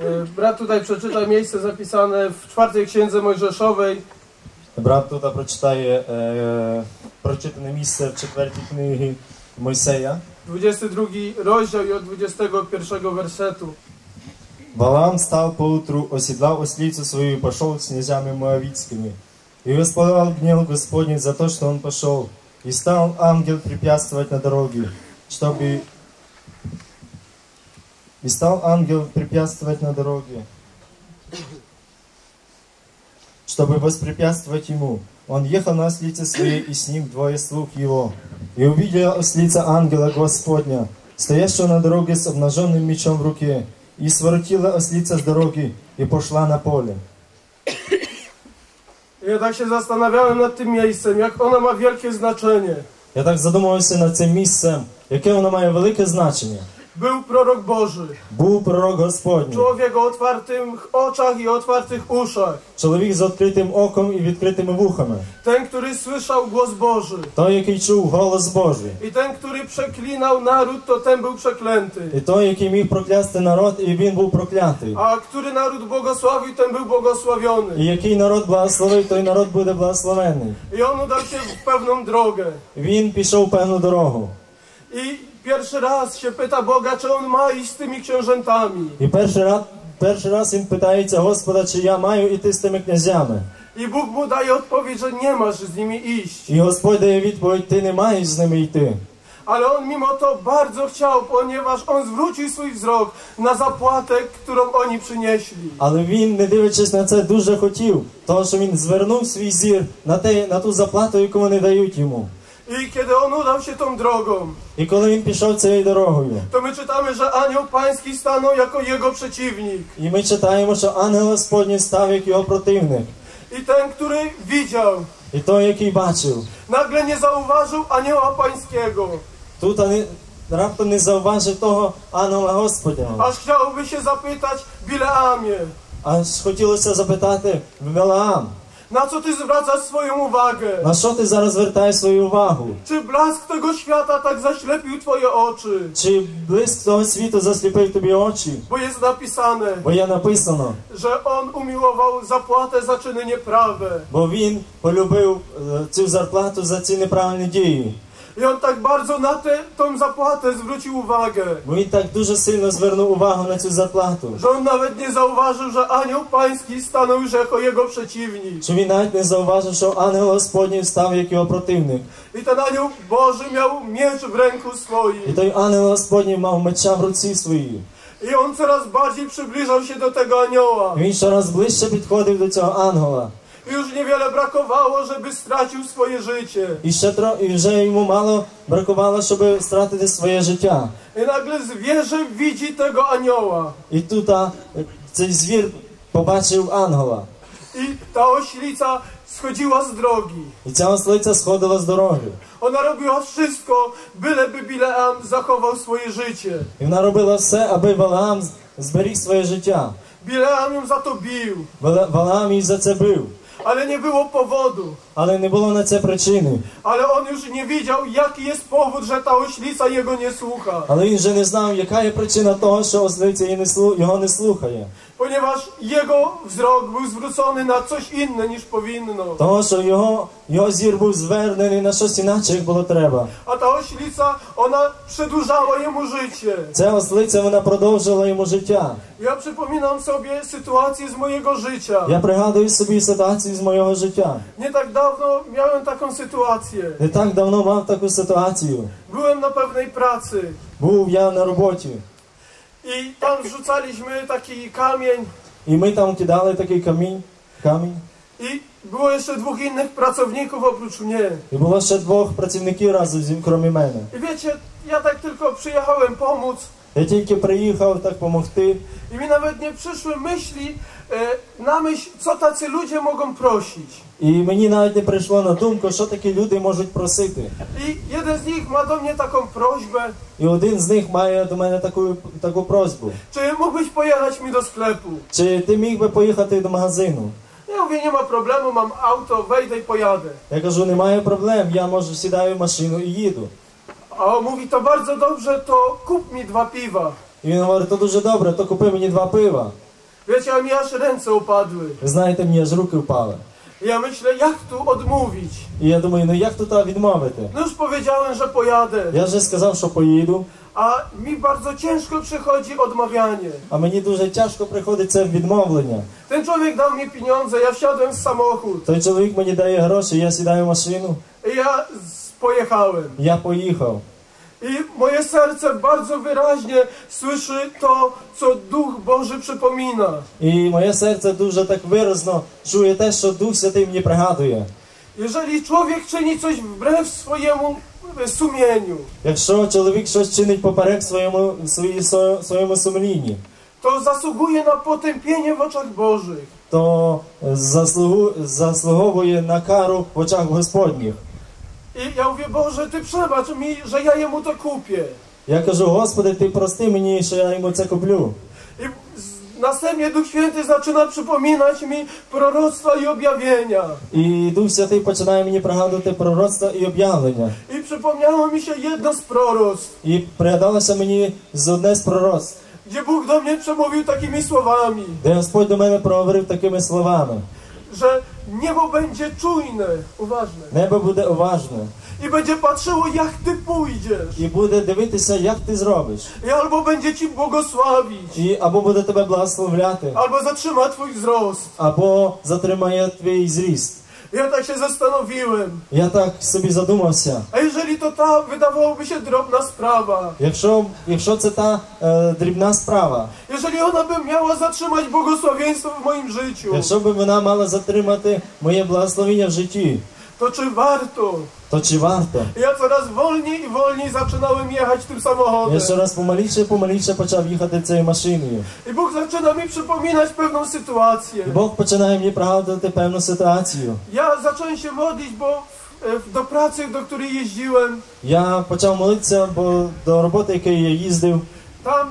Brat tutaj przeczyta miejsce zapisane w 4 Księdze Mojżeszowej. Брат тут прочитає прочитане місце в 4 книги Мойсея. 22 rozdział i od 21 wersetu. Валаам стал поутру, оседлал ослицу свою и пошел с князьями моавитскими. И воспылал гнев Господень за то, что он пошел. И стал ангел препятствовать на дороге, чтобы... И стал ангел препятствовать на дороге, чтобы воспрепятствовать ему. Он ехал на ослице своей, и с ним 2 слуг его. И увидела ослица ангела Господня, стоящего на дороге с обнаженным мечом в руке. И своротила ослица с дороги и пошла на поле. Ja tak się zastanawiałem nad tym miejscem, jak ono ma wielkie znaczenie. Я так задумався над цим місцем, яке воно має велике значення. Był prorok Boży. Був пророк Господній. Człowiek o otwartych oczach i otwartych uszach. Чоловік з відкритим оком і відкритими вухами. Ten, który słyszał głos Boży. Той, який чув голос Божий. I ten, który przeklinał naród, to ten był przeklęty. І той, який міг проклясти народ, і він був проклятий. A który naród błogosławił, ten był błogosławiony. І який народ благословив, той народ буде благословений. I on udał się w pewną drogę. Він пішов певну дорогу. I pierwszy raz się pyta Boga, czy on ma iść z tymi książętami. І перший раз він питається Господа, чи я маю іти з тими князями. I Bóg mu daje odpowiedź, że nie masz z nimi iść. І Господь дає відповідь, ти не маєш з ними йти. Ale on mimo to bardzo chciał, ponieważ on zwrócił swój wzrok na zapłatę, którą oni przynieśli. Але він, не дивлячись на це, дуже хотів, тому що він звернув свій зір на ту заплату, яку вони дають йому. I kiedy on udał się tą drogą, І коли він пішов цією дорогою, to my czytamy, że anioł pański stanął jako jego przeciwnik. і ми читаємо, що ангел Господній став як його противник. I ten, który widział, І той, який бачив, nagle nie zauważył anioła pańskiego. тут раптом не зауважив того ангела Господня. Aż chciałoby się zapytać Bileamie, Аж хотілося запитати Валаам, na co ty zwracasz swoją uwagę? на що ти зараз звертаєш свою увагу? Czy blask tego świata tak zaślepił twoje oczy? Чи блиск того світу засліпив тобі очі? Bo jest napisane, Бо є написано, że on umiłował zapłatę za czyny nieprawe. бо він полюбив цю зарплату за ці неправильні дії. I on tak bardzo na tą zapłatę zwrócił uwagę, Бо він так дуже сильно звернув увагу на цю зарплату, że on nawet nie zauważył, że anioł pański stanął już jako jego przeciwnik. що він навіть не зауважив, що ангел Господній став як його противник. I ten anioł Boży miał miecz w ręku І swoim. той ангел Господній мав меча в руці своїй. I on coraz bardziej przybliżał się do tego anioła. І він щораз ближче підходив до цього ангела. I już niewiele brakowało, żeby stracił swoje życie. І вже йому мало бракувало, щоб стратити своє життя. I nagle zwierzę widzi tego anioła. І тут цей звір побачив ангела. I ta oślica schodziła z drogi. І ця ослиця сходила з дороги. Ona robiła wszystko, byleby Bileam zachował swoje życie. І вона робила все, аби Валаам зберіг своє життя. Bileam ją za to bił, Валаам її за це бив. ale nie było powodu. Але не було на це причини. Ale on już nie wiedział, jaki jest powód, że ta oślica jego nie słucha. Але він вже не знав, яка є причина того, що ослиця його не слухає. Ponieważ jego wzrok był zwrócony na coś inne niż powinno. Того, що його зір був звернений на щось інакше, як було треба. A ta oślica, ona przedłużała jemu życie. Ця ослиця, вона продовжила йому життя. Ja przypominam sobie sytuację z mojego życia. Я пригадую собі ситуацію з моєго життя. Nie tak dawno miałem taką sytuację. Не так давно мав таку ситуацію. Byłem na pewnej pracy Був я на роботі. i tam wrzucaliśmy taki kamień І ми там кидали такий камінь. i było jeszcze 2 innych pracowników oprócz mnie. І було ще 2 працівників разом, крім мене. I wiecie, ja tak tylko przyjechałem pomóc Я тільки приїхав так допомогти. i mi nawet nie przyszły myśli na myśl, co tacy ludzie mogą prosić. І мені навіть не прийшло на думку, що такі люди можуть просити. I jeden z nich ma do mnie taką prośbę, І один з них має до мене таку просьбу. czy mógłbyś pojechać mi do sklepu? Чи ти міг би поїхати до магазину? Ja mówię, nie ma problemu, mam auto, wejdę i pojadę. Я кажу, немає проблем, я можу сідаю в машину і їду. A on mówi, to bardzo dobrze, to kup mi 2 piwa. І він говорить, то дуже добре, то купи мені 2 пива. Wiecie, a mi aż ręce opadły. Ви знаєте, мені аж руки впали. Ja myślę, jak tu odmówić? І я думаю, ну як тут відмовити? No już powiedziałem, że pojadę, Я вже сказав, що поїду, a mi bardzo ciężko przychodzi odmawianie. а мені дуже тяжко приходить це відмовлення. Ten człowiek dał mi pieniądze, ja wsiadłem w samochód Той чоловік мені дає гроші, я сідаю в машину, i ja pojechałem. я поїхав. I moje serce bardzo wyraźnie słyszy to, co Duch Boży przypomina. І моє серце дуже так виразно чує те, що Дух Святий мені пригадує. Jeżeli człowiek czyni coś wbrew swojemu sumieniu, Якщо чоловік щось чинить поперек своєму сумлінні, to zasługuje na potępienie w oczach Bożych. то заслуговує на кару в очах Господніх. I ja mówię, Boże, Ty przebacz mi, że ja Jemu to kupię. Я кажу, Господи, Ти прости мені, що я йому це куплю. I następnie Duch Święty zaczyna przypominać mi proroctwa i objawienia. І Дух Святий починає мені пригадувати пророцтва і об'явлення. I przypomniało mi się jedno z proroctw, І пригадалося мені з одне з пророцтв, gdzie Bóg do mnie przemówił takimi słowami, де Господь до мене проговорив такими словами. że niebo będzie czujne, uważne, Небо буде уважне i będzie patrzyło, jak Ty pójdziesz. і буде дивитися, як ти зробиш. I albo będzie Ci błogosławić, І або буде тебе благословляти, albo zatrzyma Twój wzrost. або затримає твій зріст. Ja tak się zastanowiłem. Я так собі задумався. A jeżeli to ta, wydawałoby się, drobna sprawa, Якщо це та дрібна справа, jeżeli ona by miała zatrzymać błogosławieństwo w moim życiu, якщо б вона мала затримати моє благословення в житті, to czy warto? то чи варто? Ja coraz wolniej i wolniej zaczynałem jechać tym samochodem. Я щораз помаліше почав їхати цією машиною. I Bóg zaczyna mi przypominać pewną sytuację. І Бог починає мені пригадувати певну ситуацію. Ja zacząłem się modlić, bo do pracy, do której jeździłem, Я почав молитися, бо до роботи, якої я їздив, tam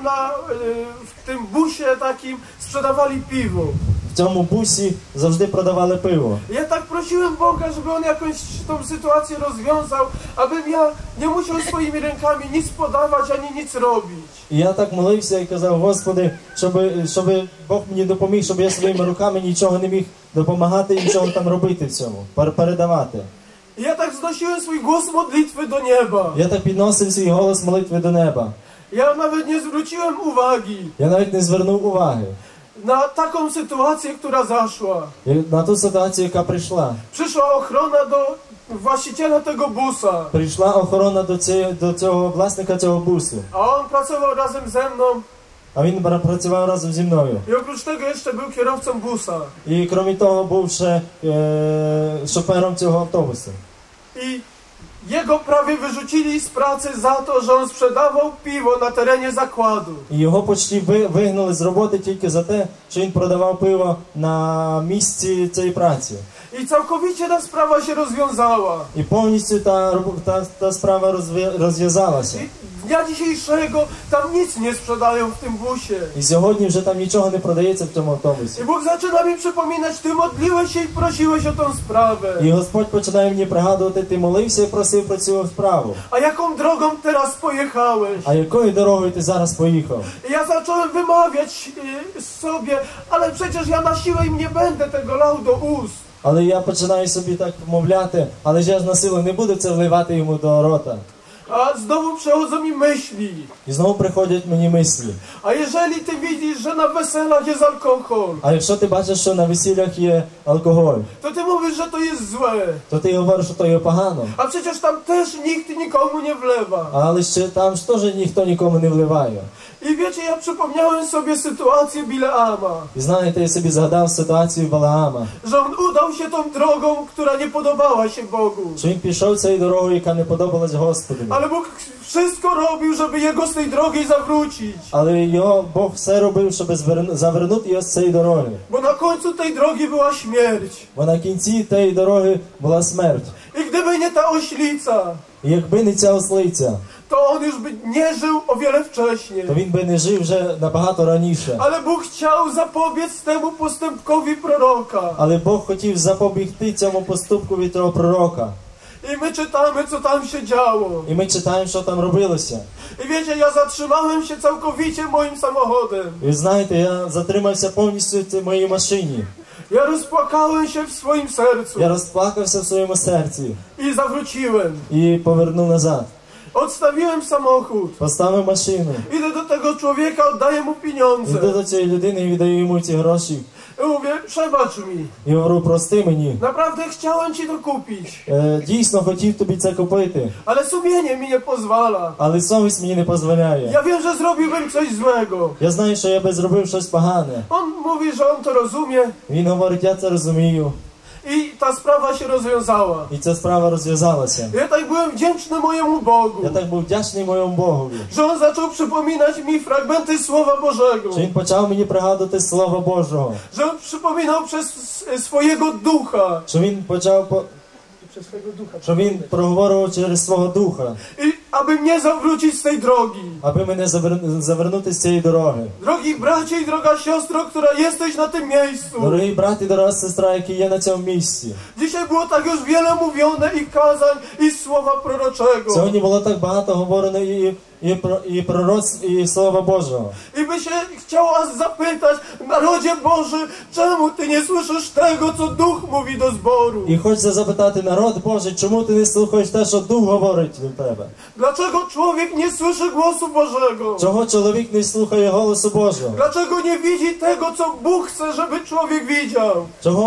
w tym busie takim sprzedawali piwo. в цьому бусі завжди продавали пиво. Ja tak prosiłem Boga, żeby On jakąś tą sytuację rozwiązał, abym ja nie musiał swoimi rękami nic podawać, ani nic robić. І я так молився і казав, Господи, щоб Бог мені допоміг, щоб я своїми руками нічого не міг допомагати і нічого там робити в цьому, передавати. I ja tak znosiłem swój głos modlitwy do nieba. Я так підносив свій голос молитви до неба. Ja nawet nie zwróciłem uwagi Я навіть не звернув уваги na taką sytuację, która zaszła. на ту ситуацію, яка прийшла. Przyszła ochrona do właściciela tego busa, Прийшла охорона до цього власника цього бусу. a on pracował razem ze mną А він працював разом зі мною. i oprócz tego jeszcze był kierowcą busa. І крім того, був ще шофером цього автобусу. I jego prawie wyrzucili z pracy za to, że on sprzedawał piwo na terenie zakładu. І його почти вигнали з роботи тільки за те, що він продавав пиво на місці цієї праці. I całkowicie ta sprawa się rozwiązała. І повністю та справа розв'язалася. I dnia dzisiejszego tam nic nie sprzedają w tym busie. І сьогодні вже там нічого не продається в цьому автобусі. I Bóg zaczyna mi przypominać, Ty modliłeś się i prosiłeś o tą sprawę. І Господь починає мені пригадувати, ти молився і просив про цю справу. A jaką drogą teraz pojechałeś? А якою дорогою ти зараз поїхав? I ja zacząłem wymawiać sobie, ale przecież ja na siłę im nie będę tego lał do ust. Але я починаю собі так мовляти, але ж я ж на силу не буду це вливати йому до рота. A znowu przechodzą mi myśli. І знову приходять мені мислі. A jeżeli Ty widzisz, że na weselach jest alkohol, А якщо ти бачиш, що на весіллях є алкоголь, to Ty mówisz, że to jest złe. то ти говориш, що то є погано. A przecież tam też nikt nikomu nie wlewa. Але ще там ж теж ніхто нікому не вливає. I wiecie, ja przypomniałem sobie sytuację Bileama, І знаєте, я собі згадав ситуацію Валаама, że on udał się tą drogą, która nie podobała się Bogu. що він пішов цією дорогою, яка не подобалась Господу. Ale Bóg wszystko robił, żeby jego z tej drogi zawrócić. Але його Бог все робив, щоб завернути його з цієї дороги. Bo na końcu tej drogi była śmierć. Бо на кінці тієї дороги була смерть. I gdyby nie ta oślica, І якби не ця ослиця, to on już by nie żył o wiele wcześniej. то він би не жив вже набагато раніше. Ale Bóg chciał zapobiec temu postępkowi proroka. Але Бог хотів запобігти цьому поступку від того пророка. I my czytamy, co tam się działo. І ми читаємо, що там робилося. I wiecie, ja zatrzymałem się całkowicie moim samochodem. І знаєте, я затримався повністю в моїй машині. Ja rozpłakałem się w swoim sercu. Я розплакався в своєму серці I zawróciłem. і повернув назад. Odstawiłem samochód. Поставив машину. Idę do tego człowieka, oddaję mu pieniądze. Йду до цієї людини і віддаю йому ці гроші. I mówię, przebacz mi. І говорю, прости мені. Naprawdę chciałem ci to kupić. Дійсно хотів тобі це купити, Ale sumienie mi nie pozwala. але совість мені не дозволяє. Ja wiem, że zrobiłbym coś złego. Я знаю, що я би зробив щось погане. On mówi, że on to rozumie. Він говорить, я це розумію. I ta sprawa się rozwiązała. І ця справа розв'язалася. Ja tak byłem wdzięczny mojemu Bogu, Я так був вдячний моєму Богові, że on zaczął przypominać mi fragmenty Słowa Bożego. що він почав мені пригадувати Слова Божого. Że on przypominał przez swojego ducha. Що він почав, Przez swojego ducha. що він проговорював через свого духа, I aby mnie zawrócić z tej drogi. аби мене завернути з цієї дороги. Drogi bracie i droga siostro, która jesteś na tym miejscu. Дорогі брати, дорога сестра, які є на цьому місці. Dzisiaj było tak już wiele mówione i kazań i słowa proroczego. Сьогодні було так багато говорено і пророцтв, і Слова Божого. I by się chciało was zapytać, narodzie Boży, czemu ty nie słyszysz tego, co Duch mówi do zboru? І хочеться запитати, народ Божий, чому ти не слухаєш те, що Дух говорить до тебе? Dlaczego człowiek nie słyszy głosu Bożego? Чого чоловік не слухає голосу Божого? Dlaczego nie widzi tego, co Bóg chce, żeby człowiek widział?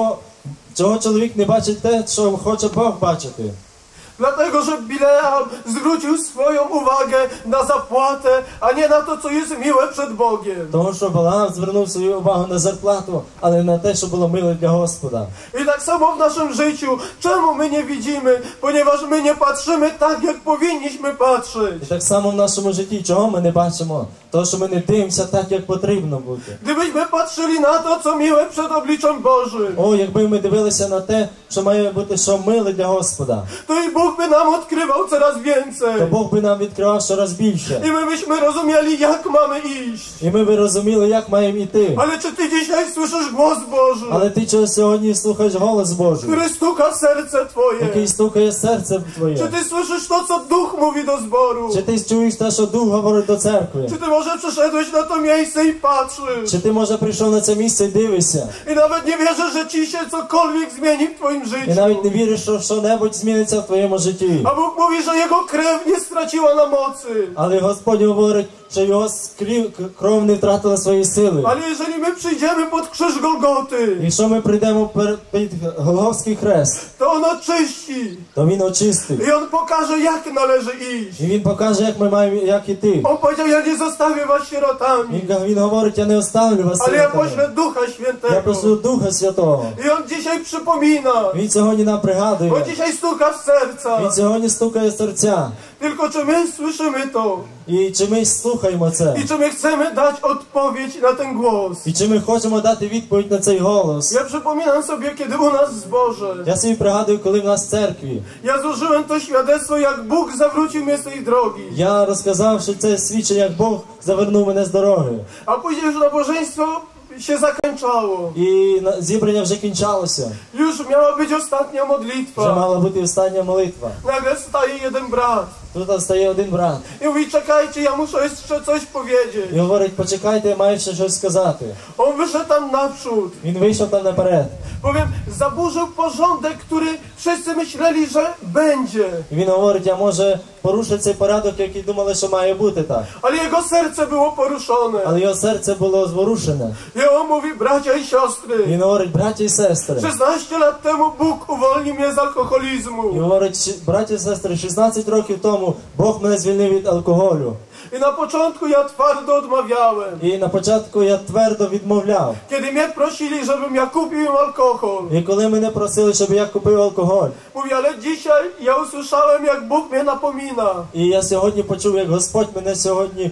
Чого чоловік не бачить те, що хоче Бог бачити? Dlatego, że Bileam zwrócił swoją uwagę na zapłatę, a nie na to, co jest miłe przed Bogiem. Тому що Балаам звернув свою увагу на зарплату, але на те, що було миле для Господа. I tak samo w naszym życiu. Czemu my nie widzimy? Ponieważ my nie patrzymy tak, jak powinniśmy patrzeć. І так само в нашому житті, чого ми не бачимо? Тому що ми не дивимося так, як потрібно бути. Gdybyśmy patrzyli na to, co miłe przed obliczem Bożym, О, якби ми дивилися на те, що має бути, що миле для Господа, to i Bóg by nam odkrywał coraz więcej. то Бог би нам відкривав щораз більше. I my byśmy rozumieli, jak mamy iść. І ми би розуміли, як маємо йти. Ale czy ty dzisiaj słyszysz głos Boży, Але ти чого сьогодні слухаєш голос Божий, który stuka w serce twoje? який стукає серце Czy твоє? ty słyszysz to, co Duch mówi do zboru? Чи ти чуєш те, що Дух говорить до церкви? Czy ty może przyszedłeś na to miejsce i patrzysz? Чи ти, може, прийшов на це місце і дивишся? I nawet nie wierzysz, że ci się cokolwiek zmieni w twoim І życiu. навіть не віриш, що що-небудь зміниться в твоєму житті. A Bóg mówi, że jego krew nie straciła na mocy. Але Господь говорить, що його кров не втратила свої сили. Ale jeżeli my przyjdziemy pod krzyż Golgoty, Якщо ми прийдемо під Голгофський хрест, to on oczyści. то Він очистить. I on pokaże, jak należy iść. І Він покаже, як ми маємо, як іти. On powiedział, ja nie zostawię was sierotami, Він говорить, я не оставлю вас ale ja сиротами. poślę Ducha Я Świętego. прошу Духа Святого. I on dzisiaj przypomina. Він сьогодні нам пригадує. On dzisiaj stuka w serca. Він сьогодні стукає серця. Tylko czy my słyszymy to? І чи ми слухаємо це? I czy my chcemy dać odpowiedź na ten głos? І чи ми хочемо дати відповідь на цей голос? Ja przypominam sobie, kiedy u nas w zborze, Я собі пригадую, коли в нас в церкві. ja złożyłem to świadectwo, jak Bóg zawrócił mnie z tej drogi. Я розказав, що це свідчення, як Бог завернув мене з дороги. A później już nabożeństwo się zakończało. І зібрання вже кінчалося. Już miała być ostatnia Вже modlitwa. мала бути остання молитва. Nagle staje jeden brat Тут стає один брат i mówi, czekajcie, ja muszę jeszcze coś powiedzieć. і говорить, почекайте, я маю ще щось сказати. On wyszedł tam naprzód. Він вийшов там наперед. Bowiem zaburzył porządek, który wszyscy myśleli, że będzie. І він говорить, я може порушив цей порядок, який думали, що має бути так. Ale jego serce było poruszone. Але його серце було зворушене. I on mówi, bracia i siostry, Він говорить, браті і сестри. 16 lat temu Bóg uwolnił mnie z І alkoholizmu. говорить, браті і сестри, 16 років тому Бог мене звільнив від алкоголю. I na początku ja twardo odmawiałem. І на початку я твердо відмовляв. Kiedy mnie prosili, żebym ja kupił im alkohol. І коли мене просили, щоб я купив алкоголь. Mówi, ale dzisiaj ja usłyszałem, jak Bóg mnie napomina. І я сьогодні почув, як Господь мене сьогодні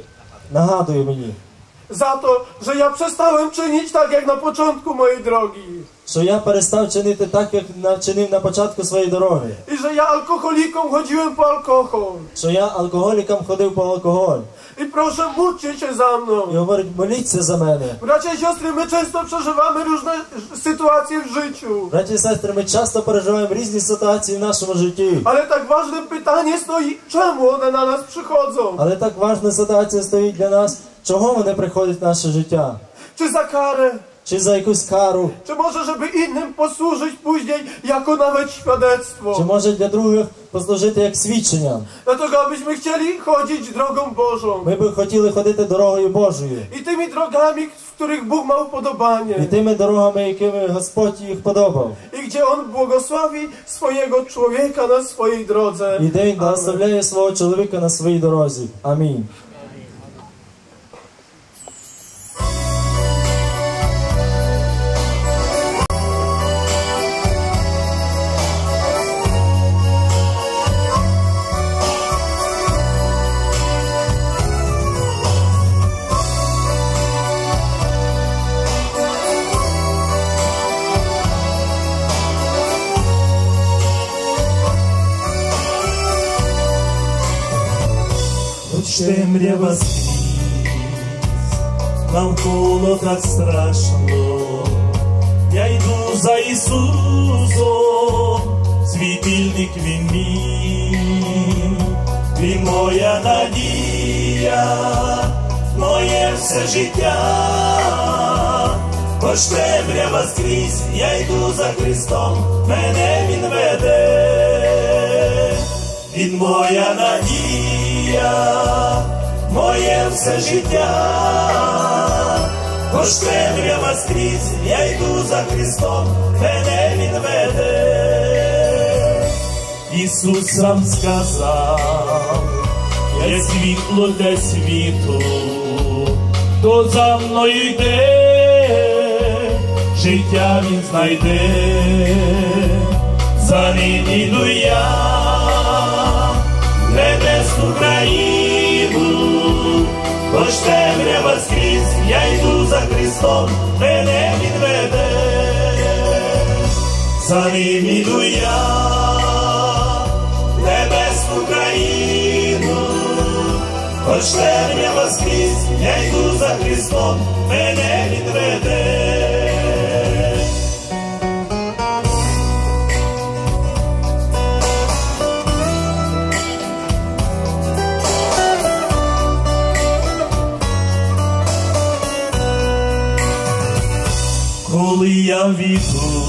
нагадує мені. Za to, że ja przestałem czynić tak, jak na początku mojej drogi. Що я перестав чинити так, як чинив на початку своєї дороги. I że ja alkoholikom chodziłem po alkohol. Що я алкоголікам ходив по алкоголь. I proszę, módlcie się za mną. І говорить, моліться за мене. Bracia i siostry, my często przeżywamy różne sytuacje w życiu. Браті і сестри, ми часто переживаємо різні ситуації в нашому житті. Ale tak ważne pytanie stoi, czemu one na nas przychodzą? Але так важна ситуація стоїть для нас, чого вони приходять в наше життя? Czy za karę? Чи за якусь кару? Czy może, żeby innym posłużyć później jako nawet świadectwo? Чи може для других послужити як свідченням? Dlatego, abyśmy chcieli chodzić drogą Bożą. Ми би хотіли ходити дорогою Божою. I tymi drogami, w których Bóg ma І upodobanie. тими дорогами, якими Господь їх подобав. I gdzie On błogosławi swojego człowieka na swojej drodze. І де Він благословляє свого чоловіка на своїй дорозі. Амінь. Темрява скрізь, навколо так страшно, я йду за Ісусом, світильник Він мій, Він моя надія, моє все життя, хоч темрява скрізь, я йду за Христом, мене Він веде, Він моя надія, моє все життя, хоч темрява скрізь, я йду за Христом, мене Він веде. Ісус сам сказав, я світло для світу, хто за мною йде, життя він знайде, за ним іду я, небесну країну, хоч темрява скрізь, я йду за Христом, мене Він веде, за ним іду я, небесну країну, хоч темрява скрізь, я йду за Христом, мене Він веде. Коли я війду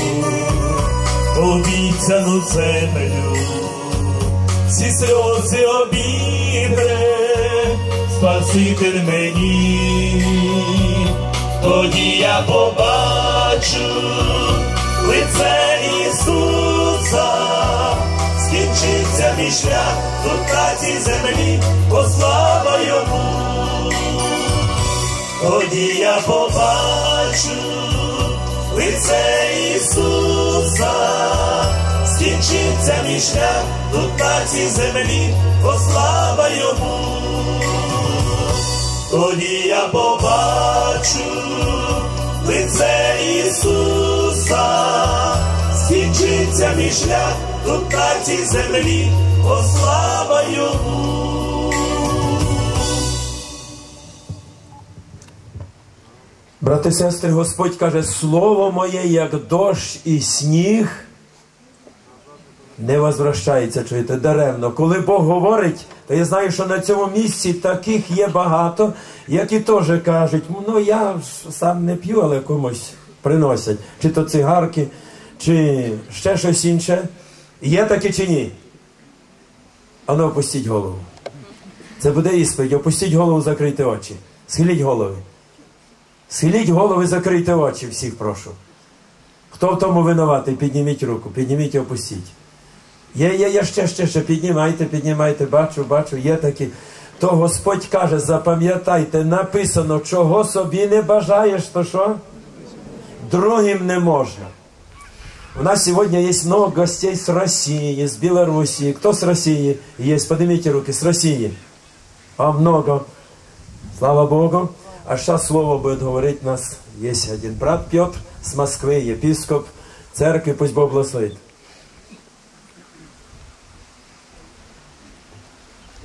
обіцяну землю, всі сльози обітре Спаситель мені, тоді я побачу лице Ісуса, скінчиться мій шлях тут на цій землі, бо слава Йому. Тоді я побачу лице Ісуса, скінчиться мій шлях тут на цій землі, бо слава Йому. Тоді я побачу лице Ісуса, скінчиться мій шлях тут на цій землі, бо слава Йому. Брати і сестри, Господь каже, слово моє, як дощ і сніг, не возвращається, чуєте, даремно. Коли Бог говорить, то я знаю, що на цьому місці таких є багато, які теж кажуть, ну я сам не п'ю, але комусь приносять. Чи то цигарки, чи ще щось інше. Є такі чи ні? А ну, опустіть голову. Це буде ісповідь. Опустіть голову, закрийте очі. Схиліть голови. Схиліть голови, закрийте очі, всіх прошу. Хто в тому винуватий, підніміть руку, підніміть і опустіть. Є, ще, піднімайте, бачу, є такі. То Господь каже, запам'ятайте, написано, чого собі не бажаєш, то що? Другим не можна. У нас сегодня есть много гостей с России, с Белоруссии. Кто с России есть? Поднимите руки. С России. А много. Слава Богу. А сейчас слово будет говорить у нас. Есть один брат Петр с Москвы, епископ церкви. Пусть Бог благословит.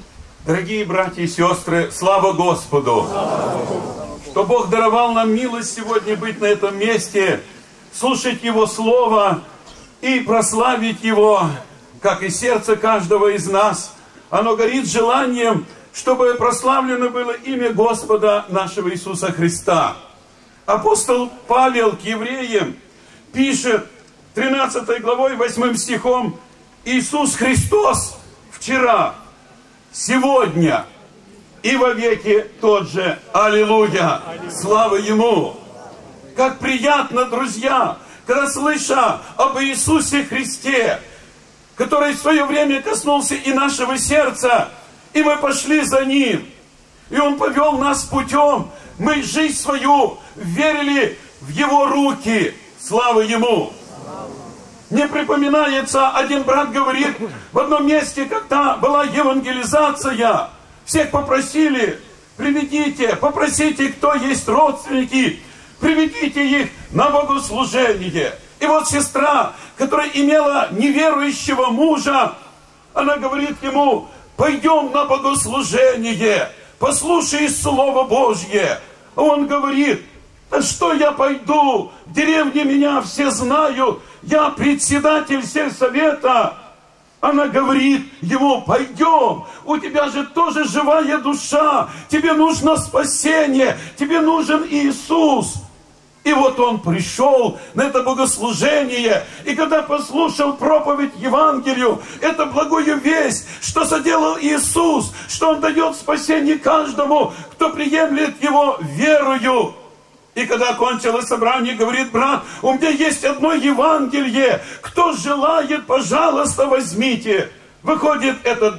Дорогие братья и сестры, слава Господу! Что Бог даровал нам милость сегодня быть на этом месте, слушать Его Слово и прославить Его, как и сердце каждого из нас. Оно горит желанием, чтобы прославлено было имя Господа нашего Иисуса Христа. Апостол Павел к евреям пишет 13 главой 8 стихом: «Иисус Христос вчера, сегодня и вовеки тот же». Аллилуйя! Слава Ему! Как приятно, друзья, когда слыша об Иисусе Христе, который в свое время коснулся и нашего сердца, и мы пошли за Ним, и Он повел нас путем, мы жизнь свою верили в Его руки. Слава Ему! Мне припоминается, один брат говорит, в одном месте, когда была евангелизация, всех попросили: приведите, попросите, кто есть родственники, приведите их на богослужение. И вот сестра, которая имела неверующего мужа, она говорит ему: пойдем на богослужение, послушай Слово Божье. А он говорит: да что я пойду, в деревне меня все знают, я председатель сельсовета. Она говорит ему: пойдем, у тебя же тоже живая душа, тебе нужно спасение, тебе нужен Иисус. И вот он пришел на это богослужение, и когда послушал проповедь Евангелию, это благую весть, что соделал Иисус, что Он дает спасение каждому, кто приемлет Его верою. И когда кончилось собрание, говорит брат: у меня есть одно Евангелие, кто желает, пожалуйста, возьмите. Выходит этот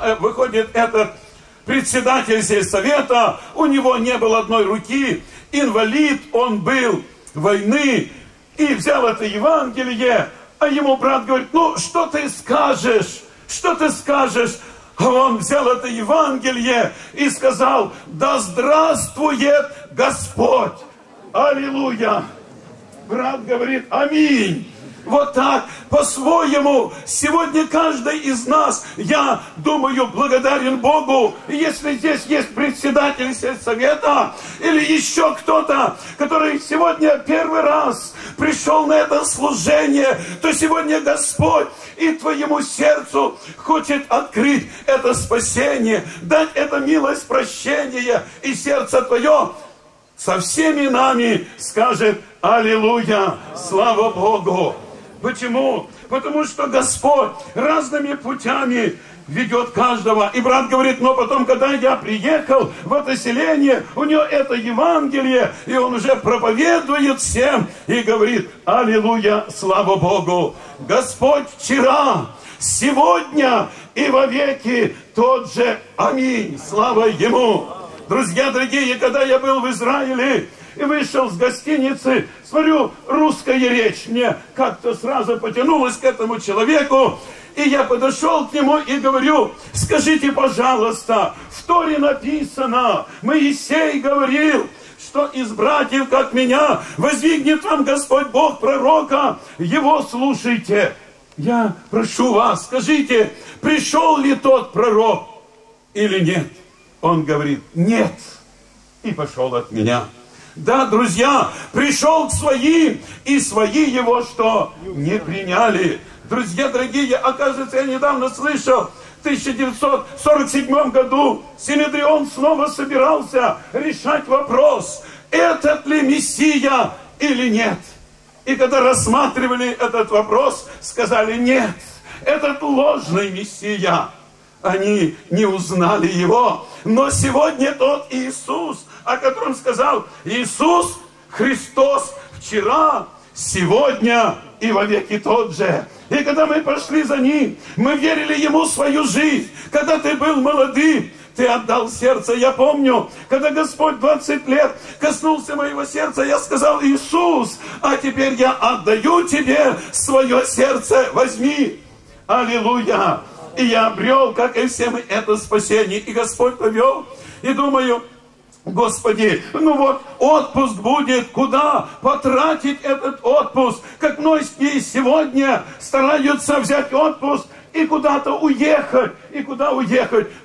председатель сельсовета, у него не было одной руки, инвалид он был войны, и взял это Евангелие, а ему брат говорит: ну, что ты скажешь? Что ты скажешь? А он взял это Евангелие и сказал: да здравствует Господь! Аллилуйя! Брат говорит: аминь! Вот так, по-своему, сегодня каждый из нас, я думаю, благодарен Богу. И если здесь есть председатель сельсовета или еще кто-то, который сегодня первый раз пришел на это служение, то сегодня Господь и твоему сердцу хочет открыть это спасение, дать это милость прощения, и сердце твое со всеми нами скажет: аллилуйя, слава Богу. Почему? Потому что Господь разными путями ведет каждого. И брат говорит: но потом, когда я приехал в это селение, у него это Евангелие, и он уже проповедует всем и говорит: аллилуйя, слава Богу. Господь вчера, сегодня и вовеки тот же. Аминь. Слава Ему. Друзья дорогие, когда я был в Израиле и вышел с гостиницы, смотрю, русская речь мне как-то сразу потянулась к этому человеку, и я подошел к нему и говорю: скажите, пожалуйста, в Торе написано, Моисей говорил, что из братьев, как меня, воздвигнет вам Господь Бог пророка, его слушайте. Я прошу вас, скажите, пришел ли тот пророк или нет? Он говорит: нет, и пошел от меня. Да, друзья, пришел к своим, и свои его что? Не приняли. Друзья дорогие, оказывается, я недавно слышал, в 1947 году Синедрион снова собирался решать вопрос, этот ли Мессия или нет. И когда рассматривали этот вопрос, сказали: нет, этот ложный Мессия. Они не узнали его. Но сегодня тот Иисус, о котором сказал Иисус Христос вчера, сегодня и вовеки тот же. И когда мы пошли за Ним, мы верили Ему свою жизнь. Когда ты был молодым, ты отдал сердце. Я помню, когда Господь 20 лет коснулся моего сердца, я сказал: Иисус, а теперь я отдаю Тебе свое сердце, возьми. Аллилуйя! И я обрел, как и все мы, это спасение. И Господь повел. И думаю: Господи, ну вот отпуск будет, куда потратить этот отпуск? Как многие сегодня стараются взять отпуск и куда-то уехать. И куда уехать?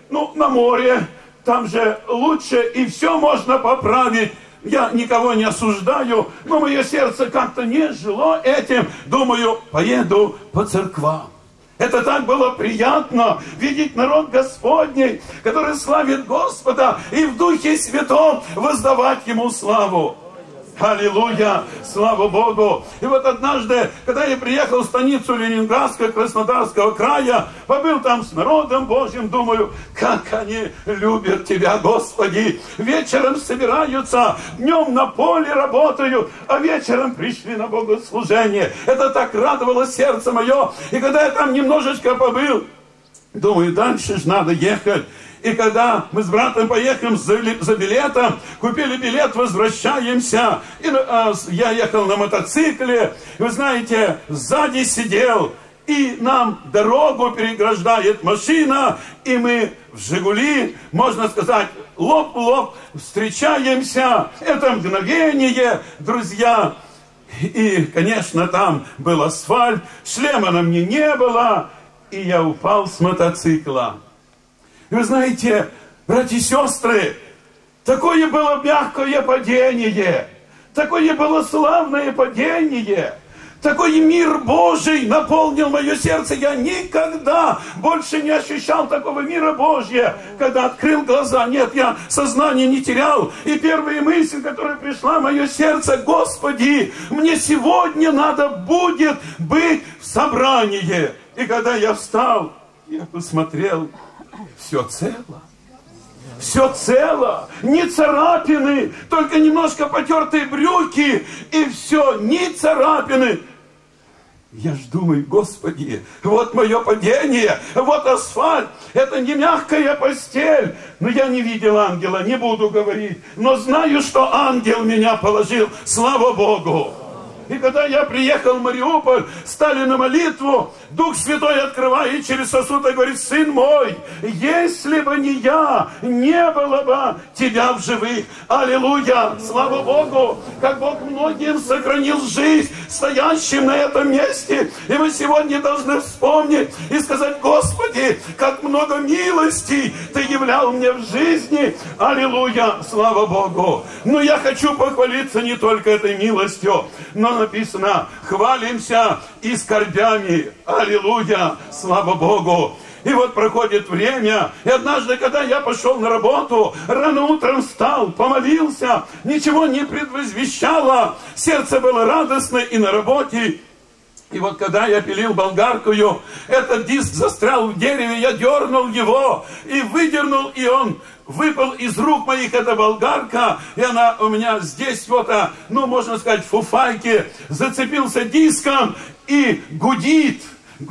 ну, на море, там же лучше, и все можно поправить. Я никого не осуждаю, но мое сердце как-то не жило этим. Думаю, поеду по церквам. Это так было приятно, видеть народ Господний, который славит Господа, и в Духе Святом воздавать Ему славу. Аллилуйя! Слава Богу! И вот однажды, когда я приехал в станицу Ленинградского, Краснодарского края, побыл там с народом Божьим, думаю, как они любят Тебя, Господи! Вечером собираются, днем на поле работают, а вечером пришли на богослужение. Это так радовало сердце мое. И когда я там немножечко побыл, думаю, дальше же надо ехать. И когда мы с братом поехали за билетом, купили билет, возвращаемся. И я ехал на мотоцикле, и вы знаете, сзади сидел, и нам дорогу переграждает машина, и мы в «Жигули», можно сказать, лоб в лоб встречаемся. Это мгновение, друзья. И, конечно, там был асфальт, шлема на мне не было, и я упал с мотоцикла. И вы знаете, братья и сестры, такое было мягкое падение, такое было славное падение, такой мир Божий наполнил мое сердце. Я никогда больше не ощущал такого мира Божьего, когда открыл глаза. Нет, я сознание не терял. И первая мысль, которая пришла в мое сердце: Господи, мне сегодня надо будет быть в собрании. И когда я встал, я посмотрел, все цело. Все цело. Ни царапины, только немножко потертые брюки. И все, ни царапины. Я ж думаю, Господи, вот мое падение, вот асфальт. Это не мягкая постель. Но я не видел ангела, не буду говорить. Но знаю, что ангел меня положил. Слава Богу. И когда я приехал в Мариуполь, стали на молитву, Дух Святой открывает через сосуд и говорит: сын мой, если бы не я, не было бы тебя в живых. Аллилуйя! Слава Богу! Как Бог многим сохранил жизнь, стоящим на этом месте. И мы сегодня должны вспомнить и сказать: Господи, как много милостей Ты являл мне в жизни. Аллилуйя! Слава Богу! Но я хочу похвалиться не только этой милостью, но написано: хвалимся и скорбями. Аллилуйя! Слава Богу! И вот проходит время, и однажды, когда я пошел на работу, рано утром встал, помолился, ничего не предвозвещало, сердце было радостно и на работе. И вот когда я пилил болгаркую, этот диск застрял в дереве, я дернул его и выдернул, и он выпал из рук моих, эта болгарка, и она у меня здесь вот, ну, можно сказать, в фуфайке, зацепился диском и гудит.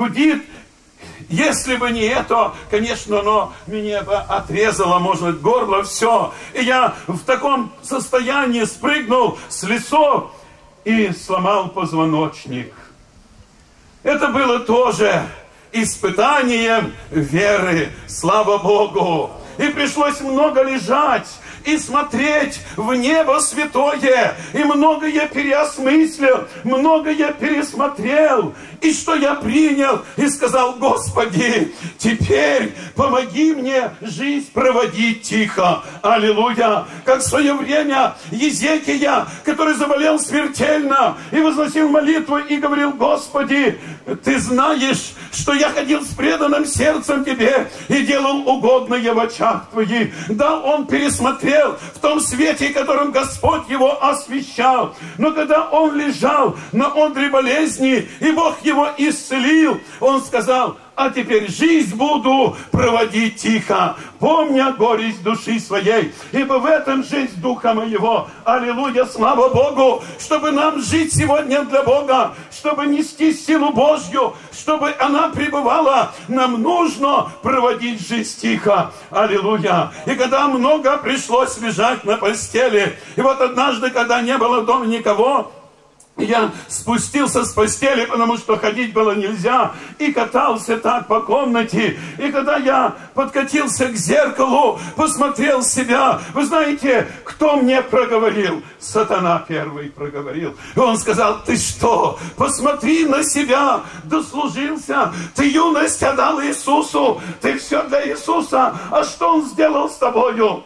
Если бы не это, конечно, оно меня бы отрезало, может, горло, все. И я в таком состоянии спрыгнул с лесов и сломал позвоночник. Это было тоже испытанием веры, слава Богу. И пришлось много лежать и смотреть в небо святое. И многое переосмыслил, многое пересмотрел. И что я принял и сказал: Господи, теперь помоги мне жизнь проводить тихо. Аллилуйя. Как в свое время Езекия, который заболел смертельно и возносил молитву и говорил: Господи, Ты знаешь, что я ходил с преданным сердцем Тебе и делал угодное в очах Твоих. Да, он пересмотрел в том свете, которым Господь его освещал. Но когда он лежал на одре болезни, и Бог его исцелил, он сказал: а теперь жизнь буду проводить тихо, помня горесть души своей, ибо в этом жизнь духа моего. Аллилуйя, слава Богу, чтобы нам жить сегодня для Бога, чтобы нести силу Божью, чтобы она пребывала, нам нужно проводить жизнь тихо. Аллилуйя. И когда много пришлось лежать на постели, и вот однажды, когда не было в доме никого, Я спустился с постели, потому что ходить было нельзя, и катался так по комнате. И когда я подкатился к зеркалу, посмотрел себя, вы знаете, кто мне проговорил? Сатана первый проговорил. И он сказал: ты что, посмотри на себя, дослужился, ты юность отдал Иисусу, ты все для Иисуса, а что Он сделал с тобою?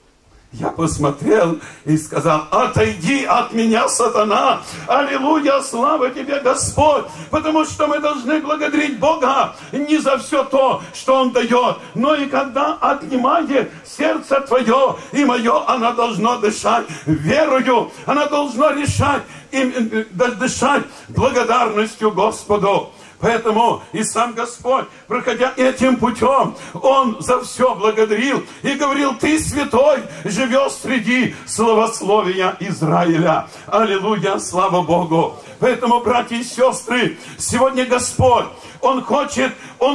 Я посмотрел и сказал: отойди от меня, сатана! Аллилуйя! Слава тебе, Господь! Потому что мы должны благодарить Бога не за все то, что Он дает, но и когда отнимает сердце твое и мое, оно должно дышать верою, оно должно решать и дышать благодарностью Господу. Поэтому и сам Господь, проходя этим путем, Он за все благодарил и говорил: ты святой, живешь среди славословия Израиля. Аллилуйя, слава Богу. Поэтому, братья и сестры, сегодня Господь, Он хочет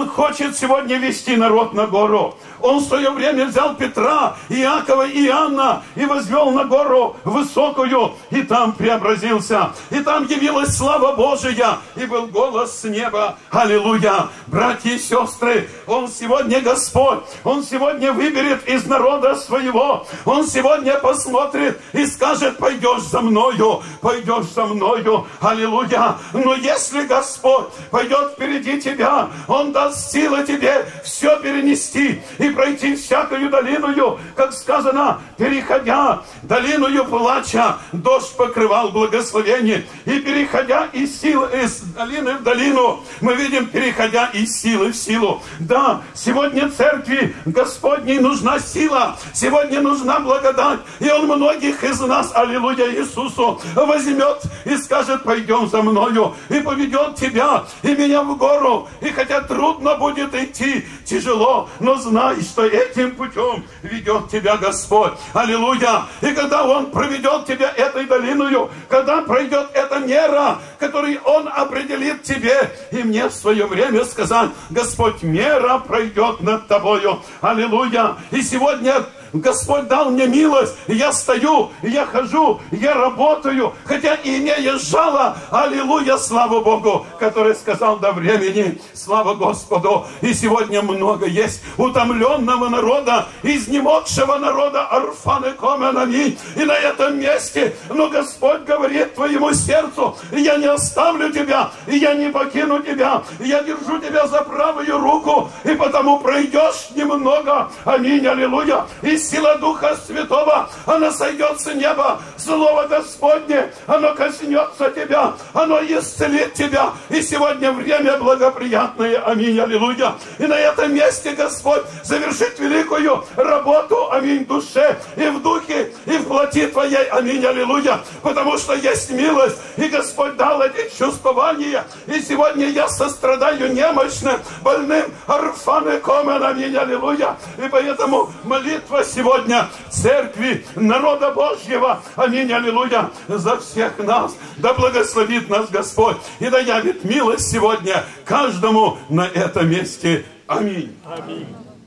сегодня вести народ на гору. Он в свое время взял Петра, Иакова и Иоанна и возвел на гору высокую, и там преобразился. И там явилась слава Божия, и был голос с неба. Аллилуйя! Братья и сестры, Он сегодня Господь, Он сегодня выберет из народа своего, Он сегодня посмотрит и скажет: пойдешь за мною, пойдешь за мною. Аллилуйя! Но если Господь пойдет впереди тебя, Он даст силы тебе все перенести и пройти всякую долиною, как сказано, переходя долиною плача, дождь покрывал благословение. И переходя из долины в долину, мы видим, переходя из силы в силу. Да, сегодня церкви Господней нужна сила, сегодня нужна благодать, и Он многих из нас, аллилуйя, Иисусу возьмет и скажет: пойдем за мною, и поведет тебя и меня в гору. И хотя трудно будет идти, тяжело, но знай, что этим путем ведет тебя Господь. Аллилуйя! И когда Он проведет тебя этой долиною, когда пройдет эта мера, которую Он определит тебе и мне в свое время сказать: Господь, мера пройдет над тобою. Аллилуйя! И сегодня Господь дал мне милость, и я стою, и я хожу, и я работаю, хотя и имея жало, аллилуйя, слава Богу, который сказал: до времени, слава Господу. И сегодня много есть утомленного народа, изнемогшего народа, орфан и комен, аминь. И на этом месте, но Господь говорит твоему сердцу: я не оставлю тебя, и я не покину тебя, я держу тебя за правую руку, и потому пройдешь немного, аминь, аллилуйя. И сила Духа Святого, она сойдет с неба, Слово Господне, оно коснется тебя, оно исцелит тебя. И сегодня время благоприятное, аминь, аллилуйя. И на этом месте Господь завершит великую работу, аминь, в душе и в духе, и в плоти твоей, аминь, аллилуйя. Потому что есть милость, и Господь дал эти чувствования. И сегодня я сострадаю немощным, больным, орфан и комен, аминь, аллилуйя. И поэтому молитва сегодня церкви, народа Божьего, аминь, аллилуйя, за всех нас. Да благословит нас Господь и да явит милость сегодня каждому на этом месте. Аминь. Аминь.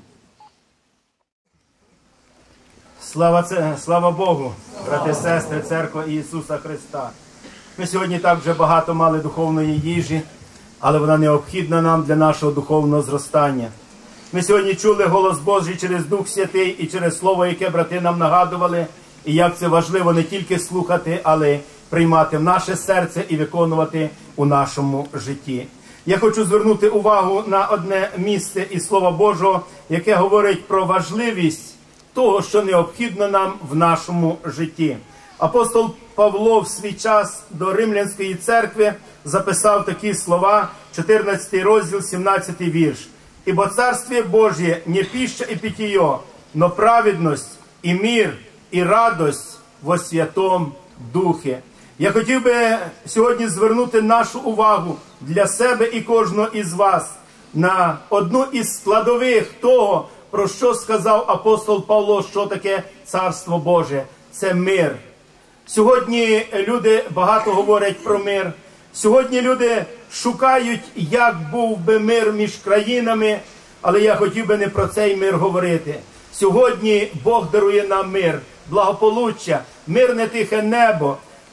Слава Богу, брати і сестри, церква Ісуса Христа. Ми сьогодні так вже багато мали духовної їжі, але вона необхідна нам для нашого духовного зростання. Ми сьогодні чули голос Божий через Дух Святий і через Слово, яке брати нам нагадували, і як це важливо не тільки слухати, але приймати в наше серце і виконувати у нашому житті. Я хочу звернути увагу на одне місце із Слова Божого, яке говорить про важливість того, що необхідно нам в нашому житті. Апостол Павло в свій час до Римлянської церкви записав такі слова, 14 розділ, 17 вірш. «Ибо Царствие Божье не пища и питье, но праведность и мир и радость во Святом Духе». Я хотів би сьогодні звернути нашу увагу для себе і кожного із вас на одну із складових того, про що сказав апостол Павло, що таке Царство Боже. Це мир. Сьогодні люди багато говорять про мир. Сьогодні люди шукають, як був би мир між країнами, але я хотів би не про цей мир говорити. Сьогодні Бог дарує нам мир, благополуччя, мирне тихе небо.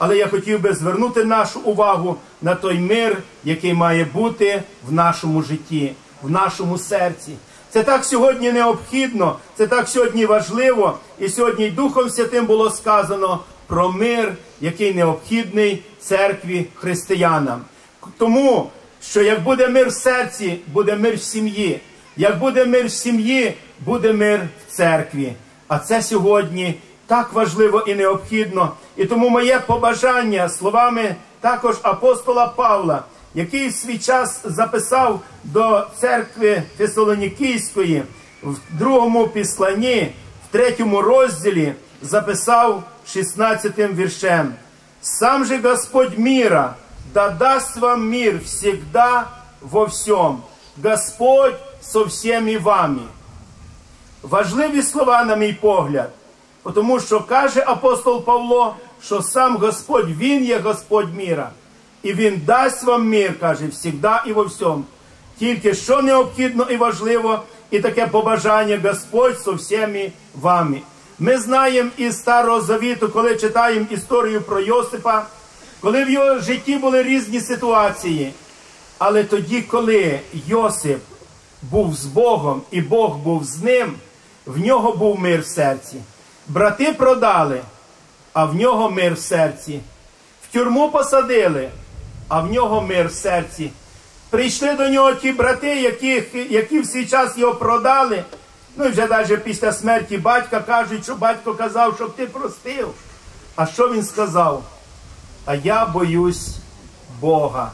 Але я хотів би звернути нашу увагу на той мир, який має бути в нашому житті, в нашому серці. Це так сьогодні необхідно, це так сьогодні важливо. І сьогодні Духом Святим було сказано про мир, який необхідний церкві християнам. Тому, що як буде мир в серці, буде мир в сім'ї. Як буде мир в сім'ї, буде мир в церкві. А це сьогодні так важливо і необхідно. І тому моє побажання словами також апостола Павла, який в свій час записав до церкви Фесалонікійської в 2 післанні, в 3 розділі, записав 16 віршем. «Сам же Господь мира, да даст вам мир всегда во всем. Господь со всеми вами». Важливі слова, на мій погляд, тому що каже апостол Павло, що сам Господь, Він є Господь мира. І Він дасть вам мир, каже, всегда і во всьому. Тільки що необхідно і важливо, і таке побажання Господь со всіми вами. Ми знаємо із Старого Завіту, коли читаємо історію про Йосипа, коли в його житті були різні ситуації. Але тоді, коли Йосип був з Богом і Бог був з ним, в нього був мир в серці. Брати продали, а в нього мир в серці. В тюрму посадили, а в нього мир в серці. Прийшли до нього ті брати, які в свій час його продали. Ну і вже навіть після смерті батька кажуть, що батько казав, щоб ти простив. А що він сказав? А я боюсь Бога.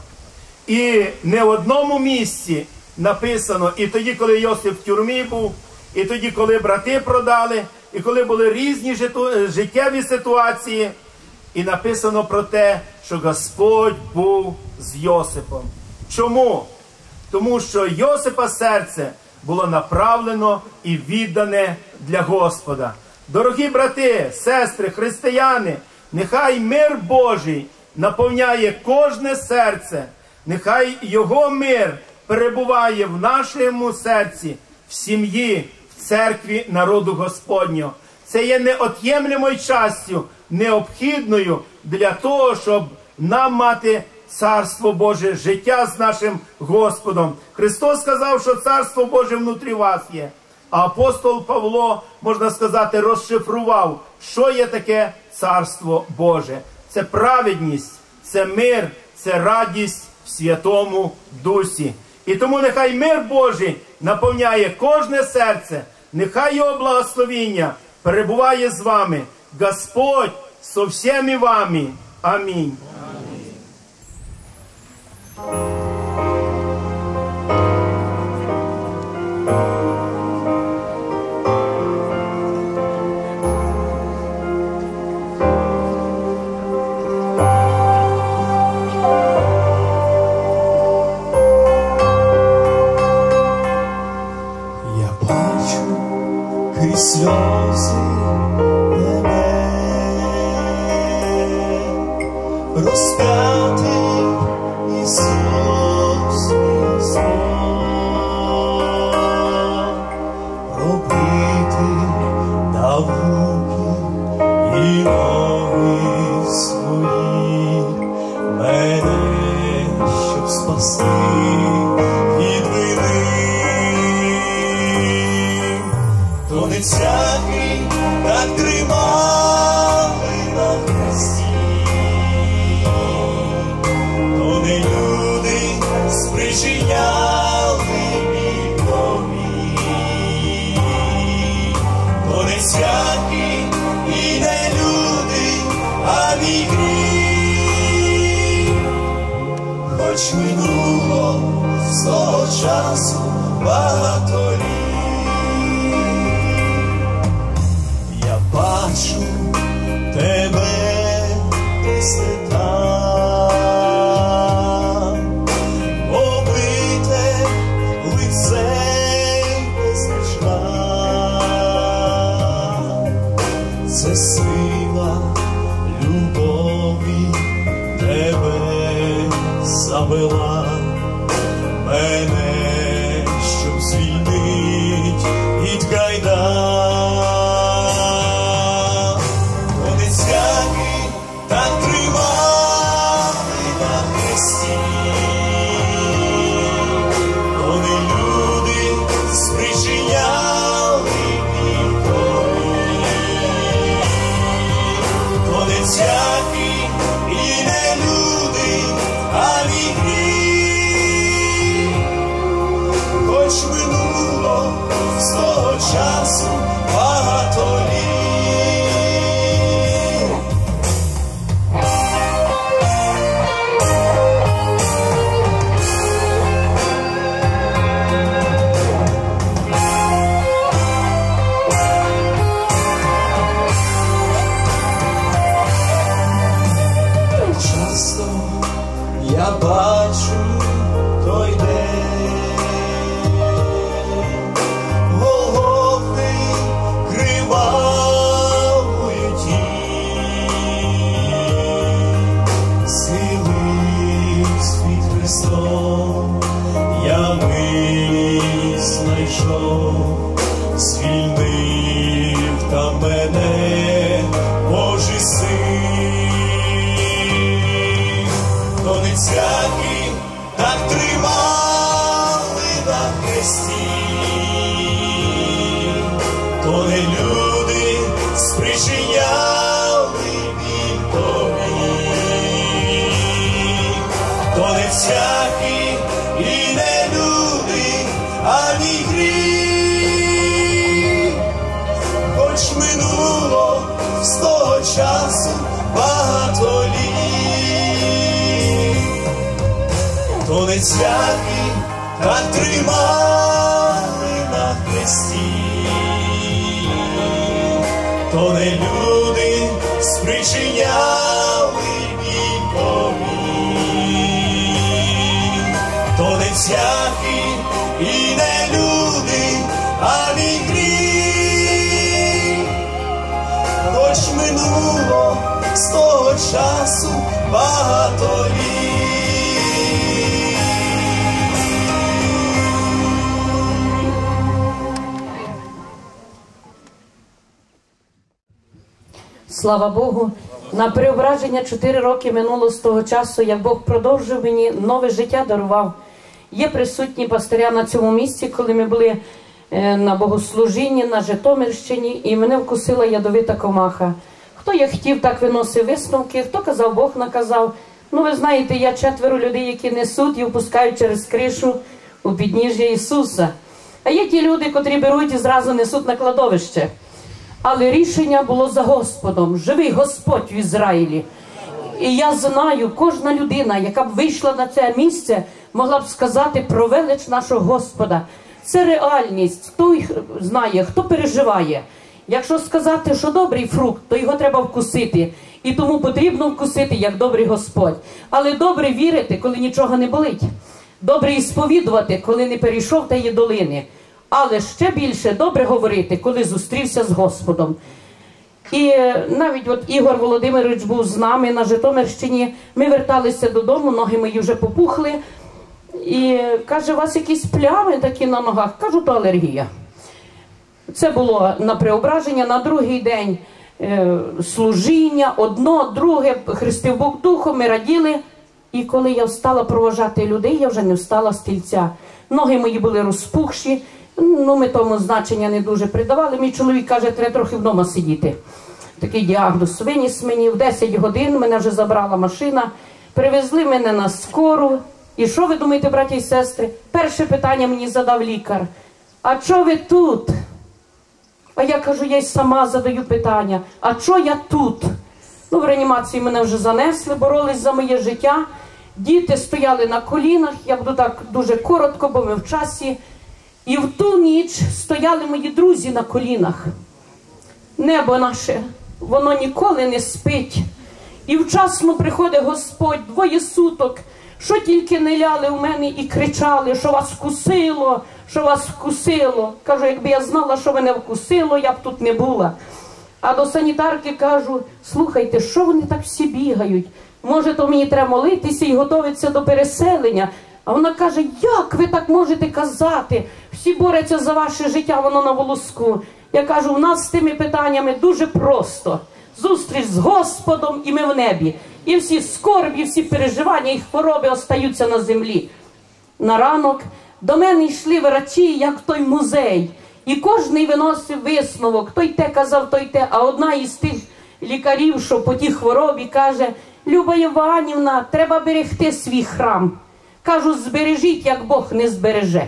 І не в одному місці написано, і тоді, коли Йосип в тюрмі був, і тоді, коли брати продали, і коли були різні життєві ситуації, і написано про те, що Господь був з Йосипом. Чому? Тому що Йосипа серце було направлено і віддане для Господа. Дорогі брати, сестри, християни, нехай мир Божий наповняє кожне серце, нехай Його мир перебуває в нашому серці, в сім'ї, в церкві народу Господнього. Це є неот'ємлемою частю, необхідною для того, щоб нам мати Царство Боже, життя з нашим Господом. Христос сказав, що Царство Боже внутрі вас є. А апостол Павло, можна сказати, розшифрував, що є таке Царство Боже. Це праведність, це мир, це радість в Святому Дусі. І тому нехай мир Божий наповняє кожне серце, нехай Його благословіння перебуває з вами. Господь со всіми вами. Амінь. Сльози тебе, розп'ятий Ісус Христос, пробитий дав руки і ноги свої, мене, щоб спасти від вини. То не всякий так тримали на хресті, то не люди спричиняли вікові, то не всякий і не люди, а мій гріх. Хоч минуло з того часу багато літ, бачу тебе десь там, побите лице безпечна. Це сила любові тебе завела, мене, щоб звільнить від кайдан. Так тримай хресті, коли люди спричиняли вікові, то не всякі і не люди, а гріх, хоч минуло з того часу багато літ. Часто я бачу той день, Голгофи кривавою тінь, сили світ Христом я мить знайшов, звільнив там мене Божий Син. То не всякі так тримали на хресті, то не люди спричиняли вікові, то не всякі і не люди, ані гріх, хоч минуло з того часу багато літ. То не всякі так тримали на хресті, то не люди спричиняли вікові, то не всякі і не люди, ані гріх, хоч минуло з того часу багато літ. Слава Богу, на Преображення 4 роки минуло з того часу, як Бог продовжив мені, нове життя дарував. Є присутні пастиря на цьому місці, коли ми були на богослужінні на Житомирщині, і мене вкусила ядовита комаха. Хто як хотів, так виносив висновки, хто казав, Бог наказав. Ну, ви знаєте, є 4 людей, які несуть і впускають через кришу у підніжжя Ісуса. А є ті люди, котрі беруть і зразу несуть на кладовище. Але рішення було за Господом. Живий Господь в Ізраїлі. І я знаю, кожна людина, яка б вийшла на це місце, могла б сказати про велич нашого Господа. Це реальність. Хто знає, хто переживає. Якщо сказати, що добрий фрукт, то його треба вкусити. І тому потрібно вкусити, як добрий Господь. Але добре вірити, коли нічого не болить. Добре і сповідувати, коли не перейшов тієї долини. Але ще більше добре говорити, коли зустрівся з Господом. І навіть от Ігор Володимирович був з нами на Житомирщині. Ми верталися додому, ноги мої вже попухли. І каже, у вас якісь плями такі на ногах? Кажу, то алергія. Це було на Преображення, на другий день служіння, одно, друге, хрестив Бог духом, ми раділи. І коли я встала проважати людей, я вже не встала з стільця. Ноги мої були розпухші, ну ми тому значення не дуже придавали. Мій чоловік каже, треба трохи вдома сидіти. Такий діагноз виніс мені. В 10 годин мене вже забрала машина, привезли мене на скору. І що ви думаєте, браті і сестри? Перше питання мені задав лікар. А чого ви тут? А я кажу, я й сама задаю питання. А чого я тут? Ну, в реанімації мене вже занесли, боролись за моє життя. Діти стояли на колінах, я буду так дуже коротко, бо ми в часі. І в ту ніч стояли мої друзі на колінах. Небо наше, воно ніколи не спить. І вчасно приходить Господь, 2 суток, що тільки не ляли в мене і кричали, що вас вкусило, що вас вкусило. Кажу, якби я знала, що мене вкусило, я б тут не була. А до санітарки кажу, слухайте, що вони так всі бігають? Може, то мені треба молитися і готуватися до переселення? А вона каже, як ви так можете казати? Всі борються за ваше життя, воно на волоску. Я кажу, у нас з тими питаннями дуже просто. Зустріч з Господом і ми в небі. і всі скорбі, всі переживання і хвороби остаються на землі. На ранок до мене йшли врачі, як в той музей. І кожний виносив висновок, той те казав, той те. А одна із тих лікарів, що по тій хворобі, каже: Люба Іванівна, треба берегти свій храм. Кажу, збережіть, як Бог не збереже.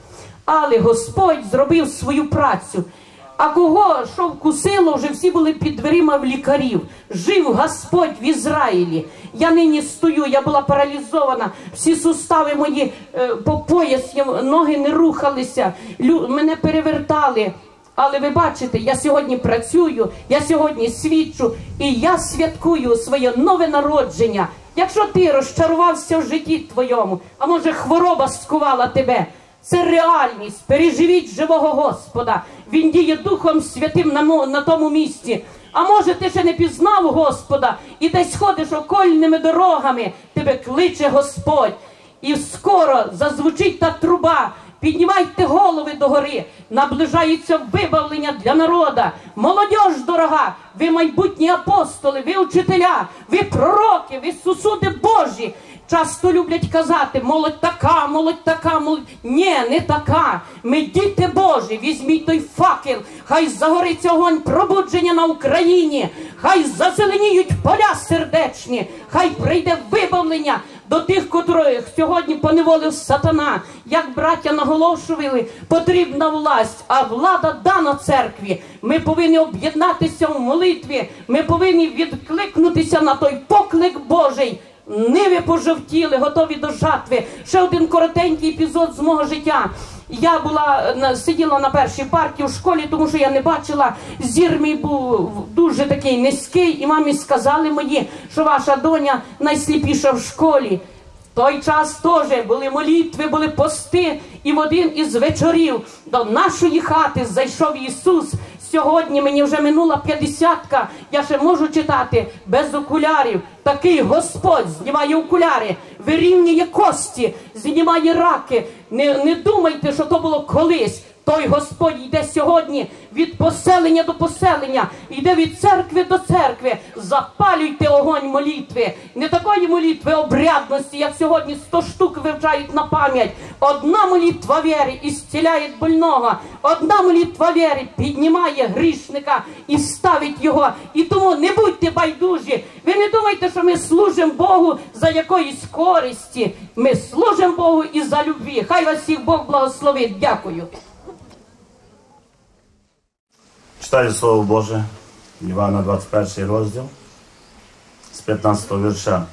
Але Господь зробив свою працю. А кого що вкусило, вже всі були під дверима в лікарів. Жив Господь в Ізраїлі. Я нині стою, я була паралізована. Всі сустави мої по пояс, ноги не рухалися. Мене перевертали. Але ви бачите, я сьогодні працюю, я сьогодні свідчу, і я святкую своє нове народження. Якщо ти розчарувався в житті твоєму, а може хвороба скувала тебе, це реальність. Переживіть живого Господа. Він діє Духом Святим на тому місці. А може ти ще не пізнав Господа і десь ходиш окольними дорогами, тебе кличе Господь. І скоро зазвучить та труба. Піднімайте голови догори, наближається вибавлення для народа. Молодіж дорога, ви майбутні апостоли, ви учителя, ви пророки, ви сосуди Божі. Часто люблять казати: молодь така, молодь така, молодь. Ні, не така. Ми діти Божі, візьміть той факел, хай загориться огонь пробудження на Україні, хай зазеленіють поля сердечні, хай прийде вибавлення до тих, котрих сьогодні поневолив сатана. Як браття наголошували, потрібна власть, а влада дана церкві. Ми повинні об'єднатися в молитві, ми повинні відкликнутися на той поклик Божий. Ниви пожовтіли, готові до жатви. Ще один коротенький епізод з мого життя. Я сиділа на першій парті в школі, тому що я не бачила. Зір мій був дуже такий низький, і мамі сказали мої, що ваша доня найсліпіша в школі. В той час теж були молитви, були пости, і в один із вечорів до нашої хати зайшов Ісус. Сьогодні мені вже минула 50-ка, я ще можу читати без окулярів. Такий Господь знімає окуляри, вирівнює кості, знімає раки. Не думайте, що то було колись. Той Господь йде сьогодні від поселення до поселення, йде від церкви до церкви. Запалюйте огонь молитви. Не такої молитви обрядності, як сьогодні 100 штук вивчають на пам'ять. Одна молитва віри ісціляє больного. Одна молитва віри піднімає грішника і ставить його. І тому не будьте байдужі. Ви не думайте, що ми служимо Богу за якоїсь користі. Ми служимо Богу і за любві. Хай вас всіх Бог благословить. Дякую. Читаю Слово Боже, Івана 21 розділ, с 15 верша.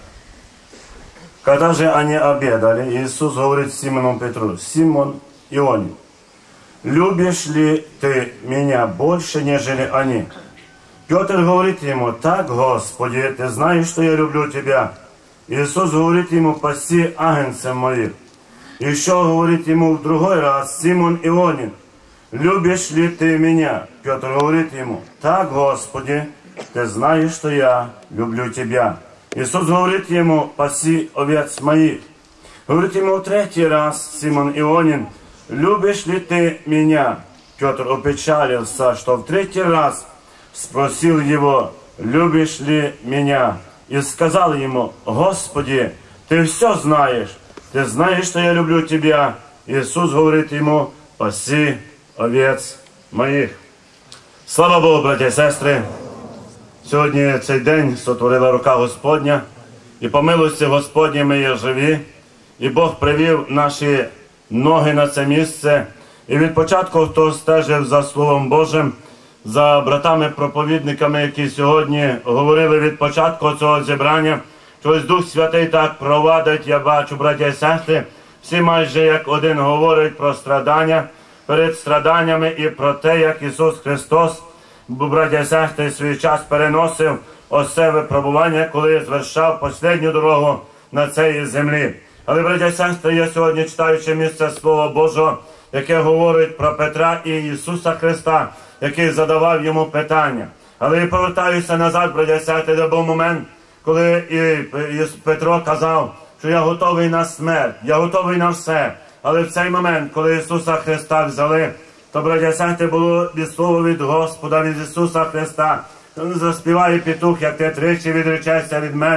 Когда же они обедали, Иисус говорит Симону Петру: «Симон Ионин, любишь ли ты меня больше, нежели они?» Петр говорит ему: «Так, Господи, ты знаешь, что я люблю тебя». Иисус говорит ему: «Паси агнцев моих». Еще говорит ему в другой раз: «Симон Ионин, любишь ли ты меня?» Петр говорит ему: «Так, Господи, ты знаешь, что я люблю тебя». Иисус говорит ему: «Паси овец моих». Говорит ему в третий раз: «Симон Ионин, любишь ли ты меня?» Петр опечалился, что в третий раз спросил его: «Любишь ли меня?» И сказал ему: «Господи, ты все знаешь, ты знаешь, что я люблю тебя». Иисус говорит ему: «Паси овець моїх». Слава Богу, браті і сестри! Сьогодні цей день сотворила рука Господня, і по милості Господній ми є живі, і Бог привів наші ноги на це місце. І від початку, хто стежив за Словом Божим, за братами-проповідниками, які сьогодні говорили від початку цього зібрання, щось Дух Святий так провадить, я бачу, браті і сестри, всі майже як один говорять про страдання, перед страданнями і про те, як Ісус Христос, браття і сестри, свій час переносив ось це випробування, коли звершав останню дорогу на цій землі. Але, браття і сестри, я сьогодні, читаючи місце Слова Божого, яке говорить про Петра і Ісуса Христа, який задавав йому питання. Але я повертаюся назад, браття і сестри, де був момент, коли і Петро казав, що я готовий на смерть, я готовий на все. Але в цей момент, коли Ісуса Христа взяли, то, браття і сестри, було слово від Господа, від Ісуса Христа. Він заспіває петух, як ти тричі відречешся від мене,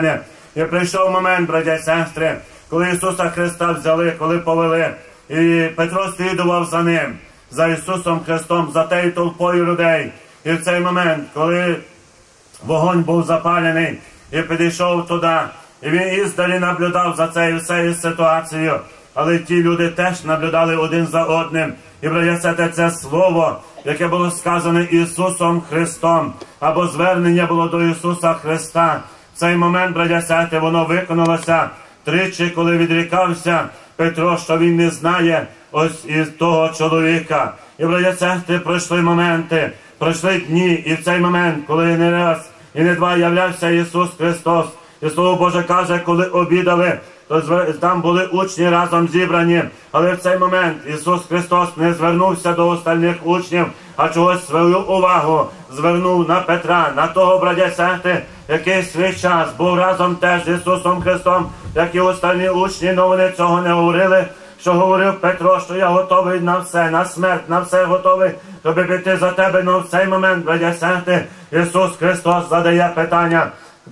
І прийшов момент, браття і сестри, коли Ісуса Христа взяли, коли повели. І Петро слідував за ним, за Ісусом Христом, за тією толпою людей. І в цей момент, коли вогонь був запалений, і підійшов туди, і він іздалі наблюдав за цією всією ситуацією. Але ті люди теж наблюдали один за одним. І, браття, це слово, яке було сказане Ісусом Христом, або звернення було до Ісуса Христа. В цей момент, браття, воно виконалося тричі, коли відрікався Петро, що він не знає ось із того чоловіка. І, браття, пройшли моменти, пройшли дні, і в цей момент, коли не раз і не два являвся Ісус Христос, і Слово Боже каже, коли обідали, то там були учні разом зібрані. Але в цей момент Ісус Христос не звернувся до остальних учнів, а чогось свою увагу звернув на Петра, на того, браття, який свій час був разом теж з Ісусом Христом, як і остальні учні, але вони цього не говорили, що говорив Петро, що я готовий на все, на смерть, на все готовий, щоб піти за тебе. Но в цей момент, браття, Ісус Христос задає питання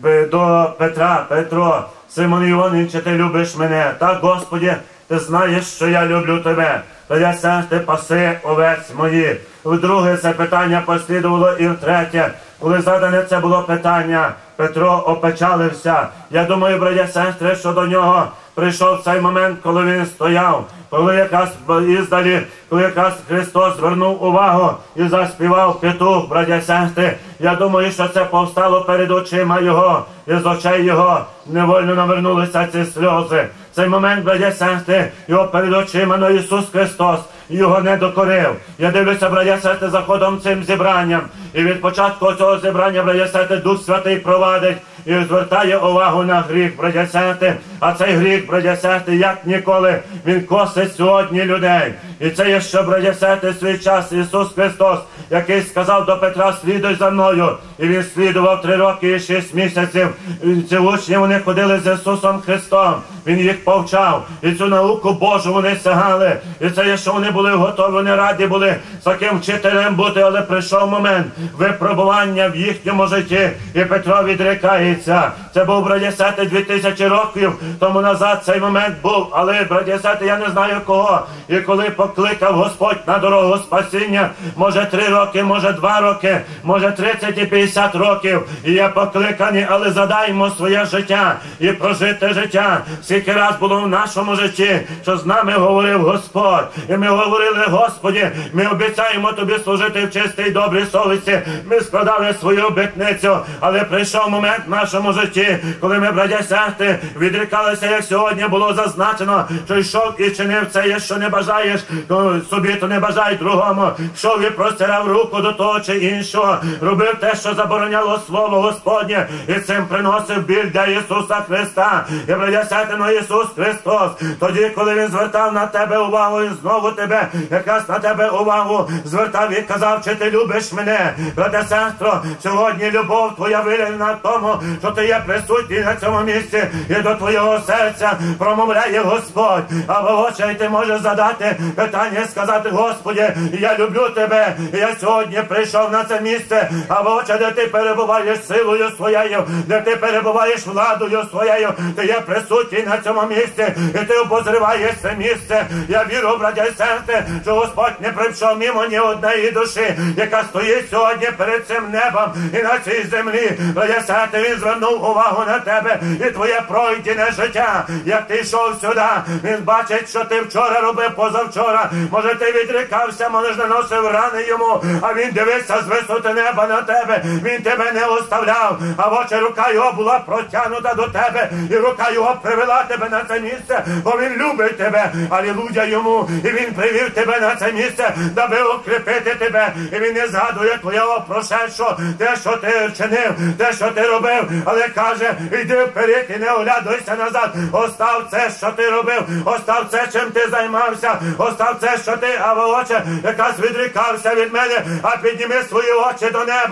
до Петра: Петро, Симон Іонин, чи ти любиш мене? Так, Господи, ти знаєш, що я люблю тебе. Браття, ти паси овець мої. Вдруге це питання послідувало і втретє. Коли задане це було питання, Петро опечалився. Я думаю, браття, що до нього прийшов цей момент, коли він стояв, коли якраз іздалі, коли якраз Христос звернув увагу і заспівав петух, браття. Я думаю, що це повстало перед очима його, і з очей його невольно навернулися ці сльози. Цей момент, браття, його перед очима, но Ісус Христос його не докорив. Я дивлюся, браття, за ходом цим зібранням. І від початку цього зібрання, браття, Дух Святий провадить і звертає увагу на гріх, браття. А цей гріх, браття, як ніколи, він косить сьогодні людей. І це є ще, браття, свій час Ісус Христос, який сказав до Петра: слідуй за мною. І він слідував 3 роки і 6 місяців. Ці учні, вони ходили з Ісусом Христом. Він їх повчав. І цю науку Божу вони сягали. І це є, що вони були готові, вони раді були з таким вчителем бути. Але прийшов момент випробування в їхньому житті. І Петро відрікається. Це був, браття, 2000 років тому назад цей момент був. Але, браття, я не знаю кого. І коли покликав Господь на дорогу спасіння, може 3 роки, може 2 роки, може 30 і 50 років. І є покликані, але задаймо своє життя і прожити життя. Скільки раз було в нашому житті, що з нами говорив Господь. І ми говорили: Господи, ми обіцяємо Тобі служити в чистій і добрій совісті. Ми складали свою обітницю, але прийшов момент в нашому житті, коли ми, браття, відрікалися, як сьогодні було зазначено, що йшов і чинив це, є, що не бажаєш собі, то не бажай другому. Йшов і простирав руку до того чи іншого, робив те, що забороняло Слово Господнє, і цим приносив біль для Ісуса Христа. І, браття, но Ісус Христос, тоді, коли Він звертав на тебе увагу, і знову тебе, якраз на тебе увагу звертав і казав: чи ти любиш мене? Брате, сестро, сьогодні любов твоя виявлена в тому, що ти є присутній на цьому місці, і до твого серця промовляє Господь. Або очей ти можеш задати питання і сказати: Господи, я люблю тебе, і я сьогодні прийшов на це місце. Або очі, де ти перебуваєш силою своєю, де ти перебуваєш владою своєю, ти є присутній на цьому місці, і ти обозриваєш це місце. Я вірю, браття і сестри, що Господь не прийшов мимо ні однієї душі, яка стоїть сьогодні перед цим небом і на цій землі. Браття і сестри, Він звернув увагу на тебе і твоє пройдене життя. Як ти йшов сюди, Він бачить, що ти вчора робив, позавчора. Може, ти відрікався, може, наносив рани йому, а Він дивився з висоти неба на тебе. Він тебе не оставляв, а в очі рука його була протягнута до тебе, і рука його привела тебе на це місце, бо Він любить тебе. Алілуя йому. І Він привів тебе на це місце, даби укріпити тебе. І Він не згадує твого прошедшого, те, що ти вчинив, те, що ти робив, але каже: йди вперед і не оглядуйся назад. Остав це, що ти робив, остав це, чим ти займався, остав це, що ти, або очі, якраз відрікався від мене, а підніми свої очі до неба і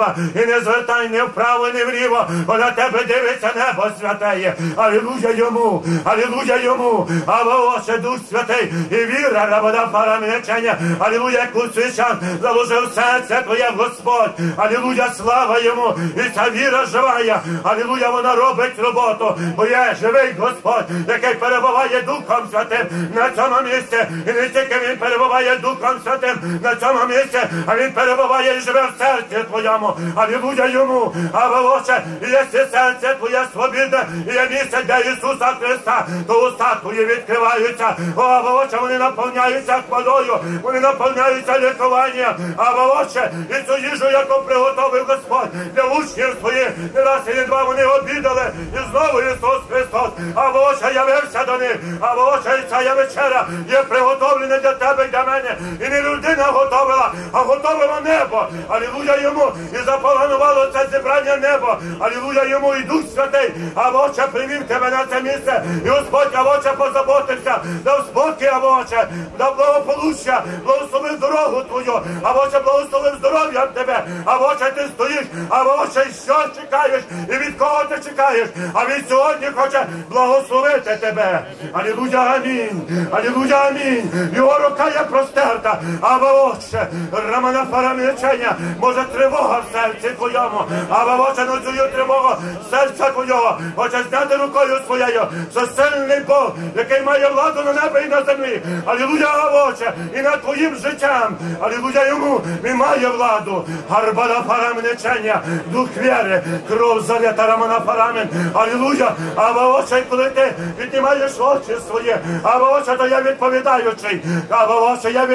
не звертай ні вправо, ні вліво, бо на тебе дивиться небо святеє. Алілуя йому, алілуя йому, або Отче, Дух Святий, і віра, рабода парам'ячення, алілуя, яку свящан заложив серце твоє в Господь, алілуя, слава йому, і ця віра живая, алілуя, вона робить роботу, бо є живий Господь, який перебуває Духом Святим на цьому місці, і не тільки він перебуває Духом Святим на цьому місці, а він перебуває і живе в серці твоєму, алілуя йому, або Отче, і якщо серце твоє свобідне, і є місце для Ісуса Христа, то уста твої відкриваються, або Отче, вони наповняються хвалою, вони наповняються лікуванням, або Отче, і цю їжу, яку приготовив Господь для учнів своїх, не раз і не два вони обідали, і знову Ісус Христос, або Отче, явився до них, або Отче, і ця вечеря є приготовлена для тебе і для мене, і не людина готовила, а готовило небо, алілуя йому, і запланувало це зібрання небо, алілуя йому, і Дух Святий, або Отче, привів тебе на це місце, і Господь, або Отче, позаботився, дав спокій, або Отче, дав благополуччя, благословив дорогу твою, або Отче, благословив здоров'я тебе, або Отче, ти стоїш, або Отче, що чекаєш, і від кого ти чекаєш, а він сьогодні хоче благословити тебе. Алілуя, амінь, алілуя, амінь, його рука є простерта, або Отче, рамана парам'ячення, може тривога в серці твоєму, або Отче, на цю тривогу серця твого, Отче, зняти рукою своєю, що сильний Бог, який має владу на небі і на землі, алілуя, Отче, і над твоїм життям, алілуя йому, він має владу, гарбана парам'ячення, дух віри, кров залята рамана парамен, алілуя, або Отче, коли ти піднімаєш очі свої, або Отче, то я відповідаючий, або Отче, я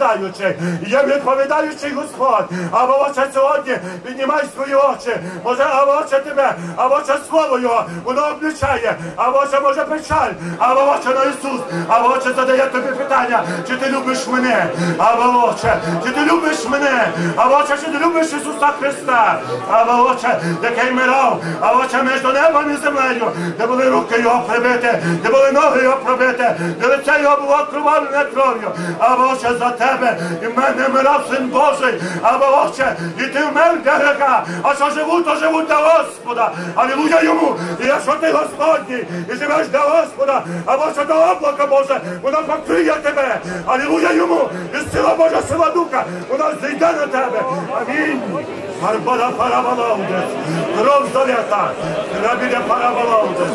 відповідаючий Господь, або Отче, сьогодні піднімай свої очі, може, або Отче, тебе, або Отче, слово його, воно обличає, або Отче, може, печаль, або Отче, на Ісус, або Отче, задає тобі питання, чи ти любиш мене, або Отче, чи ти любиш мене, або Отче, чи ти любиш Ісуса Христа, або Отче, який мирав, або Отче, між небом і землею, де були руки його прибиті, де були ноги його пробиті, де лице його було окровавлене кров'ю, або Отче, за тебе і в мене мирав Син Божий, або Отче, і ти вмер для греха, а що живу, то живу для Господа, алілуя йому, і якщо ти Господній, і живеш для Господа, або що до облака Боже, воно покриє тебе, алілуя йому, і сила Божа, сила Духа, вона зійде на тебе, амінь. Гарбана парабалаудес, кров залята, крабіля парабалаудес,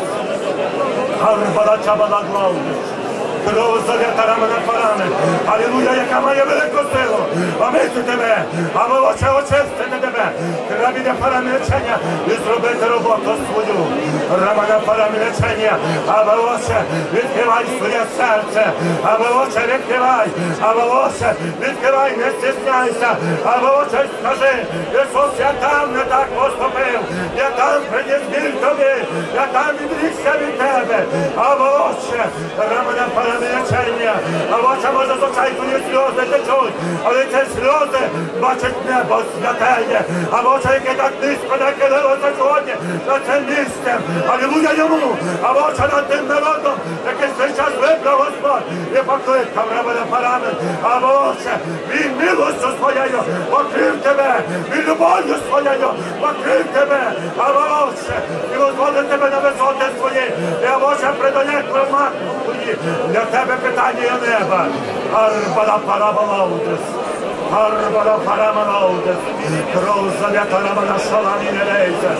гарбана чабана глаудес, кров залята рамена парами, алілуя, яка має велику силу, омити тебе, або Отче, очистити тебе, крабіля парам'ячення і зробити роботу свою, рамена парам'ячення, або Отче, відкривай своє серце, або Отче, відкривай, або Отче, відкривай, не стісняйся, або Отче, скажи, Ісус, я там не так поступив, я там приніс біль тобі, я там відрікся від тебе, або Отче, рамена парам'ячення, або Отче, може, з очей твої сльози течуть, але ці сльози бачить небо святеє, або Отче, яке так низько накидалося сьогодні на це місце, алілуя йому, або Отче, над тим народом, який цей час вибрав Господь, і покликав рамена парамен, або Отче, він милостю своєю покрив тебе, він любов'ю своєю покрив тебе, або Отче, і возводить тебе на висоти свої, і або Отче, придає кроматку твої, для тебе питання неба, арбана парабалаудес, арбана парамалаудес, кров залята рамана шаламіне рейзес,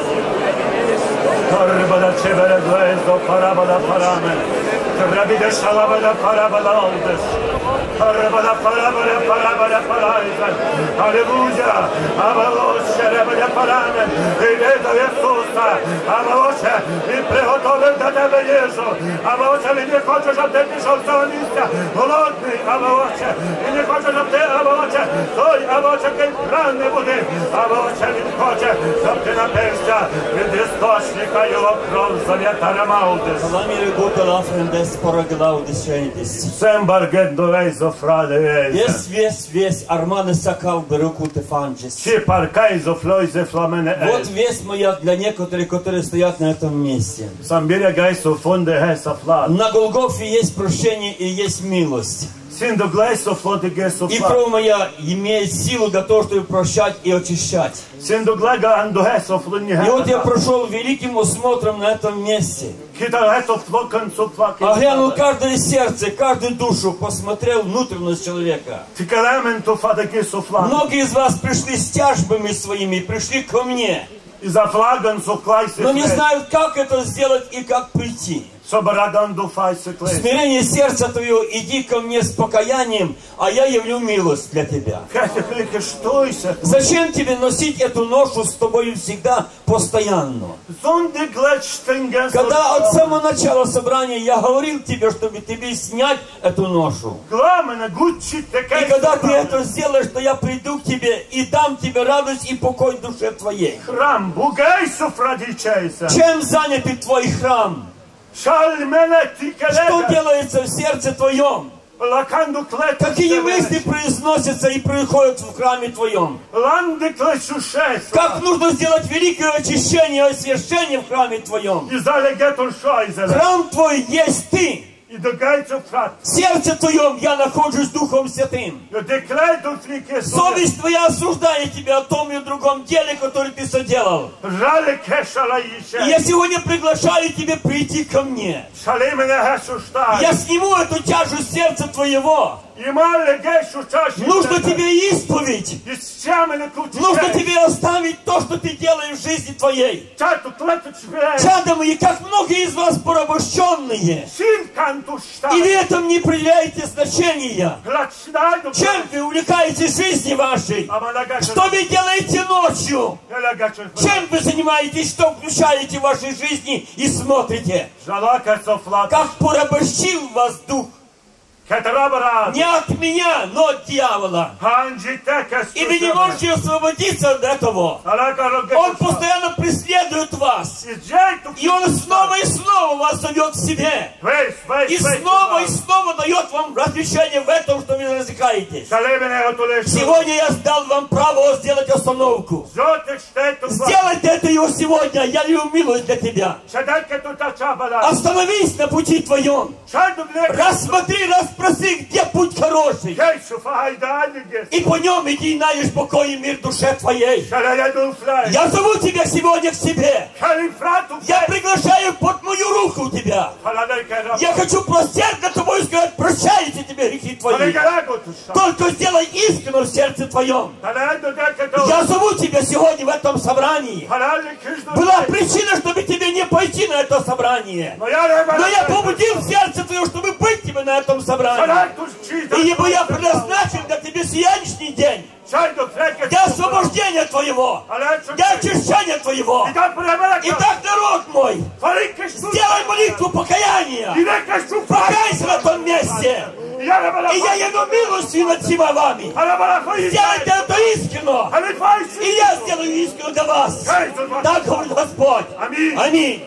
арбана чебере глезо парабана парамен, крабіде шалабана парабалаудес, арбана парабана парабана парайзен, алілуя, абалоще ребене парамен, і віддав Ісуса, абалоще, він приготовив до тебе їжу, абалоще, він не хоче, щоб ти пішов з цього місця, голодний, абалоще, він не хоче, щоб ти, абалоще, той, абалоще, який ранний буде, абалоще, він хоче, щоб ти напився від істочника його кров зав'ята рамаудис. Salamire gute Laffen des Paraglaudis Schendis. Sembar get do parkaizo frade Есть арманы сакал беруку тефанджис. Чи parkaizo floize flamene Вот весь моя для некоторых, которые стоят на этом месте. Самбиря гайсо фонде хеса флад. На Голгофе есть прощение и есть милость. Синду глайсо флоде гесо И флад. кровь моя имеет силу для того, чтобы прощать и очищать. Синду глага анду хесо флунни И вот я хеса. прошел великим осмотром на этом месте. Кита хесо флокан суфлаки. Оглянул каждое сердце, каждую душу, посмотрел внутренность человека. Тикарамен туфаде гесо флад. Многие из вас пришли с тяжбами своими, пришли ко мне, И за флаган суклайсе. но не знают, как это сделать и как прийти. Собарадан дуфайсе клейс. Смирение сердца твоего, иди ко мне с покаянием, а я явлю милость для тебя. Зачем тебе носить эту ношу с тобой всегда, постоянно? Когда от самого начала собрания я говорил тебе, чтобы тебе снять эту ношу. И когда ты это сделаешь, то я приду к тебе и дам тебе радость и покой в душе твоей. Чем занят твой храм? Что делается в сердце твоем? Какие мысли произносятся и приходят в храме твоем? Как нужно сделать великое очищение и освящение в храме твоем? Храм твой есть ты. В сердце твоем я нахожусь Духом Святым. Совесть твоя осуждает тебя о том и другом деле, которое ты соделал. И я сегодня приглашаю тебя прийти ко мне. Я сниму эту тяжесть сердца твоего. Нужно тебе исповедь. Нужно тебе оставить то, что ты делаешь в жизни твоей. Чадо мои, как многие из вас порабощенные. И вы этом не придавляете значения. Чем вы увлекаетесь в жизни вашей? Что вы делаете ночью? Чем вы занимаетесь, что включаете в вашей жизни и смотрите? Как порабощил вас дух. Не от меня, но от дьявола. И вы не можете освободиться от этого. Он постоянно преследует вас. И он снова и снова вас зовет к себе. И снова дает вам разрешение в этом, что вы развлекаетесь. Сегодня я дал вам право сделать остановку. Сделайте это его сегодня. Я лью милость для тебя. Остановись на пути твоем. Рассмотри, спроси, где путь хороший. И по нем иди и найдешь покой и мир в душе твоей. Я зову тебя сегодня к себе. Я приглашаю под мою руку тебя. Я хочу простить над тобой и сказать, прощайте тебе грехи твои. Только сделай искренне в сердце твоем. Я зову тебя сегодня в этом собрании. Была причина, чтобы тебе не пойти на это собрание. Но я побудил сердце твое, чтобы быть тебе на этом собрании. Ибо я предназначен для тебя сегодняшний день. Для освобождения твоего. Для очищения твоего. Итак, народ мой, сделай молитву покаяния. Покайся в этом месте. И я явлю милостью над всеми вами. Сделайте это искренно. И я сделаю искренно для вас. Так говорит Господь. Аминь.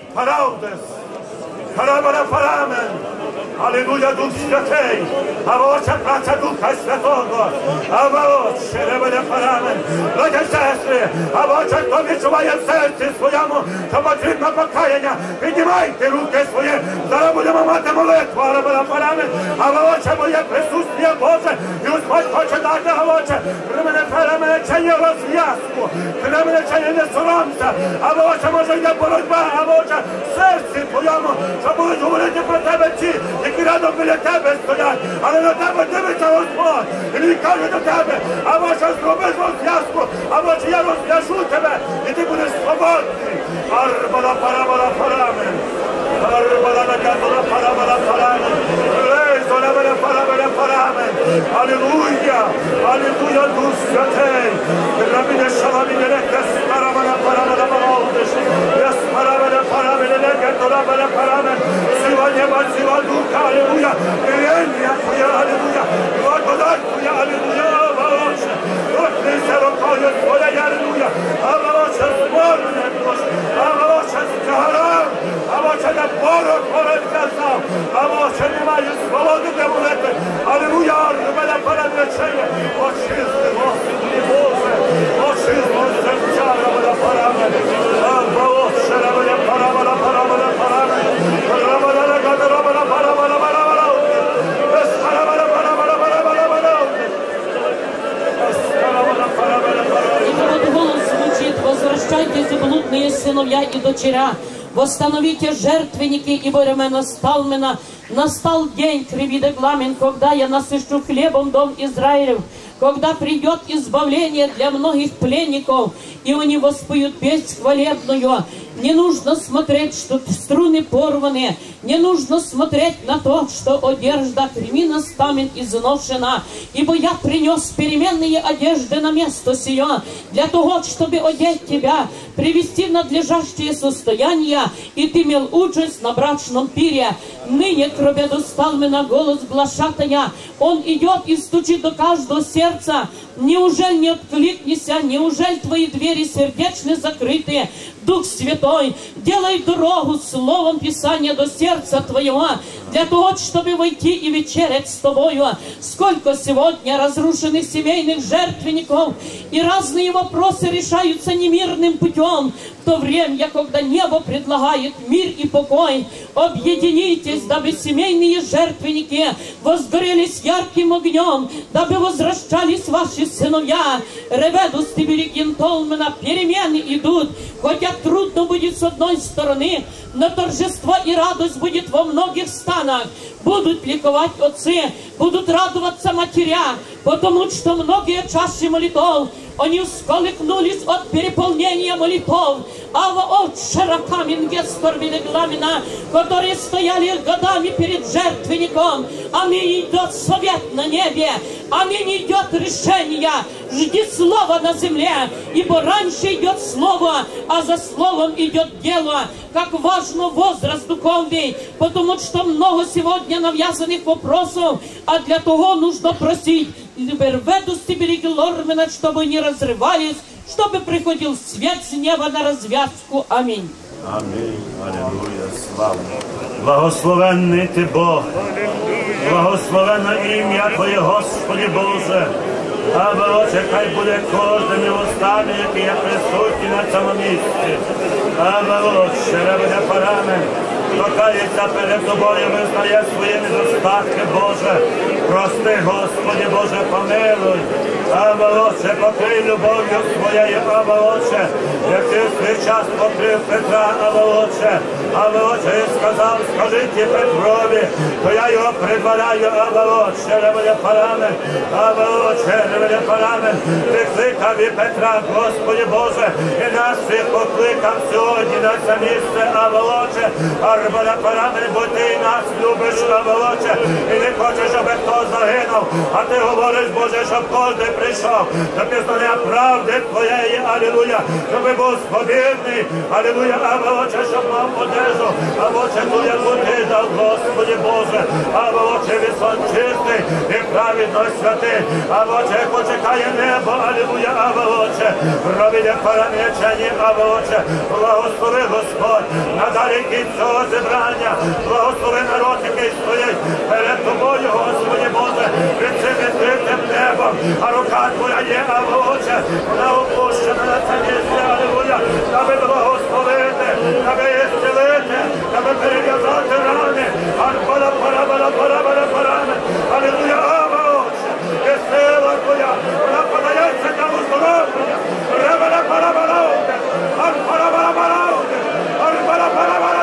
Аллилуйя, Дух Святий, а Божа праця Духа Святого, а Боже, ребята парамен, браті сестри, а Боже, хто відчуває в серці своєму, що потрібно покаяння, піднімайте руки свої, зараз будемо мати молитву, ребята парамен, а Боже, моє присутствие Боже, і Господь хоче дати, а Боже, мене парамен, чи є розв'язку, мене чи не соромся, а Боже, може йде боротьба, а Боже, в серці твоєму, що будуть говорити про тебе ті, які рядом біля тебе стоять, але на тебе дивиться Господь, і він каже до тебе, а Боже, зроби розв'язку, а Боже, я розв'яжу тебе, і ти будеш свободний. Арбала парабала парамен, арбала накатала парабала парамен, лезола бала парабала парамен, аллилуйя, аллилуйя, Дух Святий, рабине шалабине лекас парабала парабала параудеш, яс парабала парабала лекатола бала парамен, сила неба, сила Духа, аллилуйя, ілення твоя, аллилуйя, благодать твоя, аллилуйя, Боже, торкнися рукою твоєю, аллилуйя, а Боже, зборне Боже, а Боже, з тягаром, а Боже, Отче, на порох молився сам, а Отче, не маю свободи для молитви. Алілуя, мене передречення. Очисти, Господи Боже, очисти серця, мене парамени. Або Отче, мене парамена, парамена, парамена. Парамена, парамена, парамена, парамена. Без парамена, парамена, парамена, парамена. Без парамена, парамена, парамена. И вот голос звучит: возвращайтесь, блудные сыновья и дочеря, восстановите жертвенники, ибо времена сталмена. Настал день, кривиде гламен, когда я насыщу хлебом дом Израилев, когда придет избавление для многих пленников, и они воспоют песнь хвалебную. Не нужно смотреть, что струны порваны, не нужно смотреть на то, что одежда кремина стамин изношена, ибо я принес переменные одежды на место сие, для того, чтобы одеть тебя, привести в надлежащее состояние, и ты имел участь на брачном пире. Ныне к обеду сталмена голос глашатая, он идет и стучит до каждого сердца. Неужели не откликнешься, неужели твои двери сердечны закрыты? Дух Святой, делай дорогу словом Писания до сердца твоего, для того, чтобы войти и вечерять с тобою. Сколько сегодня разрушенных семейных жертвенников, и разные вопросы решаются немирным путем, в то время, когда небо предлагает мир и покой. Объединитесь, дабы семейные жертвенники возгорелись ярким огнем, дабы возвращались ваши сыновья. Реведус Тиберикин Толмена, перемены идут, хотя трудно будет с одной стороны, но торжество и радость будет во многих станах. Будут ликовать отцы, будут радоваться матеря, потому что многие чаши молитв, они всколыхнулись от переполнения молитв. Ава Отче Ракамин Гестор Велигламина, которые стояли годами перед жертвенником. Аминь, идет совет на небе, аминь, идет решение. Жди слова на земле, ибо раньше идет слово, а за словом идет дело. Как важно возраст духовный, потому что много сегодня навязанных вопросов, а для того нужно просить, чтобы не разрывались, чтобы приходил свет с неба на развязку. Аминь. Амінь. Алілуя. Слава. Благословенний ти Бог. Благословенне ім'я Твоє, Господи Боже. Аби, Отче, хай буде кожним устами, які є присутні на цьому місці. Аби, Отче, реведе парамен, хто кається перед Тобою, визнає свої недостатки, Боже. Прости, Господи Боже, помилуй. Аби, Отче, покрий любов'ю Своєю, аби, Отче, як ти в свій час покрив Петра, аби, Отче. Аби, Отче, і сказав, скажіть Петрові, то я його предваряю, аби, Отче, реведе парамен, аби, Отче, реведе парамен. Ти кликав і Петра, Господи Боже, і нас всіх покликав сьогодні на це місце, аби, Отче, арбаля парамен, бо ти нас любиш, аби, Отче, і не хочеш, щоб хто загинув, а ти говориш, Боже, щоб кожен прийшов до пізнання правди Твоєї, алілуя, щоб був спобідний, алілуя, аби, Отче, щоб мав одежу, аби, Отче, ту, яку ти дав, Господи Боже, аби, Отче, вісон чистий і праведно святий, аби, Отче, як почекає небо, алілуя, аби, Отче, робіде парамечені, аби, Отче, благослови, Господь, надалі кінь цього зібрання, благослови народ, який стоїть перед Тобою, Господи Боже, під цим відкритим небом, а рука Твоя є, аби, Отче, вона опущена на це місце, алілуя, аби благословити, аби ісцілити, аби перев'язати рани, арбала, парабала, парабала, парами, алілуя, аби, Отче, і сила Твоя, вона подається для уздоровлення, рабала, парабала, арбала, парабала, арбала, парабала,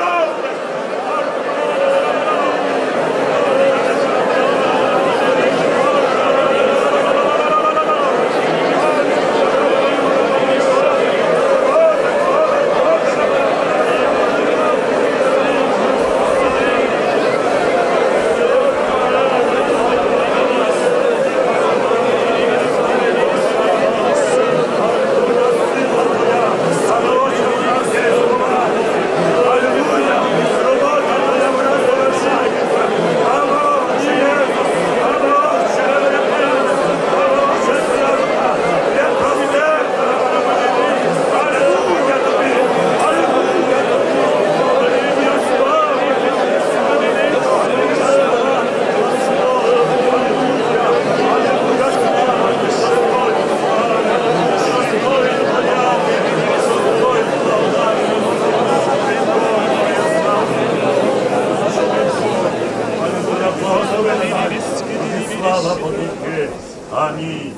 Аминь.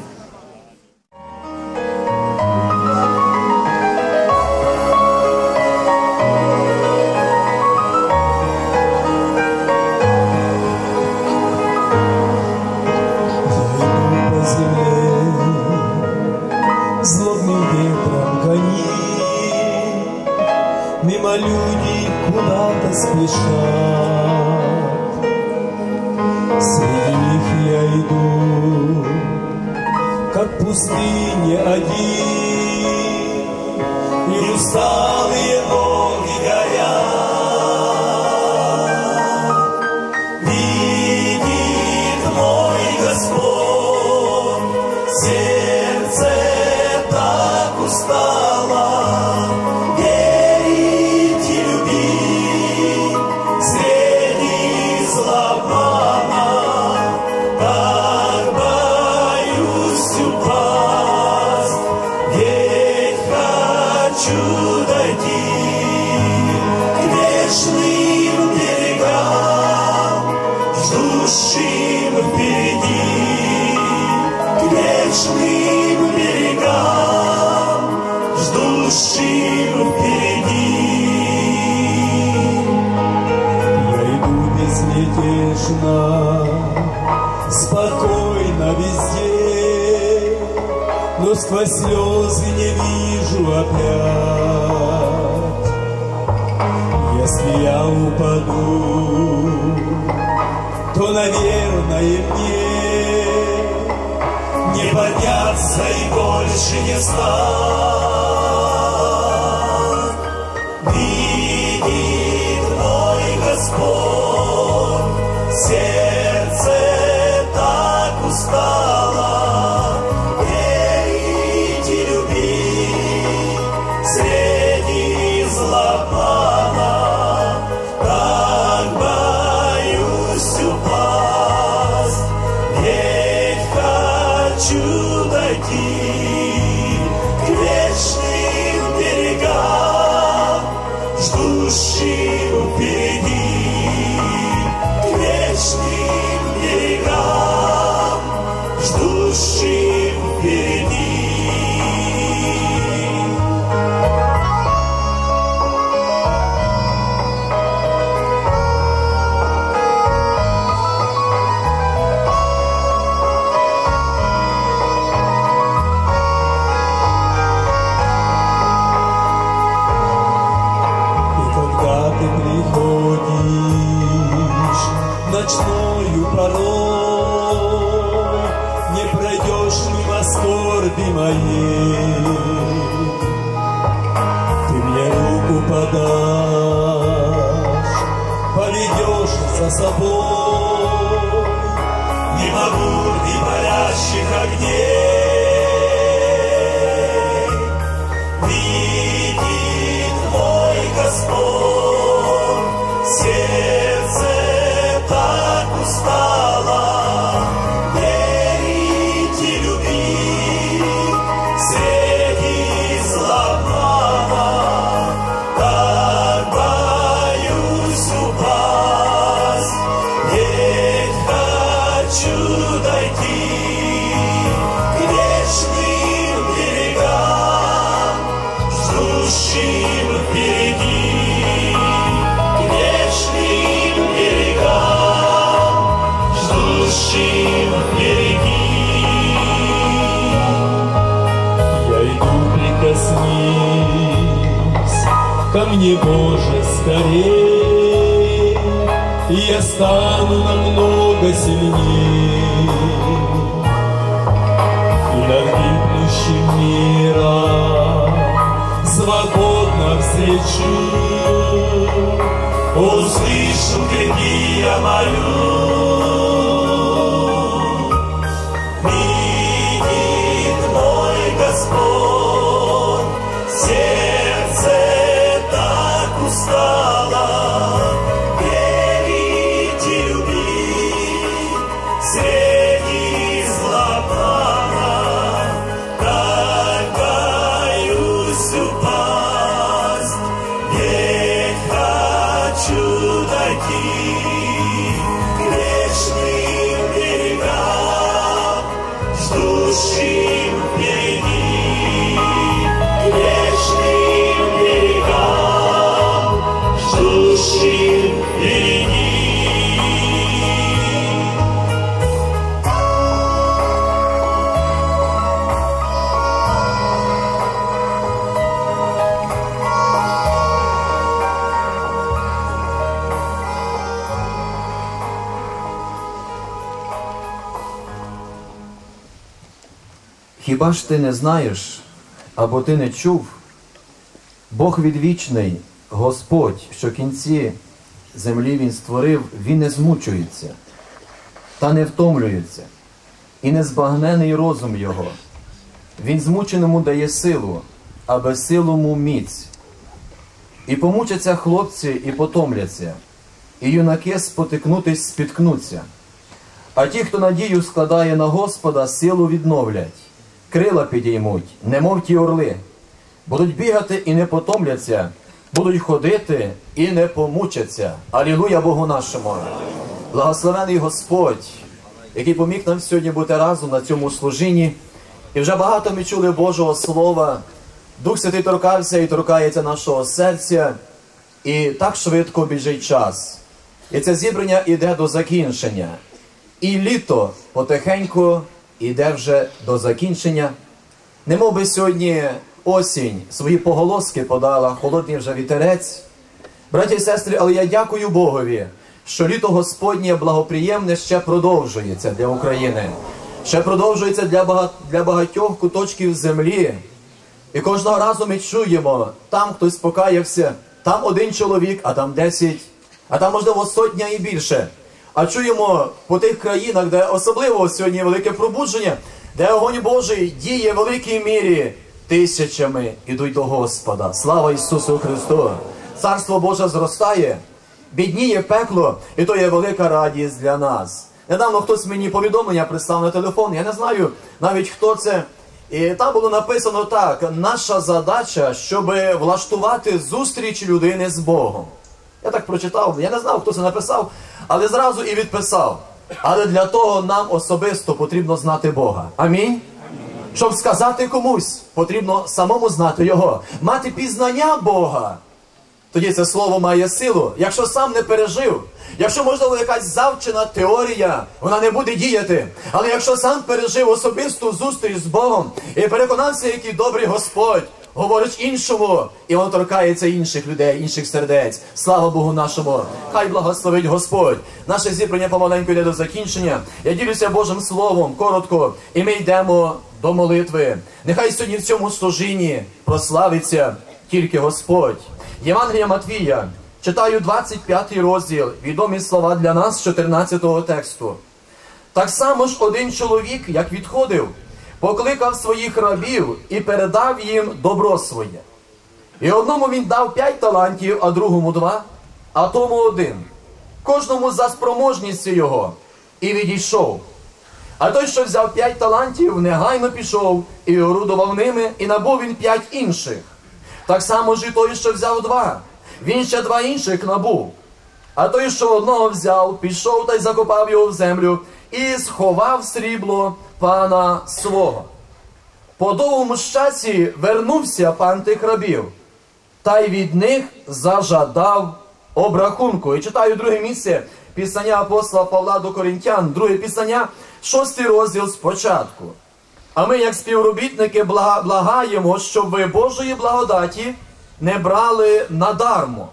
Мимо люди куда-то спешат, среди них я иду, как в пустыне один, и усталые ноги горят. Видит мой Господь, сердце так устало. Спокойно везде, но сквозь слезы не вижу опять. Если я упаду, то, наверное, мне не подняться и больше не встать. Видит мой Господь, сердце так устало, верить и любить среди злоплана. Так боюсь упасть, ведь хочу дойти к вечным берегам, ждущим впереди. Вечным берегам, ждущим впереди. И когда ты приходишь ночною порой, не пройдешь мимо скорби моей. Ты мне руку подашь, поведешь за собой мимо бурь и палящих огней. Видит мой Господь, сердце так устало, верить и любить среди злоплана. Так боюсь упасть, ведь хочу дойти к вечным берегам, ждущим впереди. К вечным берегам, ждущим впереди. Я иду, прикоснись ко мне, Боже, скорей, и я стану намного сильнее. И над гибнущим миром свободно встречу, услышу крики я молю. Видит мой Господь, сердце так устало, верить и любить среди злоплана. Так боюсь упасть, ведь хочу дойти к Хіба ж ти не знаєш, або ти не чув? Бог відвічний, Господь, що кінці землі Він створив, Він не змучується, та не втомлюється, і незбагнений розум Його. Він змученому дає силу, а безсилому міць. І помучаться хлопці, і потомляться, і юнаки спотикнутись спіткнуться. А ті, хто надію складає на Господа, силу відновлять, крила підіймуть, немов ті орли. Будуть бігати і не потомляться, будуть ходити і не помучаться. Алілуя Богу нашому! Благословений Господь, який поміг нам сьогодні бути разом на цьому служінні. І вже багато ми чули Божого Слова. Дух Святий торкався і торкається нашого серця. І так швидко біжить час. І це зібрання йде до закінчення. І літо потихеньку йде вже до закінчення. Немов би сьогодні осінь свої поголоски подала, холодний вже вітерець. Браті і сестри, але я дякую Богові, що літо Господнє благоприємне ще продовжується для України. Ще продовжується для багатьох куточків землі. І кожного разу ми чуємо, там хтось покаявся, там один чоловік, а там 10, а там, можливо, сотня і більше. А чуємо по тих країнах, де особливо сьогодні велике пробудження, де огонь Божий діє в великій мірі, тисячами ідуть до Господа. Слава Ісусу Христу! Царство Боже зростає, бідніє пекло, і то є велика радість для нас. Недавно хтось мені повідомлення прислав на телефон, я не знаю навіть хто це. І там було написано так: наша задача, щоб влаштувати зустріч людини з Богом. Я так прочитав, я не знав, хто це написав, але зразу і відписав. Але для того нам особисто потрібно знати Бога. Амінь? Щоб сказати комусь, потрібно самому знати Його. Мати пізнання Бога. Тоді це слово має силу. Якщо сам не пережив, якщо, можливо, якась завчена теорія, вона не буде діяти. Але якщо сам пережив особисту зустріч з Богом і переконався, який добрий Господь, говорить іншому, і він торкається інших людей, інших сердець. Слава Богу нашому! Хай благословить Господь! Наше зібрання помаленьку йде до закінчення. Я ділюся Божим Словом, коротко, і ми йдемо до молитви. Нехай сьогодні в цьому служінні прославиться тільки Господь. Євангелія Матвія, читаю 25 розділ, відомі слова для нас з 14-го тексту. Так само ж один чоловік, як відходив, покликав своїх рабів і передав їм добро своє. І одному він дав 5 талантів, а другому 2, а тому 1. Кожному за спроможністю його. І відійшов. А той, що взяв 5 талантів, негайно пішов і орудував ними, і набув він 5 інших. Так само ж і той, що взяв 2. Він ще 2 інших набув. А той, що одного взяв, пішов та й закопав його в землю і сховав срібло пана свого. По довгому ж часі вернувся пан тих рабів, та й від них зажадав обрахунку. І читаю друге місце Писання апостола Павла до Коринтян, друге Писання, 6 розділ спочатку. А ми, як співробітники, благаємо, щоб ви Божої благодаті не брали надармо.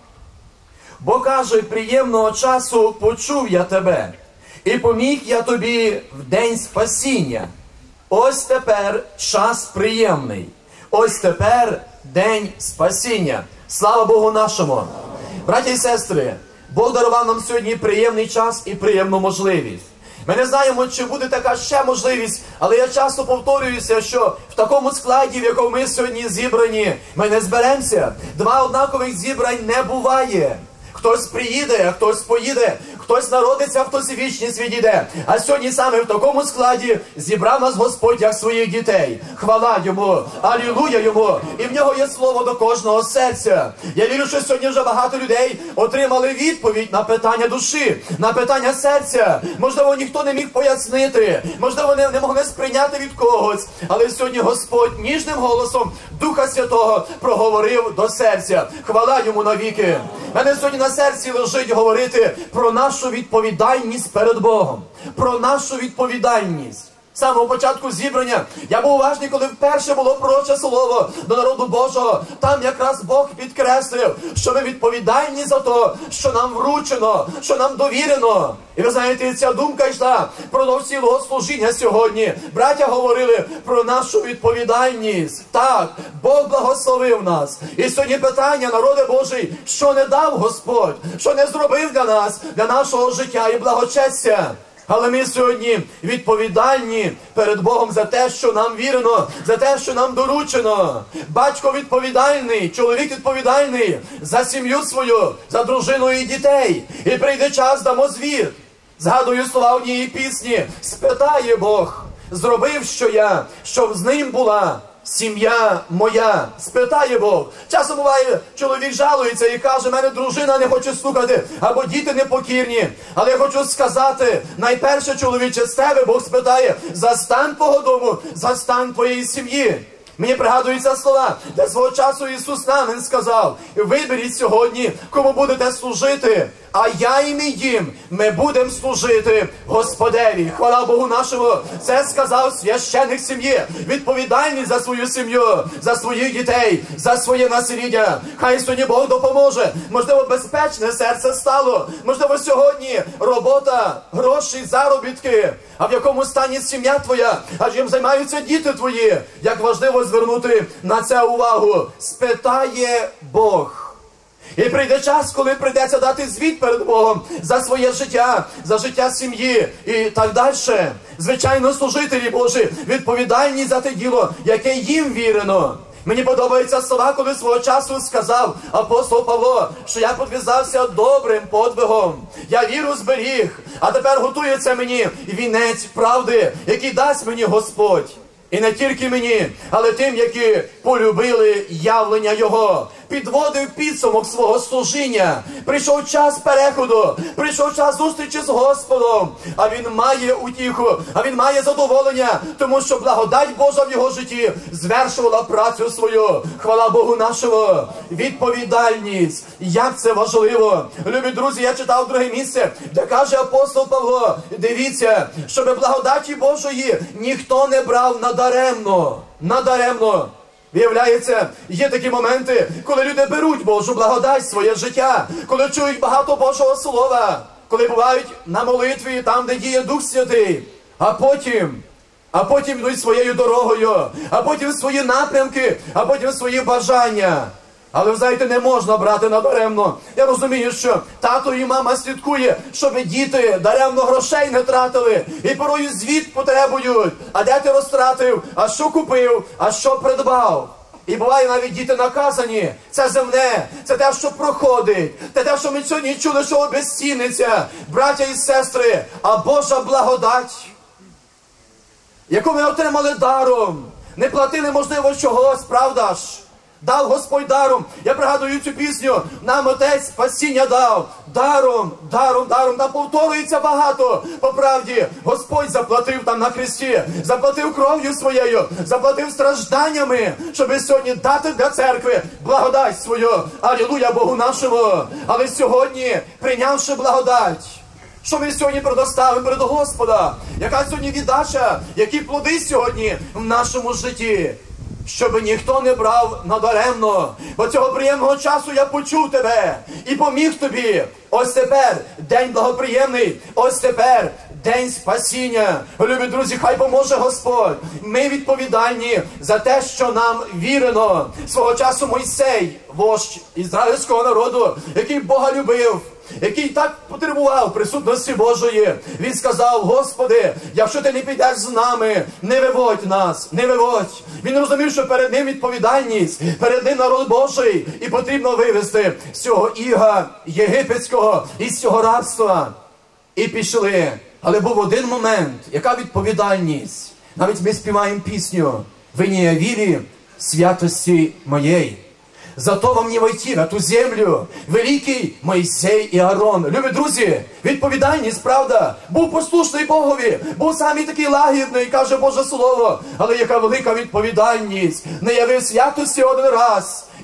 Бо, каже, приємного часу почув я тебе, і поміг я тобі в день спасіння. Ось тепер час приємний. Ось тепер день спасіння. Слава Богу нашому! Браті і сестри, Бог дарував нам сьогодні приємний час і приємну можливість. Ми не знаємо, чи буде така ще можливість, але я часто повторююся, що в такому складі, в якому ми сьогодні зібрані, ми не зберемося. 2 однакових зібрань не буває. Хтось приїде, а хтось поїде, хтось народиться, а хтось у вічність відійде. А сьогодні саме в такому складі зібрав нас Господь як своїх дітей. Хвала Йому, алілуя Йому. І в Нього є слово до кожного серця. Я вірю, що сьогодні вже багато людей отримали відповідь на питання душі, на питання серця. Можливо, ніхто не міг пояснити, можливо, не могли сприйняти від когось. Але сьогодні Господь ніжним голосом Духа Святого проговорив до серця. Хвала Йому навіки. Мене сьогодні на серці лежить говорити про нашу відповідальність перед Богом. Про нашу відповідальність. З самого початку зібрання я був уважний, коли вперше було пророче слово до народу Божого. Там якраз Бог підкреслив, що ми відповідальні за те, що нам вручено, що нам довірено. І ви знаєте, ця думка йшла впродовж цілого служіння сьогодні. Браття говорили про нашу відповідальність. Так, Бог благословив нас. І сьогодні питання, народе Божий, що не дав Господь, що не зробив для нас, для нашого життя і благочестя. Але ми сьогодні відповідальні перед Богом за те, що нам вірено, за те, що нам доручено. Батько відповідальний, чоловік відповідальний за сім'ю свою, за дружину і дітей. І прийде час, дамо звіт. Згадую слова однієї пісні. Спитає Бог, зробив що я, щоб з ним була сім'я моя. Спитає Бог. Часом буває, чоловік жалується і каже, мене дружина не хоче слухати, або діти непокірні. Але я хочу сказати, найперше, чоловіче, з тебе Бог спитає за стан твого дому, за стан твоєї сім'ї. Мені пригадуються слова, де свого часу Ісус нам сказав, виберіть сьогодні, кому будете служити, а я і мій дім, ми будемо служити Господеві. Хвала Богу нашому. Це сказав священник сім'ї, відповідальний за свою сім'ю, за своїх дітей, за своє насліддя. Хай сьогодні Бог допоможе. Можливо, безпечне серце стало. Можливо, сьогодні робота, гроші, заробітки. А в якому стані сім'я твоя? А чим займаються діти твої? Як важливо звернути на це увагу. Спитає Бог. І прийде час, коли прийдеться дати звіт перед Богом за своє життя, за життя сім'ї і так далі. Звичайно, служителі Божі відповідальні за те діло, яке їм вірено. Мені подобаються слова, коли свого часу сказав апостол Павло, що я підв'язався добрим подвигом. Я віру зберіг, а тепер готується мені вінець правди, який дасть мені Господь. І не тільки мені, але тим, які полюбили явлення Його. Підводив підсумок свого служіння. Прийшов час переходу, прийшов час зустрічі з Господом. А він має утіху, а він має задоволення, тому що благодать Божа в його житті звершувала працю свою. Хвала Богу нашому. Відповідальність. Як це важливо. Любі друзі, я читав друге місце, де каже апостол Павло, дивіться, щоб благодаті Божої ніхто не брав надаремно. Надаремно. Виявляється, є такі моменти, коли люди беруть Божу благодать в своє життя, коли чують багато Божого Слова, коли бувають на молитві, там, де діє Дух Святий, а потім йдуть своєю дорогою, а потім свої напрямки, а потім свої бажання. Але, ви знаєте, не можна брати надаремно. Я розумію, що тато і мама слідкує, щоб діти даремно грошей не тратили. І порою звіт потребують. А де ти розтратив? А що купив? А що придбав? І буває навіть діти наказані. Це земне, це те, що проходить. Це те, що ми сьогодні чули, що обезціниться. Браття і сестри, а Божа благодать, яку ми отримали даром. Не платили, можливо, чогось, правда ж? Дав Господь даром. Я пригадую цю пісню. Нам Отець спасіння дав. Даром, даром, даром. Там повторюється багато. По правді, Господь заплатив там на хресті. Заплатив кров'ю своєю. Заплатив стражданнями, щоб сьогодні дати для церкви благодать свою. Алілуя Богу нашому. Але сьогодні, прийнявши благодать, що ми сьогодні предоставимо перед Господа? Яка сьогодні віддача? Які плоди сьогодні в нашому житті? Щоб ніхто не брав надаремно. Бо цього приємного часу я почув тебе і поміг тобі. Ось тепер день благоприємний. Ось тепер день спасіння. Любі друзі, хай поможе Господь. Ми відповідальні за те, що нам вірено. Свого часу Мойсей, вождь ізраїльського народу, який Бога любив, який так потребував присутності Божої. Він сказав: Господи, якщо ти не підеш з нами, не виводь нас, не виводь. Він розумів, що перед ним відповідальність, перед ним народ Божий, і потрібно вивести з цього іга єгипетського, із цього рабства. І пішли. Але був один момент, яка відповідальність. Навіть ми співаємо пісню: «Ви не явили святості моєї. Зато вам не войти на ту землю, великий Мойсей і Аарон». Любі друзі, відповідальність, правда? Був послушний Богові, був самий такий лагідний, каже Боже Слово. Але яка велика відповідальність. Не явив святості один раз,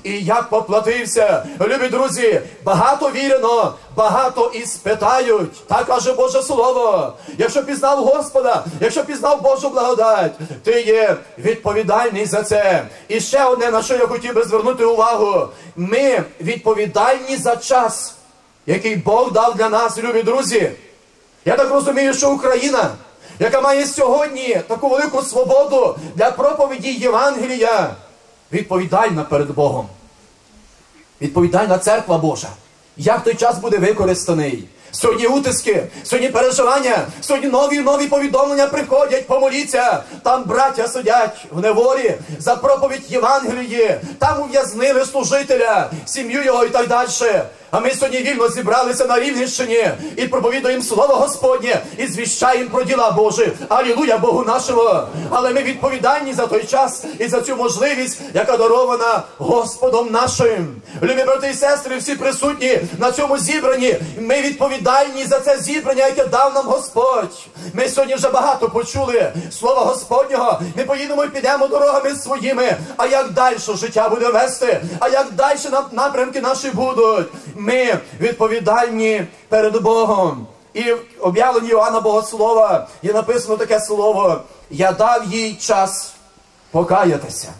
і як поплатився. Любі друзі, багато вірено, багато і спитають. Так каже Боже Слово. Якщо пізнав Господа, якщо пізнав Божу благодать, ти є відповідальний за це. І ще одне, на що я хотів би звернути увагу. Ми відповідальні за час, який Бог дав для нас, любі друзі. Я так розумію, що Україна, яка має сьогодні таку велику свободу для проповіді Євангелія, відповідальна перед Богом. Відповідальна церква Божа. Як той час буде використаний? Сьогодні утиски, сьогодні переживання, сьогодні нові повідомлення приходять, помоліться. Там браття сидять в неволі за проповідь Євангелії. Там ув'язнили служителя, сім'ю його і так далі. А ми сьогодні вільно зібралися на Рівненщині і проповідуємо Слово Господнє і звіщаємо про діла Божі. Алілуя Богу нашого! Але ми відповідальні за той час і за цю можливість, яка дарована Господом нашим. Любі брати і сестри, всі присутні на цьому зібранні, ми відповідальні за це зібрання, яке дав нам Господь. Ми сьогодні вже багато почули Слова Господнього. Ми поїдемо і підемо дорогами своїми. А як далі життя буде вести? А як далі напрямки наші будуть? Ми відповідальні перед Богом. І в об'явленні Іоанна Богослова є написано таке слово: «Я дав їй час покаятися».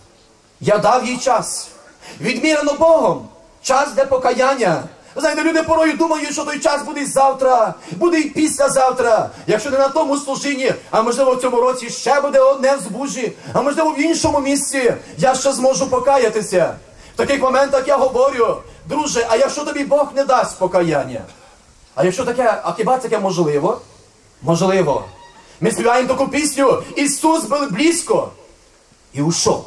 Я дав їй час. Відмірено Богом. Час для покаяння. Ви знаєте, люди порою думають, що той час буде і завтра, буде і післязавтра. Якщо не на тому служінні, а можливо в цьому році ще буде одне в Збужі, а можливо в іншому місці, я ще зможу покаятися. В таких моментах я говорю: друже, а якщо тобі Бог не дасть покаяння? А якщо таке, а хіба таке можливо? Можливо. Ми співаємо таку пісню: Ісус був близько і ушов.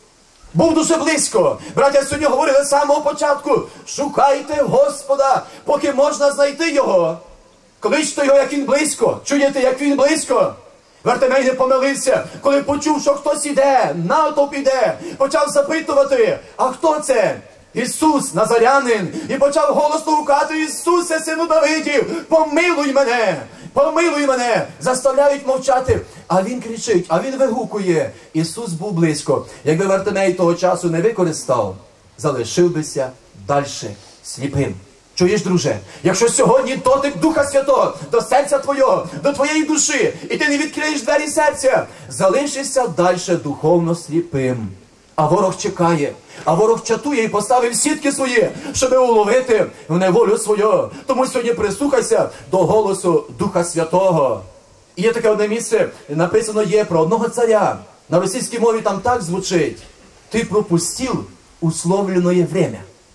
Був дуже близько. Браття сьогодні говорили з самого початку: шукайте Господа, поки можна знайти Його. Кличте Його, як Він близько. Чуєте, як Він близько? Вартимей не помилився, коли почув, що хтось іде, натовп іде. Почав запитувати: а хто це? Ісус, Назарянин. І почав голосно гукати: Ісусе, сину Давидів, помилуй мене! Помилуй мене! Заставляють мовчати. А він кричить, а він вигукує: Ісус був близько. Якби Вартимей того часу не використав, залишив бися далі сліпим. Чуєш, друже? Якщо сьогодні дотик Духа Святого до серця твого, до твоєї душі, і ти не відкриєш двері серця, залишишся далі духовно сліпим. А ворог чекає, а ворог чатує і поставив сітки свої, щоб уловити в неволю свою. Тому сьогодні прислухайся до голосу Духа Святого. І є таке одне місце, написано є про одного царя. На російській мові там так звучить: ти пропустив условленое время.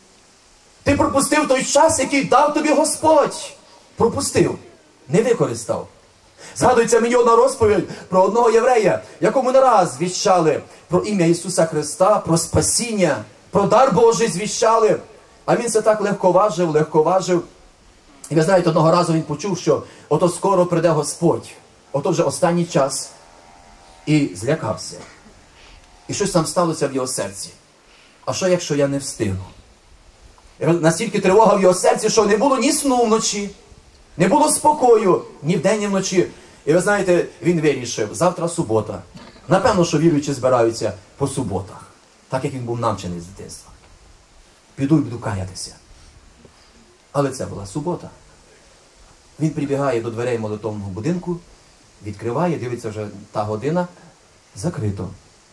Ти пропустив той час, який дав тобі Господь. Пропустив, не використав. Згадується мені одна розповідь про одного єврея, якому не раз звіщали про ім'я Ісуса Христа, про спасіння, про дар Божий звіщали. А він це так легковажив. І ви знаєте, одного разу він почув, що ото скоро прийде Господь, ото вже останній час. І злякався. І щось там сталося в його серці. А що, якщо я не встигну? І настільки тривога в його серці, що не було ні сну вночі, не було спокою ні вдень, ні вночі. І ви знаєте, він вирішив: завтра субота. Напевно, що віруючі збираються по суботах, так як він був навчений з дитинства. Піду і буду каятися. Але це була субота. Він прибігає до дверей молитовного будинку, відкриває, дивиться, вже та година, закрито.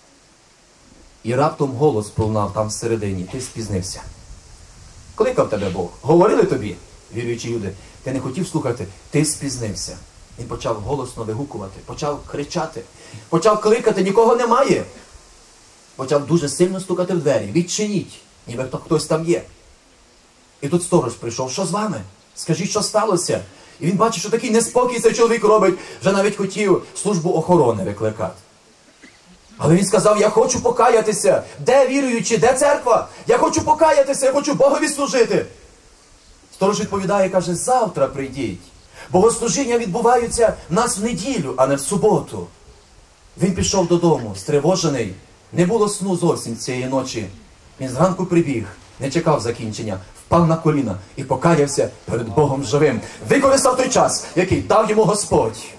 І раптом голос пролунав там всередині: ти спізнився. Кликав тебе Бог. Говорили тобі, віруючі люди, ти не хотів слухати, ти спізнився. Він почав голосно вигукувати, почав кричати, почав кликати: нікого немає. Почав дуже сильно стукати в двері: відчиніть, ніби хтось там є. І тут сторож прийшов: що з вами? Скажіть, що сталося? І він бачить, що такий неспокій цей чоловік робить, вже навіть хотів службу охорони викликати. Але він сказав: я хочу покаятися. Де віруючі? Де церква? Я хочу покаятися, я хочу Богові служити. Сторож відповідає, каже: завтра прийдіть. Богослужіння відбуваються в нас в неділю, а не в суботу. Він пішов додому, стривожений. Не було сну зовсім цієї ночі. Він зранку прибіг, не чекав закінчення, впав на коліна і покаявся перед Богом живим. Використав той час, який дав йому Господь.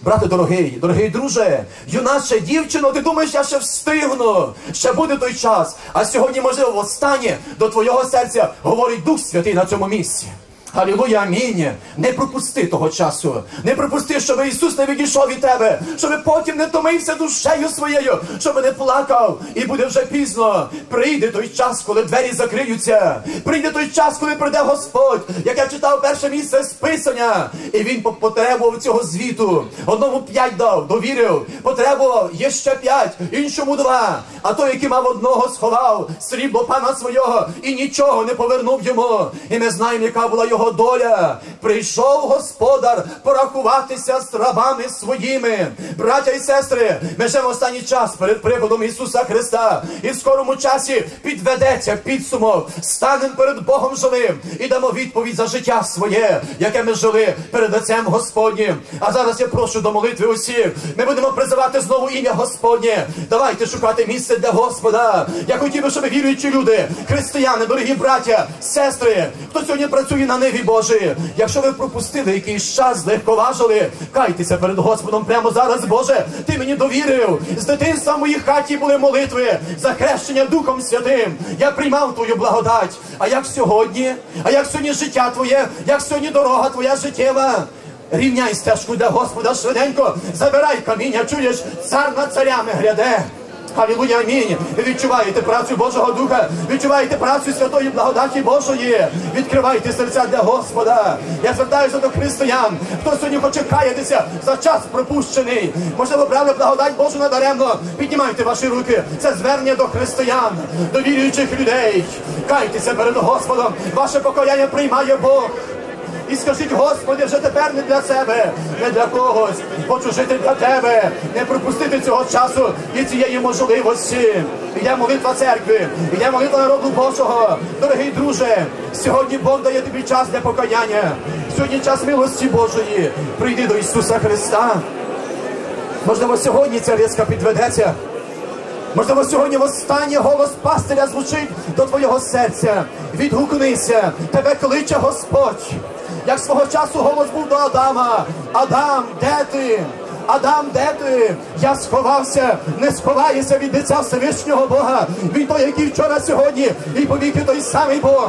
Брате дорогий друже, юначе, дівчино, ти думаєш, я ще встигну, ще буде той час. А сьогодні, можливо, востаннє до твого серця говорить Дух Святий на цьому місці. Алілуя, амінь. Не пропусти того часу. Не пропусти, щоб Ісус не відійшов від тебе. Щоб потім не томився душею своєю. Щоб не плакав. І буде вже пізно. Прийде той час, коли двері закриються. Прийде той час, коли прийде Господь. Як я читав перше місце з Писання. І він потребував цього звіту. Одному 5 дав, довірив. Потребував, є ще 5, іншому 2. А той, який мав одного, сховав срібло пана свого. І нічого не повернув йому. І ми знаємо, яка була його доля. Прийшов Господар порахуватися з рабами своїми. Браття і сестри, ми живемо останній час перед приходом Ісуса Христа. І в скорому часі підведеться підсумок. Станемо перед Богом живим і дамо відповідь за життя своє, яке ми жили перед Отцем Господнім. А зараз я прошу до молитви усіх. Ми будемо призивати знову ім'я Господнє. Давайте шукати місце для Господа. Я хотів би, щоб віруючі люди, християни, дорогі браття, сестри, хто сьогодні працює на ниві Божій, якщо ви пропустили якийсь час, легковажили, кайтеся перед Господом прямо зараз. Боже, Ти мені довірив. З дитинства в моїй хаті були молитви за хрещення Духом Святим. Я приймав Твою благодать. А як сьогодні? А як сьогодні життя Твоє? Як сьогодні дорога Твоя життєва? Рівняй стежку для Господа швиденько. Забирай каміння, чуєш? Цар над царями гряде. Алілуя, амінь. Ви відчуваєте працю Божого Духа, відчуваєте працю Святої благодаті Божої. Відкривайте серця для Господа. Я звертаюся до християн, хто сьогодні хоче каятися за час пропущений. Можливо, брали благодать Божу надаремно. Піднімайте ваші руки. Це звернення до християн, до віруючих людей. Кайтеся перед Господом. Ваше покаяння приймає Бог. І скажіть: Господи, вже тепер не для себе, не для когось. Хочу жити для Тебе, не пропустити цього часу і цієї можливості. Іде молитва церкви, іде молитва народу Божого. Дорогий друже, сьогодні Бог дає тобі час для покаяння. Сьогодні час милості Божої. Прийди до Ісуса Христа. Можливо, сьогодні ця риска підведеться. Можливо, сьогодні востаннє голос пастиря звучить до твого серця. Відгукнися, тебе кличе Господь. Як свого часу голос був до Адама: Адам, де ти? Адам, де ти? Я сховався, не сховаєшся від лиця Всевишнього Бога. Він той, який вчора, сьогодні і повіки той самий Бог.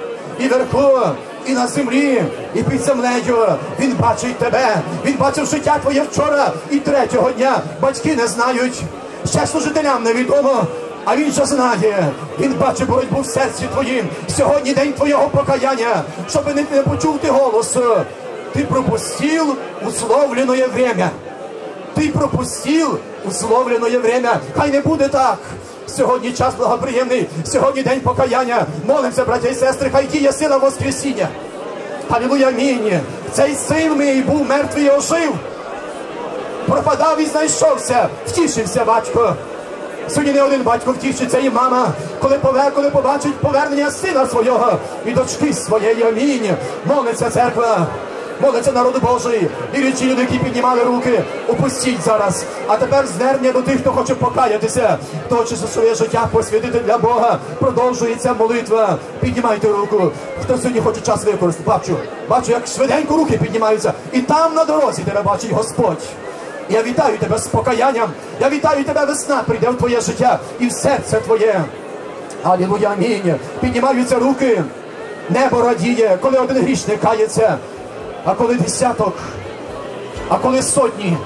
І вверху, і на землі, і під землею. Він бачить тебе. Він бачив життя твоє вчора і третього дня. Батьки не знають. Ще служителям невідомо, а він же знає. Він бачить боротьбу в серці твоїм. Сьогодні день твого покаяння, щоб не почув ти голосу. Ти пропустив условленное время. Ти пропустив условленное время. Хай не буде так. Сьогодні час благоприємний, сьогодні день покаяння. Молимося, браття і сестри, хай діє сила воскресіння. Алілуя, амінь. Цей син мій був мертвий і ожив. Пропадав і знайшовся, втішився батько. Сьогодні не один батько втішиться, і мама, коли побачить повернення сина свого і дочки своєї. Амінь. Молиться церква, молиться народу Божий. Віруючі люди, які піднімали руки, опустіть зараз. А тепер звернення до тих, хто хоче покаятися, хто хоче своє життя посвятити для Бога. Продовжується молитва. Піднімайте руку. Хто сьогодні хоче час використати? Бачу, як швиденько руки піднімаються. І там на дорозі тебе бачить Господь. Я вітаю тебе з покаянням. Я вітаю тебе, весна прийде в твоє життя і в серце твоє. Алілуя, амінь. Піднімаються руки. Небо радіє, коли один грішник кається, а коли десяток, а коли сотні.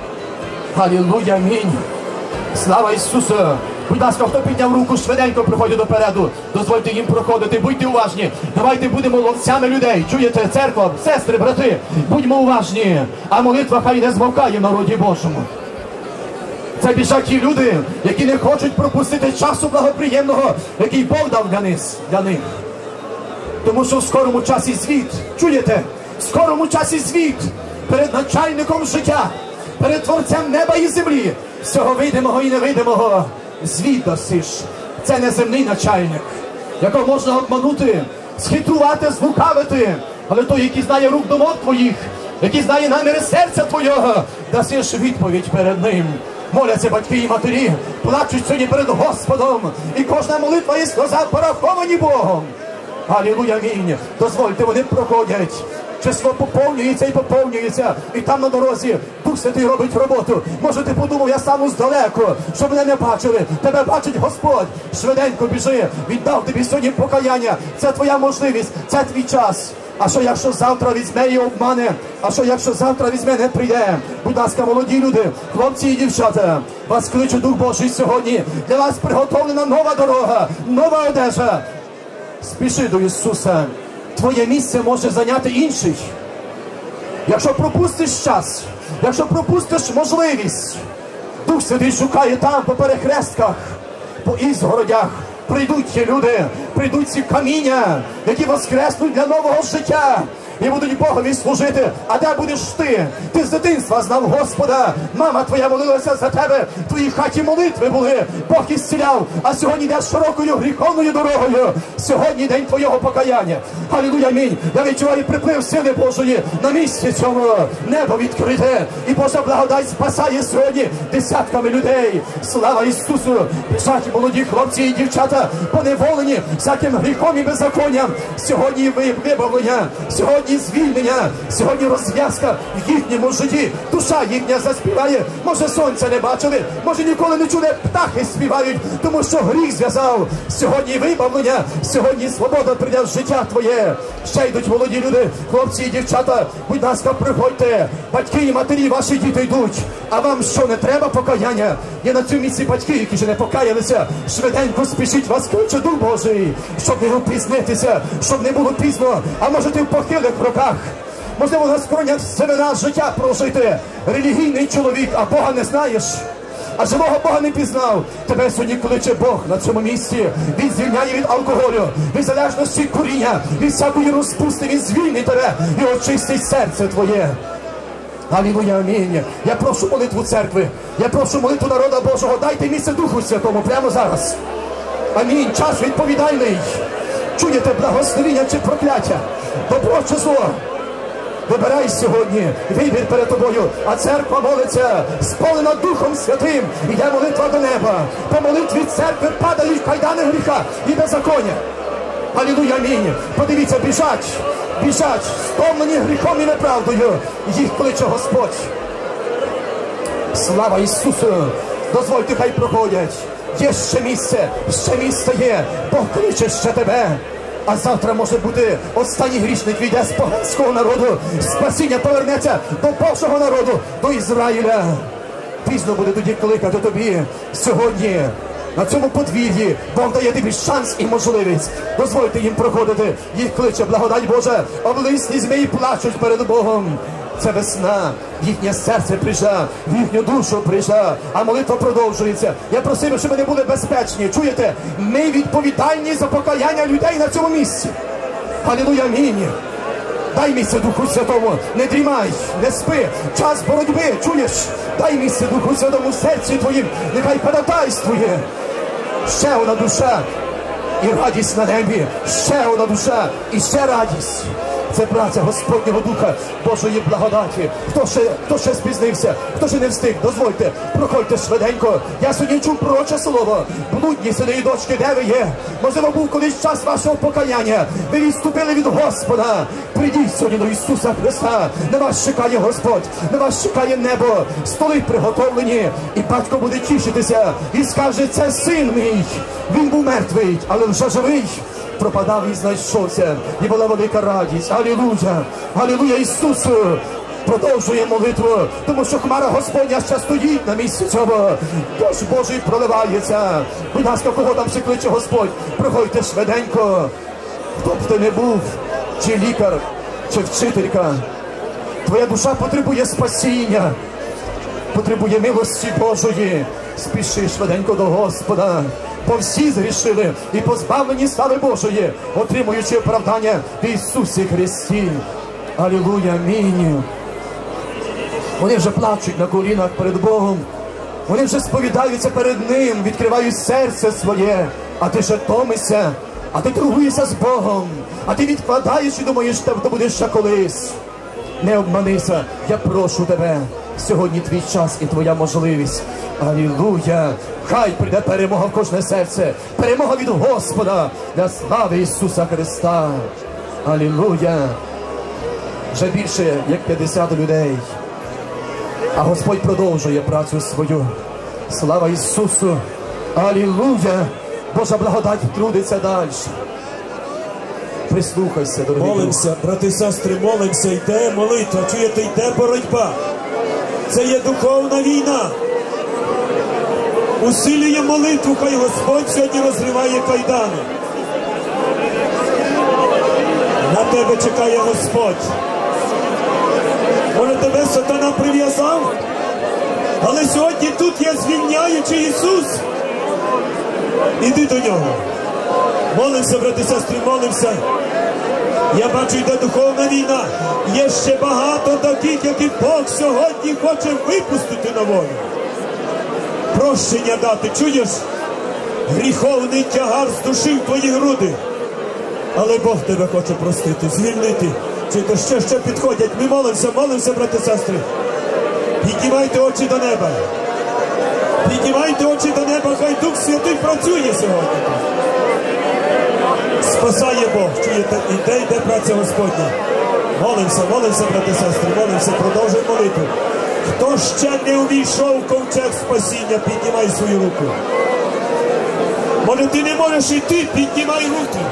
Алілуя, амінь. Слава Ісусу. Будь ласка, хто підняв руку, швиденько приходить допереду. Дозвольте їм проходити, будьте уважні. Давайте будемо ловцями людей. Чуєте, церква, сестри, брати, будьмо уважні. А молитва хай не змовкає в народі Божому. Це біжать ті люди, які не хочуть пропустити часу благоприємного, який Бог дав для них. Тому що в скорому часі звіт, чуєте, в скорому часі звіт перед начальником життя, перед Творцем неба і землі, всього видимого і невидимого. Звіт досиш. Це не земний начальник, якого можна обманути, схитрувати, злукавити. Але той, який знає рук думок твоїх, який знає наміри серця твого, дасиш відповідь перед ним. Моляться батьки і матері, плачуть сьогодні перед Господом. І кожна молитва і сльоза пораховані Богом. Алілуя, амінь. Дозвольте, вони проходять. Число поповнюється і поповнюється. І там на дорозі Дух Святий робить роботу. Може ти подумав, я стану здалеку, щоб мене не бачили. Тебе бачить Господь. Швиденько біжи, віддав тобі сьогодні покаяння. Це твоя можливість, це твій час. А що якщо завтра візьме і обмане? А що якщо завтра візьме, не прийде? Будь ласка, молоді люди, хлопці і дівчата, вас кличе Дух Божий сьогодні. Для вас приготовлена нова дорога, нова одежа. Спіши до Ісуса. Твоє місце може зайняти інший. Якщо пропустиш час, якщо пропустиш можливість, Дух Святий шукає там, по перехрестках, по ізгородях. Прийдуть ті люди, прийдуть ці каміння, які воскреснуть для нового життя. І будуть Богові служити. А де будеш ти? Ти з дитинства знав Господа. Мама твоя молилася за тебе. В твоїй хаті молитви були. Бог ісціляв. А сьогодні йдеш широкою гріховною дорогою. Сьогодні день твоєго покаяння. Алілуя, амінь. Я відчуваю приплив сили Божої на місці цьому. Небо відкрите. І Божа благодать спасає сьогодні десятками людей. Слава Ісусу. Біжать молоді хлопці і дівчата, поневолені всяким гріхом і беззаконням. Сьогодні вибавлення. Сьогодні звільнення, сьогодні розв'язка в їхньому житті. Душа їхня заспіває. Може, сонця не бачили, може, ніколи не чули, птахи співають, тому що гріх зв'язав. Сьогодні вибавлення, сьогодні свобода прийде в життя твоє. Ще йдуть молоді люди, хлопці і дівчата. Будь ласка, приходьте. Батьки і матері, ваші діти йдуть. А вам що, не треба покаяння? Є на цьому місці батьки, які ще не покаялися. Швиденько спішіть, вас кличе Дух Божий, щоб не опізнитися, щоб не було пізно. А може ти в похилих роках, можливо, на скронях семена життя прожити. Релігійний чоловік, а Бога не знаєш, а живого Бога не пізнав. Тебе сьогодні кличе Бог на цьому місці. Він звільняє від алкоголю, від залежності куріння, від всякої розпусти. Він звільнить тебе і очистить серце твоє. Алілуя, амінь. Я прошу молитву церкви, я прошу молитву народа Божого. Дайте місце Духу Святому прямо зараз. Амінь. Час відповідальний. Чуєте благословіння чи прокляття? Добро чи зло? Вибирай сьогодні, вибір перед тобою. А церква молиться, сповнена Духом Святим. Іде молитва до неба. По молитві церкви падають кайдани гріха і беззаконня. Алілуя, амінь. Подивіться, біжать, стомлені гріхом і неправдою. Їх кличе Господь. Слава Ісусу! Дозвольте, хай проходять. Є ще місце є. Бог кличе ще тебе. А завтра, може бути, останній грішник війде з поганського народу. Спасіння повернеться до Божого народу, до Ізраїля. Пізно буде тоді кликати тобі. Сьогодні на цьому подвір'ї Бог дає тобі шанс і можливість. Дозвольте їм проходити. Їх кличе благодать Божа. Облисні змії плачуть перед Богом. Це весна, їхнє серце прийшла, в їхню душу прийшла, а молитва продовжується. Я просив, щоб ми не були безпечні. Чуєте? Ми відповідальні за покаяння людей на цьому місці. Алілуя, амінь. Дай місце Духу Святому, не дрімай, не спи, час боротьби, чуєш? Дай місце Духу Святому в серці твоїм, нехай ходатайствує. Ще одна душа і радість на небі, ще одна душа і ще радість. Це праця Господнього Духа, Божої благодаті. Хто ще спізнився, хто ще не встиг, дозвольте, проходьте швиденько. Я сьогодні чув пророче слово. Блудні сини і дочки, де ви є? Можливо, був колись час вашого покаяння. Ви відступили від Господа. Прийдіть сьогодні до Ісуса Христа. На вас чекає Господь, на вас чекає небо. Столи приготовлені, і батько буде тішитися і скаже: це син мій. Він був мертвий, але вже живий. Пропадав і знайшовся, і була велика радість. Алілуя! Алілуя Ісусу! Продовжує молитву, тому що хмара Господня ще стоїть на місці цього. Дощ Божий проливається. Будь ласка, кого там ще кличе Господь? Проходьте швиденько. Хто б ти не був, чи лікар, чи вчителька. Твоя душа потребує спасіння, потребує милості Божої. Спіши швиденько до Господа. Бо всі згрішили і позбавлені слави Божої, отримуючи оправдання в Ісусі Христі. Алілуя, амінь. Вони вже плачуть на колінах перед Богом. Вони вже сповідаються перед Ним, відкривають серце своє. А ти ще томишся, а ти торгуєшся з Богом, а ти відкладаєш і думаєш, що ти будеш ще колись. Не обманися, я прошу тебе. Сьогодні твій час і твоя можливість. Алілуя! Хай прийде перемога в кожне серце. Перемога від Господа для слави Ісуса Христа. Алілуя! Вже більше як 50 людей. А Господь продовжує працю свою. Слава Ісусу! Алілуя! Божа благодать трудиться далі. Прислухайся, дорогі. Молимося, брати і сестри, молимося, йде молитва, чуєте, йде боротьба. Це є духовна війна. Усилює молитву, хай Господь сьогодні розриває кайдани. На тебе чекає Господь. Може, тебе сатана прив'язав? Але сьогодні тут є звільняючий Ісус. Іди до Нього. Молимося, брати і сестри, молимося. Я бачу, йде духовна війна. Є ще багато таких, які Бог сьогодні хоче випустити на волю. Прощення дати, чуєш? Гріховний тягар здушив твої груди. Але Бог тебе хоче простити, звільнити. Чуєте, ще підходять. Ми молимося, брати і сестри. Піднімайте очі до неба. Піднімайте очі до неба, хай Дух Святий працює сьогодні. Спасає Бог, чуєте, йде праця Господня. Молимося, брати і сестри, молимося, продовжуй молитву. Хто ще не увійшов в ковчег спасіння, піднімай свою руку. Може, ти не можеш йти, піднімай руки.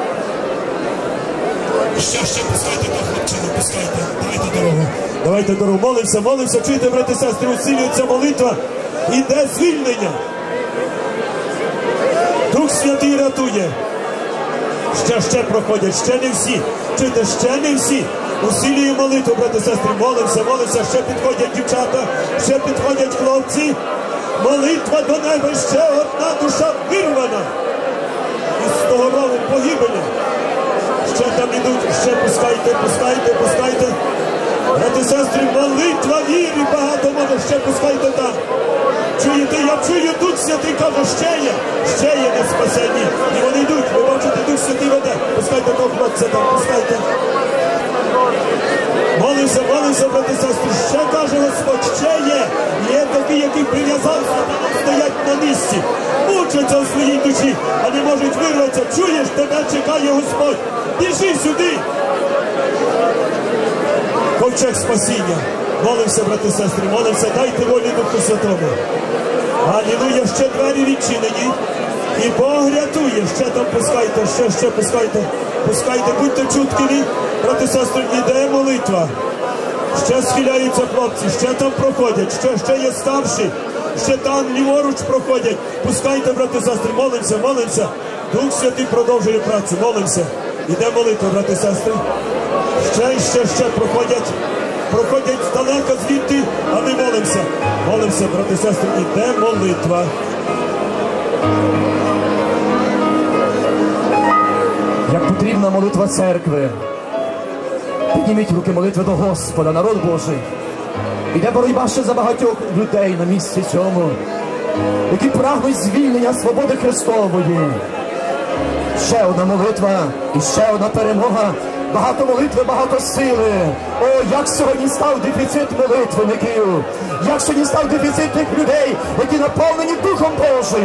Ще, пускайте до хлопчину, пускайте. Давайте дорогу. Молимося, чуєте, брати і сестри, усилюється молитва. Іде звільнення. Дух Святий рятує. Ще проходять, ще не всі. Чуєте, ще не всі. Усилює молитву, брати і сестри, молимося, ще підходять дівчата, ще підходять хлопці. Молитва до неба, ще одна душа вирвана. Із того рову погибелі. Ще там ідуть, ще пускайте. Брати і сестри, молитва віри багато може, ще пускайте там. Чуєте, я чую, Дух Святий каже, ще є на спасенні. І вони йдуть, ви бачите, Дух Святий веде. Пускайте того хлопця там, пускайте. Молимося, брати і сестри, ще каже Господь, ще є. Є такі, які прив'язалися, стоять на місці, мучаться у своїй душі, а не можуть вирватися. Чуєш, тебе чекає Господь. Біжи сюди. Ковчег спасіння. Молимося, брати і сестри, молимося, дайте волі Духу Святому. Алілуя, ще двері відчинені. І Бог рятує. Ще там пускайте, ще пускайте. Пускайте, будьте чуткиві. Брати і сестри, іде молитва. Ще схиляються хлопці, ще там проходять, ще є старші. Ще там ліворуч проходять. Пускайте, брати і сестри, молимося. Дух Святий продовжує працю, молимося. Іде молитва, брати і сестри. Ще проходять далеко звідти, а ми молимося, брати і сестри, іде молитва. Як потрібна молитва церкви. Підніміть руки молитви до Господа, народ Божий. Іде боротьба ще за багатьох людей на місці цьому, які прагнуть звільнення свободи Христової. Ще одна молитва і ще одна перемога. Багато молитви, багато сили. О, як сьогодні став дефіцит молитвенників. Як сьогодні став дефіцит тих людей, які наповнені Духом Божим.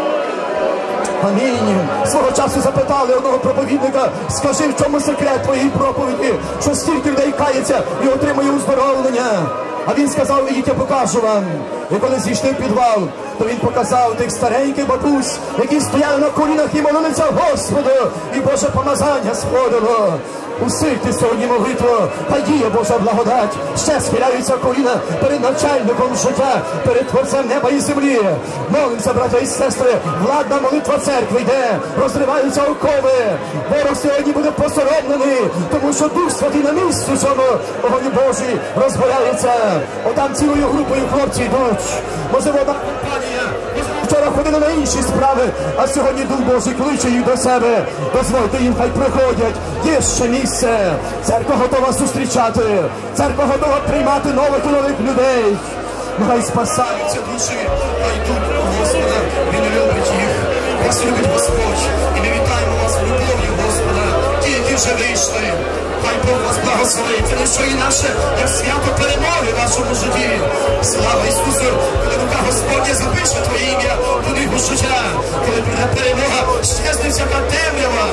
Амінь. Свого часу запитали одного проповідника, скажи, в чому секрет твоєї проповіді, що стільки людей кається і отримує уздоровлення. А він сказав, ідіть, я покажу вам. І коли зійшли в підвал, то він показав тих стареньких бабусь, які стояли на колінах і молилися Господу, і Боже помазання сходило. Усильте сьогодні молитву, хай діє Божа благодать. Ще схиляються коліна перед начальником життя, перед Творцем неба і землі. Молимося, браття і сестри, владна молитва церкви йде, розриваються окови. Ворог сьогодні буде посоромлений, тому що Дух Святий на місці цьому огонь Божий розгоряється. Отам цілою групою хлопці йдуть. Можливо, одна компанія вчора ходили на інші справи, а сьогодні Дух Божий кличе їх до себе. Дозвольте їм, хай приходять. Є ще місце. Церква готова зустрічати. Церква готова приймати нових і нових людей. Нехай спасаються душі, хай йдуть до Господа. Він любить їх. Вас любить Господь. І ми вітаємо вас любов'ю Господа. Ті, які вже вийшли. Хай Бог вас благословить. Це не що інакше, як свято перемоги в вашому житті. Слава Ісусу! Коли рука Господня запише твоє ім'я до них життя. Коли прийде перемога, щезне всяка темрява.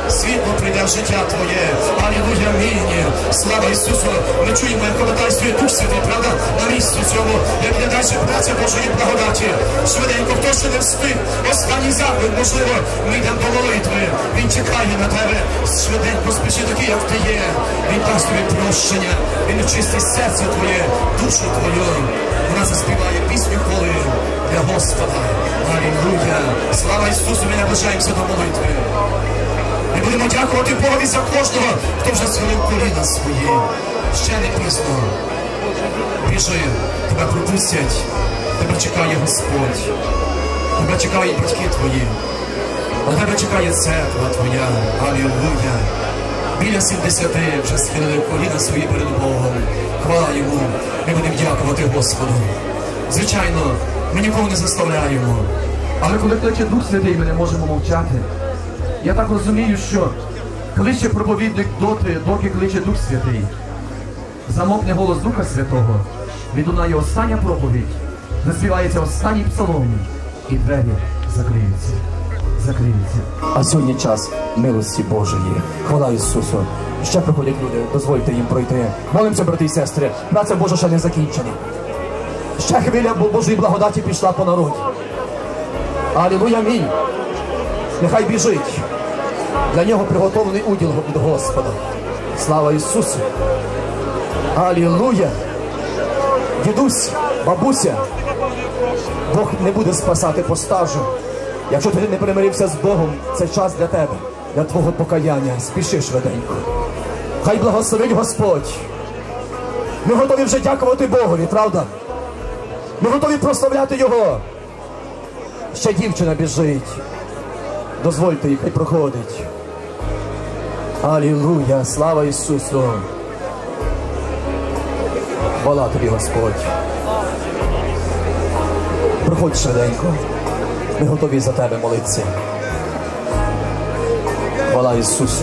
світло прийде в життя твоє. Алілуя, амінь. Слава Ісусу. Ми чуємо, як ходатайствує Дух Святий, правда? На місці цьому, як не далі праця Божої благодаті. Швиденько, хто ще не встиг, останній заклик, можливо, ми йдемо до молитви. Він чекає на тебе. Швиденько спіши такий, як ти є. Він дасть тобі прощення. Він очистить серце твоє, душу твою. Вона заспіває пісню хвали для Господа. Алілуя. Слава Ісусу, ми наближаємося до молитви. Ми будемо дякувати Богові за кожного, хто вже схилив коліна свої. Ще не пізно. Біжи, тебе пропустять. Тебе чекає Господь. Тебе чекають батьки твої. На тебе чекає церква твоя. Алілуя. Біля 70 вже схилили коліна свої перед Богом. Хвала Йому. Ми будемо дякувати Господу. Звичайно, ми нікого не заставляємо. Але коли кличе Дух Святий, ми не можемо мовчати. Я так розумію, що кличе проповідник доки кличе Дух Святий. Замовкне голос Духа Святого, відлунає остання проповідь, заспівається останній псалом, і двері закриються. А сьогодні час милості Божої. Хвала Ісусу. Ще приходять люди, дозвольте їм пройти. Молимося, брати і сестри, праця Божа ще не закінчена. Ще хвиля Божої благодаті пішла по народі. Алілуя, амінь. Нехай біжить. Для нього приготовлений уділ від Господа. Слава Ісусу. Алілуя. Дідусь, бабуся, Бог не буде спасати по стажу. Якщо ти не примирився з Богом, це час для тебе, для твого покаяння. Спіши швиденько. Хай благословить Господь. Ми готові вже дякувати Богові, правда? Ми готові прославляти Його. Ще дівчина біжить. Дозвольте їй, хай проходить. Алілуя, слава Ісусу. Хвала тобі, Господь. Проходь швиденько. Ми готові за тебе молитися. Хвала Ісусу.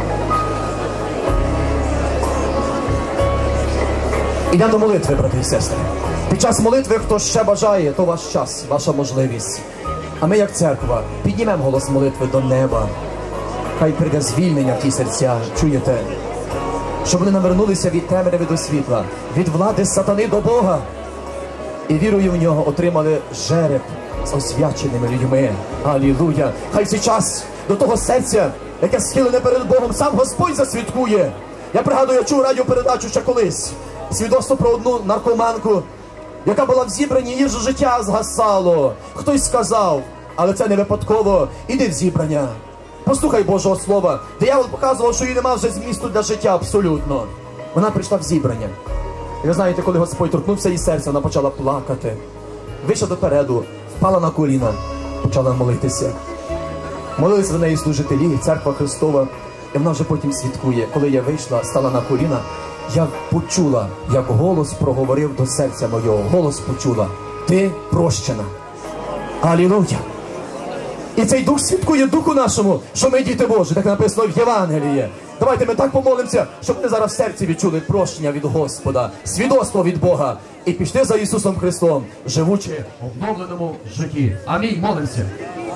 Ідемо до молитви, брати і сестри. Під час молитви, хто ще бажає, то ваш час, ваша можливість. А ми, як церква, піднімемо голос молитви до неба. Хай прийде звільнення в ті серця, чуєте? Щоб вони навернулися від темряви до світла, від влади сатани до Бога. І вірою в нього отримали жереб з освяченими людьми. Алілуя! Хай зараз до того серця, яке схилене перед Богом, сам Господь засвідкує. Я пригадую, я чув радіопередачу ще колись. Свідоцтво про одну наркоманку, яка була в зібранні, її ж життя згасало. Хтось сказав, але це не випадково. Іди в зібрання. Послухай Божого Слова. Диявол показував, що їй нема вже змісту для життя абсолютно. Вона прийшла в зібрання. І ви знаєте, коли Господь торкнувся її серця, вона почала плакати. Вийшла допереду, впала на коліна, почала молитися. Молилися за неї служителі, церква Христова. І вона вже потім свідкує. Коли я вийшла, стала на коліна, я почула, як голос проговорив до серця моєго. Голос почула. Ти прощена. Алілуя. І цей дух свідкує духу нашому, що ми діти Божі, так написано в Євангелії. Давайте ми так помолимося, щоб ми зараз в серці відчули прощення від Господа, свідоцтво від Бога. І пішли за Ісусом Христом, живучи в обновленому житті. Амінь. Молимося.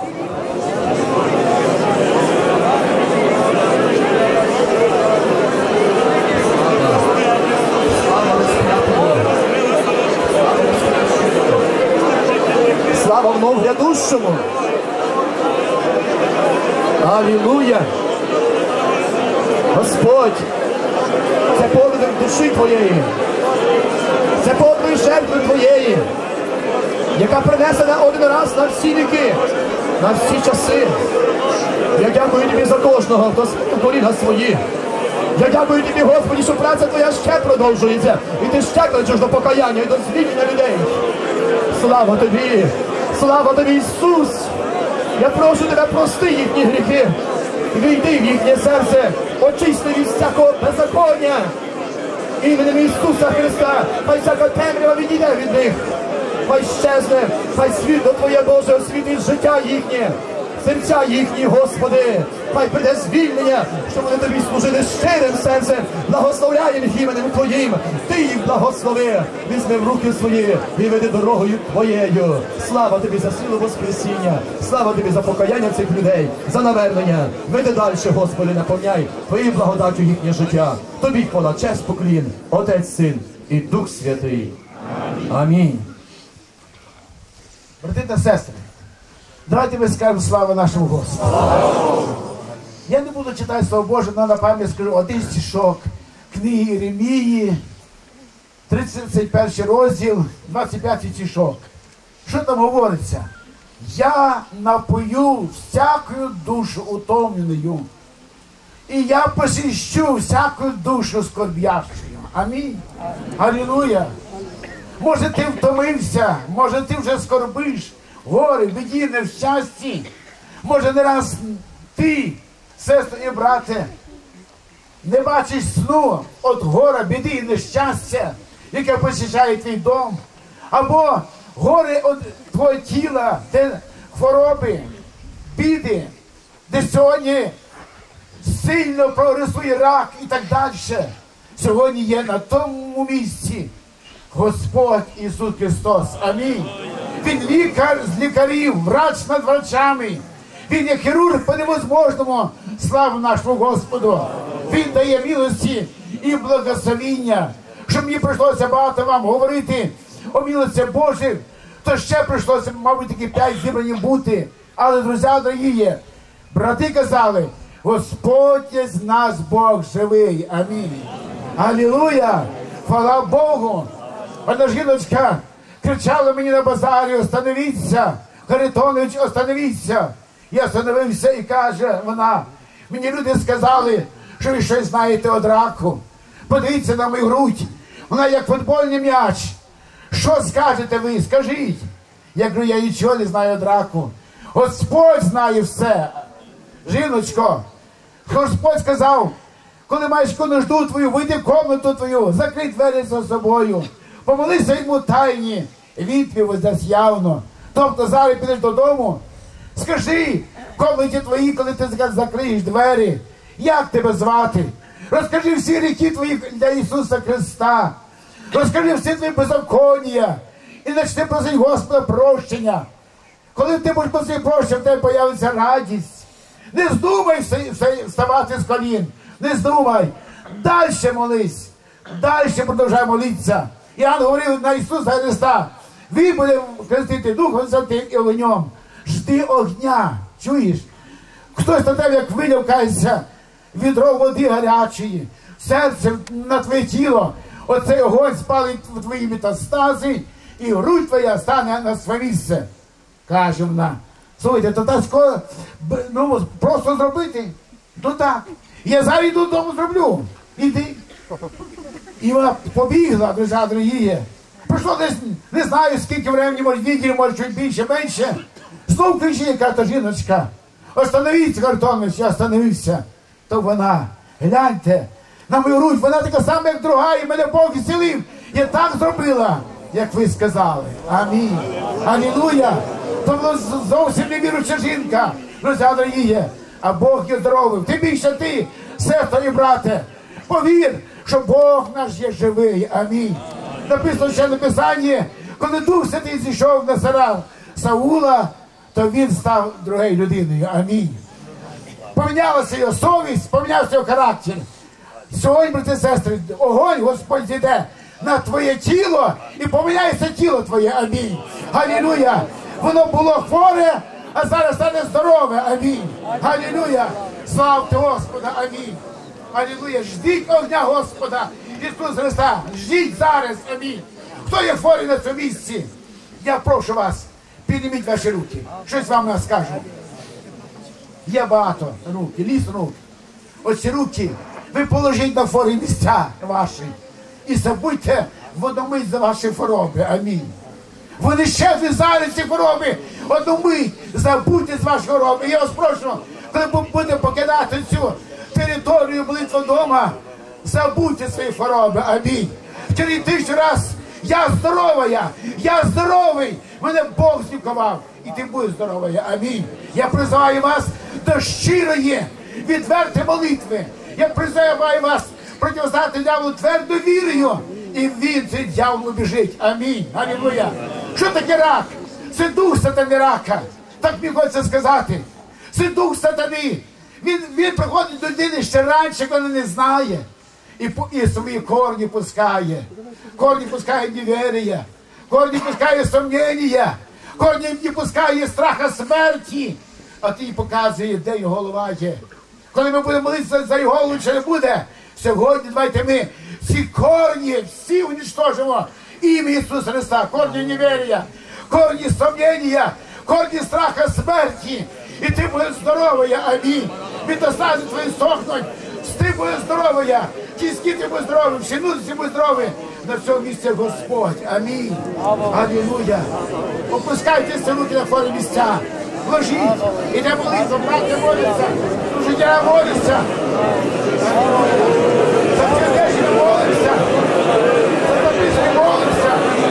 Слава вновь грядущому. Алілуя. Господь, це подвиг душі Твоєї. Це подвиг жертви Твоєї, яка принесена один раз на всі віки, на всі часи. Я дякую Тобі за кожного, хто схилив коліна свої. Я дякую Тобі, Господи, що праця Твоя ще продовжується. І Ти ще кличеш до покаяння і до звільнення людей. Слава Тобі! Слава Тобі, Ісус! Я прошу Тебе, прости їхні гріхи. Війди в їхнє серце, очисти від всякого беззаконня. Іменем Ісуса Христа, хай всяка темрява відійде від них. Хай щезне, хай світло Твоє Боже освітить життя їхнє. серця їхні, Господи. Хай прийде звільнення, щоб вони Тобі служили щирим серцем. Благословляємо їх іменем Твоїм. Ти їх благослови. Візьми в руки свої і веди дорогою Твоєю. Слава Тобі за силу Воскресіння. Слава Тобі за покаяння цих людей, за навернення. Веди далі, Господи, наповняй Твоєю благодаттю їхнє життя. Тобі хвала, честь, поклін, Отець, Син і Дух Святий. Амінь. Брати та сестри, давайте ми скажемо слава нашому Господу. Я не буду читати Слово Боже, але на пам'ять скажу один стишок книги Єремії, 31 розділ, 25 стишок. Що там говориться? Я напою всякую душу утомленную, і я посіщу всякую душу скорбящую. Амінь. Алілуя. Може ти втомився, може ти вже скорбиш, горе, біді, нещасті. Може не раз ти, сестро і брате, не бачиш сну від гора, біди і нещастя, яке посіщає твій дом. Або горе від твого тіла, де хвороби, біди, де сьогодні сильно прогресує рак і так далі. Сьогодні є на тому місці Господь Ісус Христос. Амінь. Він лікар з лікарів, врач над врачами. Він є хірург по невозможному. Слава нашому Господу. Він дає милості і благословіння. Щоб мені прийшлося багато вам говорити о милості Божій, то ще прийшлося, мабуть, такі 5 зібранів бути. Але, друзі дорогі, брати казали, Господь є з нас Бог живий. Амінь. Алілуя. Хвала Богу. Одна жіночка кричала мені на базарі: остановіться, Харитонович, остановіться. Я остановився і каже вона: мені люди сказали, що ви щось знаєте од раку. Подивіться на мою грудь, вона як футбольний м'яч. Що скажете ви? Скажіть. Я кажу, я нічого не знаю од раку. Господь знає все. Жіночко, Господь сказав, коли маєш нужду твою, вийди в комнату твою, закрий двері за собою, помолися йому тайні, відповідь воздасть явно. Тобто зараз підеш додому, скажи в комнаті твоїй, коли ти закриєш двері, як тебе звати? Розкажи всі гріхи твої для Ісуса Христа. Розкажи всі твої беззаконня. І почни просити Господа прощення. Коли ти будеш просити прощення, в тебе появиться радість. Не здумай вставати з колін. Не здумай. Дальше молись. Дальше продовжай молитися. Іоанн говорив на Ісуса Христа: він буде хрестити Духом Святим і вогнем. Жди огня. Чуєш? Хтось на тебе, як вилівкається відро води гарячої, серце на твоє тіло, оцей огонь спалить в твої метастази, і грудь твоя стане на своє місце. Каже вона: слухайте, то так скоро, ну, просто зробити? Ну так. Я зараз йду додому, зроблю. Іди. І вона побігла, друзі дорогі. Пройшло десь, не знаю, скільки времени, може неділю, може чуть більше, менше. Знов кричить яка-то жіночка: остановіться, Харитонович. Я остановився. То вона: гляньте на мою грудь, вона така сама, як друга, і мене Бог зцілив. Я так зробила, як ви сказали. Амінь. Алілуя. То була зовсім не віруюча жінка, друзі дорогі. А Бог є здоровий. Тим більше ти, сестро і брате, повір, що Бог наш є живий. Амінь. Написано ще на Писанні, коли Дух Святий зійшов на Саула, то він став другою людиною. Амінь. Помінялася його совість, помінявся його характер. Сьогодні, брати і сестри, огонь Господь зійде на твоє тіло і поміняється тіло твоє. Амінь. Алілуя. Воно було хворе, а зараз стане здорове. Амінь. Алілуя. Славте Господа. Амінь. Алілуя. Ждіть огня Господа Ісуса Христа. Ждіть зараз. Амінь. Хто є хворий на цьому місці? Я прошу вас, підніміть ваші руки. Щось вам не скажу. Є багато руки, ліс рук. Оці руки ви положіть на хворі місця ваші. І забудьте одну мить за ваші хвороби. Амінь. Вони щезли зараз ці хвороби. Одну мить забудьте з вашої хвороби. Я вас прошу, коли будете покидати цю територію молитву дома, забудьте свої хвороби. Амінь. Через 1000 раз Я здоровая, я здоровий. Мене Бог злікував. І ти будеш здоровая. Амінь. Я призиваю вас до щирої, відвертої молитви. Я призиваю вас протистояти дьяволу твердо вірою. І він, цей дьявол, убіжить. Амінь. Алілуя. Що таке рак? Це дух сатани рака. Так мені хочеться сказати. Це дух сатани. Він приходить до людини ще раніше, коли не знає. І свої корні пускає. Корні пускає невір'я. Корні пускає сумніння. Корні не пускає страха смерті. А ти показує, де його голова є. Коли ми будемо молитися за його, лучше не буде. Сьогодні давайте ми ці корні всі уничтожимо. Ім'я Ісуса Христа. Корні невір'я. Корні сумніння. Корні страха смерті. І ти будеш здоровая. Амінь. Метастази твої сохнуть. Ти будеш здоровая. Тіски ти будеш здоровий. Всі нутрі будуть здорові. На цьому місці Господь. Амінь. Алілуя. Опускайтеся руки на хворі місця. Вложіть. Іде молитва. Браття моляться. Служителя моляться. За сердечні моляться. За записки моляться.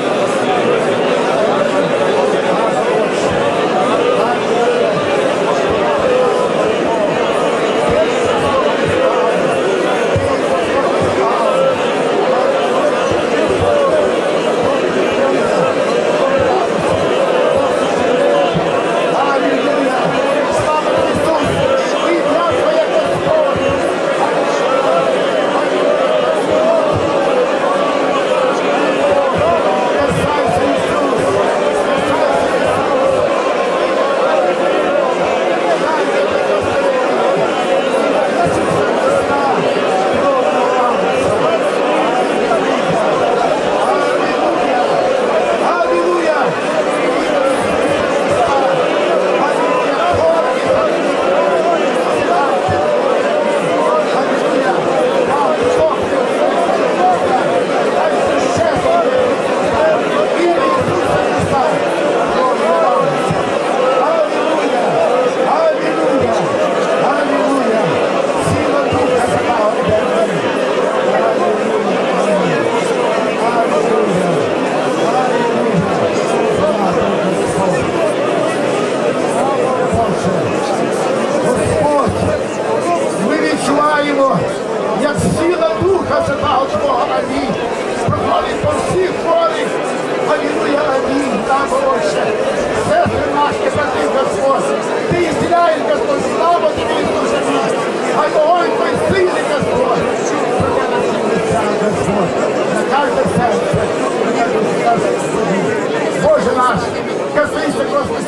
Боже наш, коснися,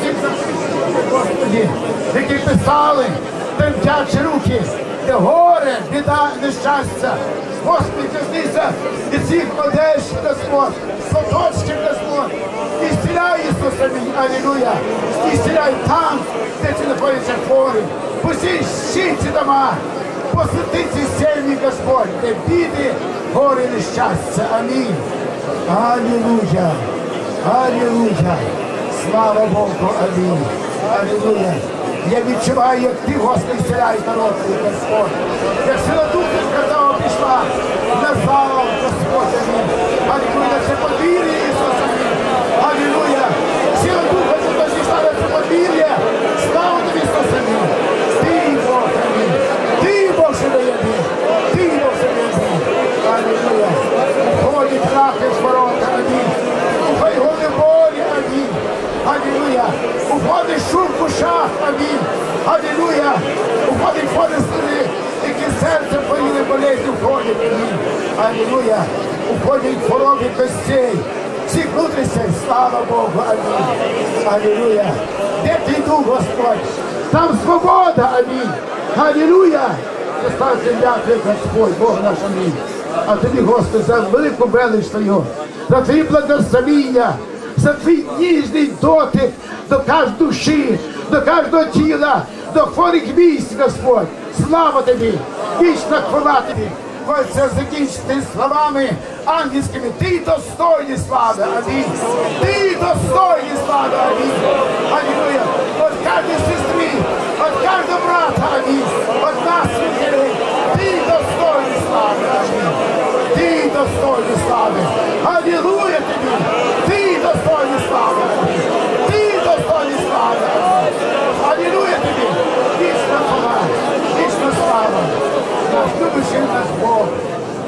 Господи, які писали, тремтячі руки, де горе, біда, нещастя. Господи, коснися і цих одеж, Господь, соточків, Господь, і стіляй, Ісус, амінь, алілуя, і стіляй там, де ці знаходяться хворі, пусти щиті дома, посвяти ці сім'ї, Господь, де біди, горе, нещастя, амінь. Алілуя, алілуя, слава Богу, амінь, алілуя. Я відчуваю, як ти, Господи, зціляєш народ, Господь. Як сила Духа сказала, пішла на зал, Господь, амінь. Алілуя, це подвір'я, Ісус, амінь. Алілуя. Сила Духа пішла на це подвір'я. Слава тобі, Ісус, амінь. Ти, Бог, амінь. Ти, Бог, живий, амінь. Ти, Бог, живий, амінь. Алілуя. Уходить рахи з ворота, амінь. Уходить гони болі, амінь. Алілуя. Уходить шум в ушах, амінь. Алілуя. Уходить фонестри, які серцем поїли болезні, уходять, амінь. Алілуя. Уходять хвороби костей, всіх внутрішніх, слава Богу, амінь. Алілуя. Де ти дух, Господь? Там свобода, амінь. Алілуя. Христа дякую, Господь, Бог наш, амінь. А тобі, Господи, за велику велич Твою, за Твої благословіння, за Твій ніжний дотик до кожної душі, до кожного тіла, до хворих місць, Господь. Слава Тобі, вічна хвала Тобі. Хочеться закінчити словами ангельськими. Ти достойний слави, амінь. Ти достойний слави, амінь. Алілуя. От кожної сестри, от кожного брата, амінь. От нас, святителей. Ти достойний слави, амінь. Ти достойний слави. Алілуя Тобі.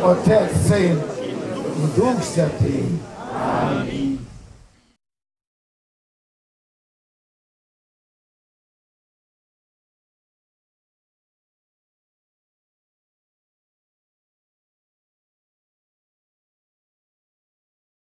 Отець, Син і Дух Святий.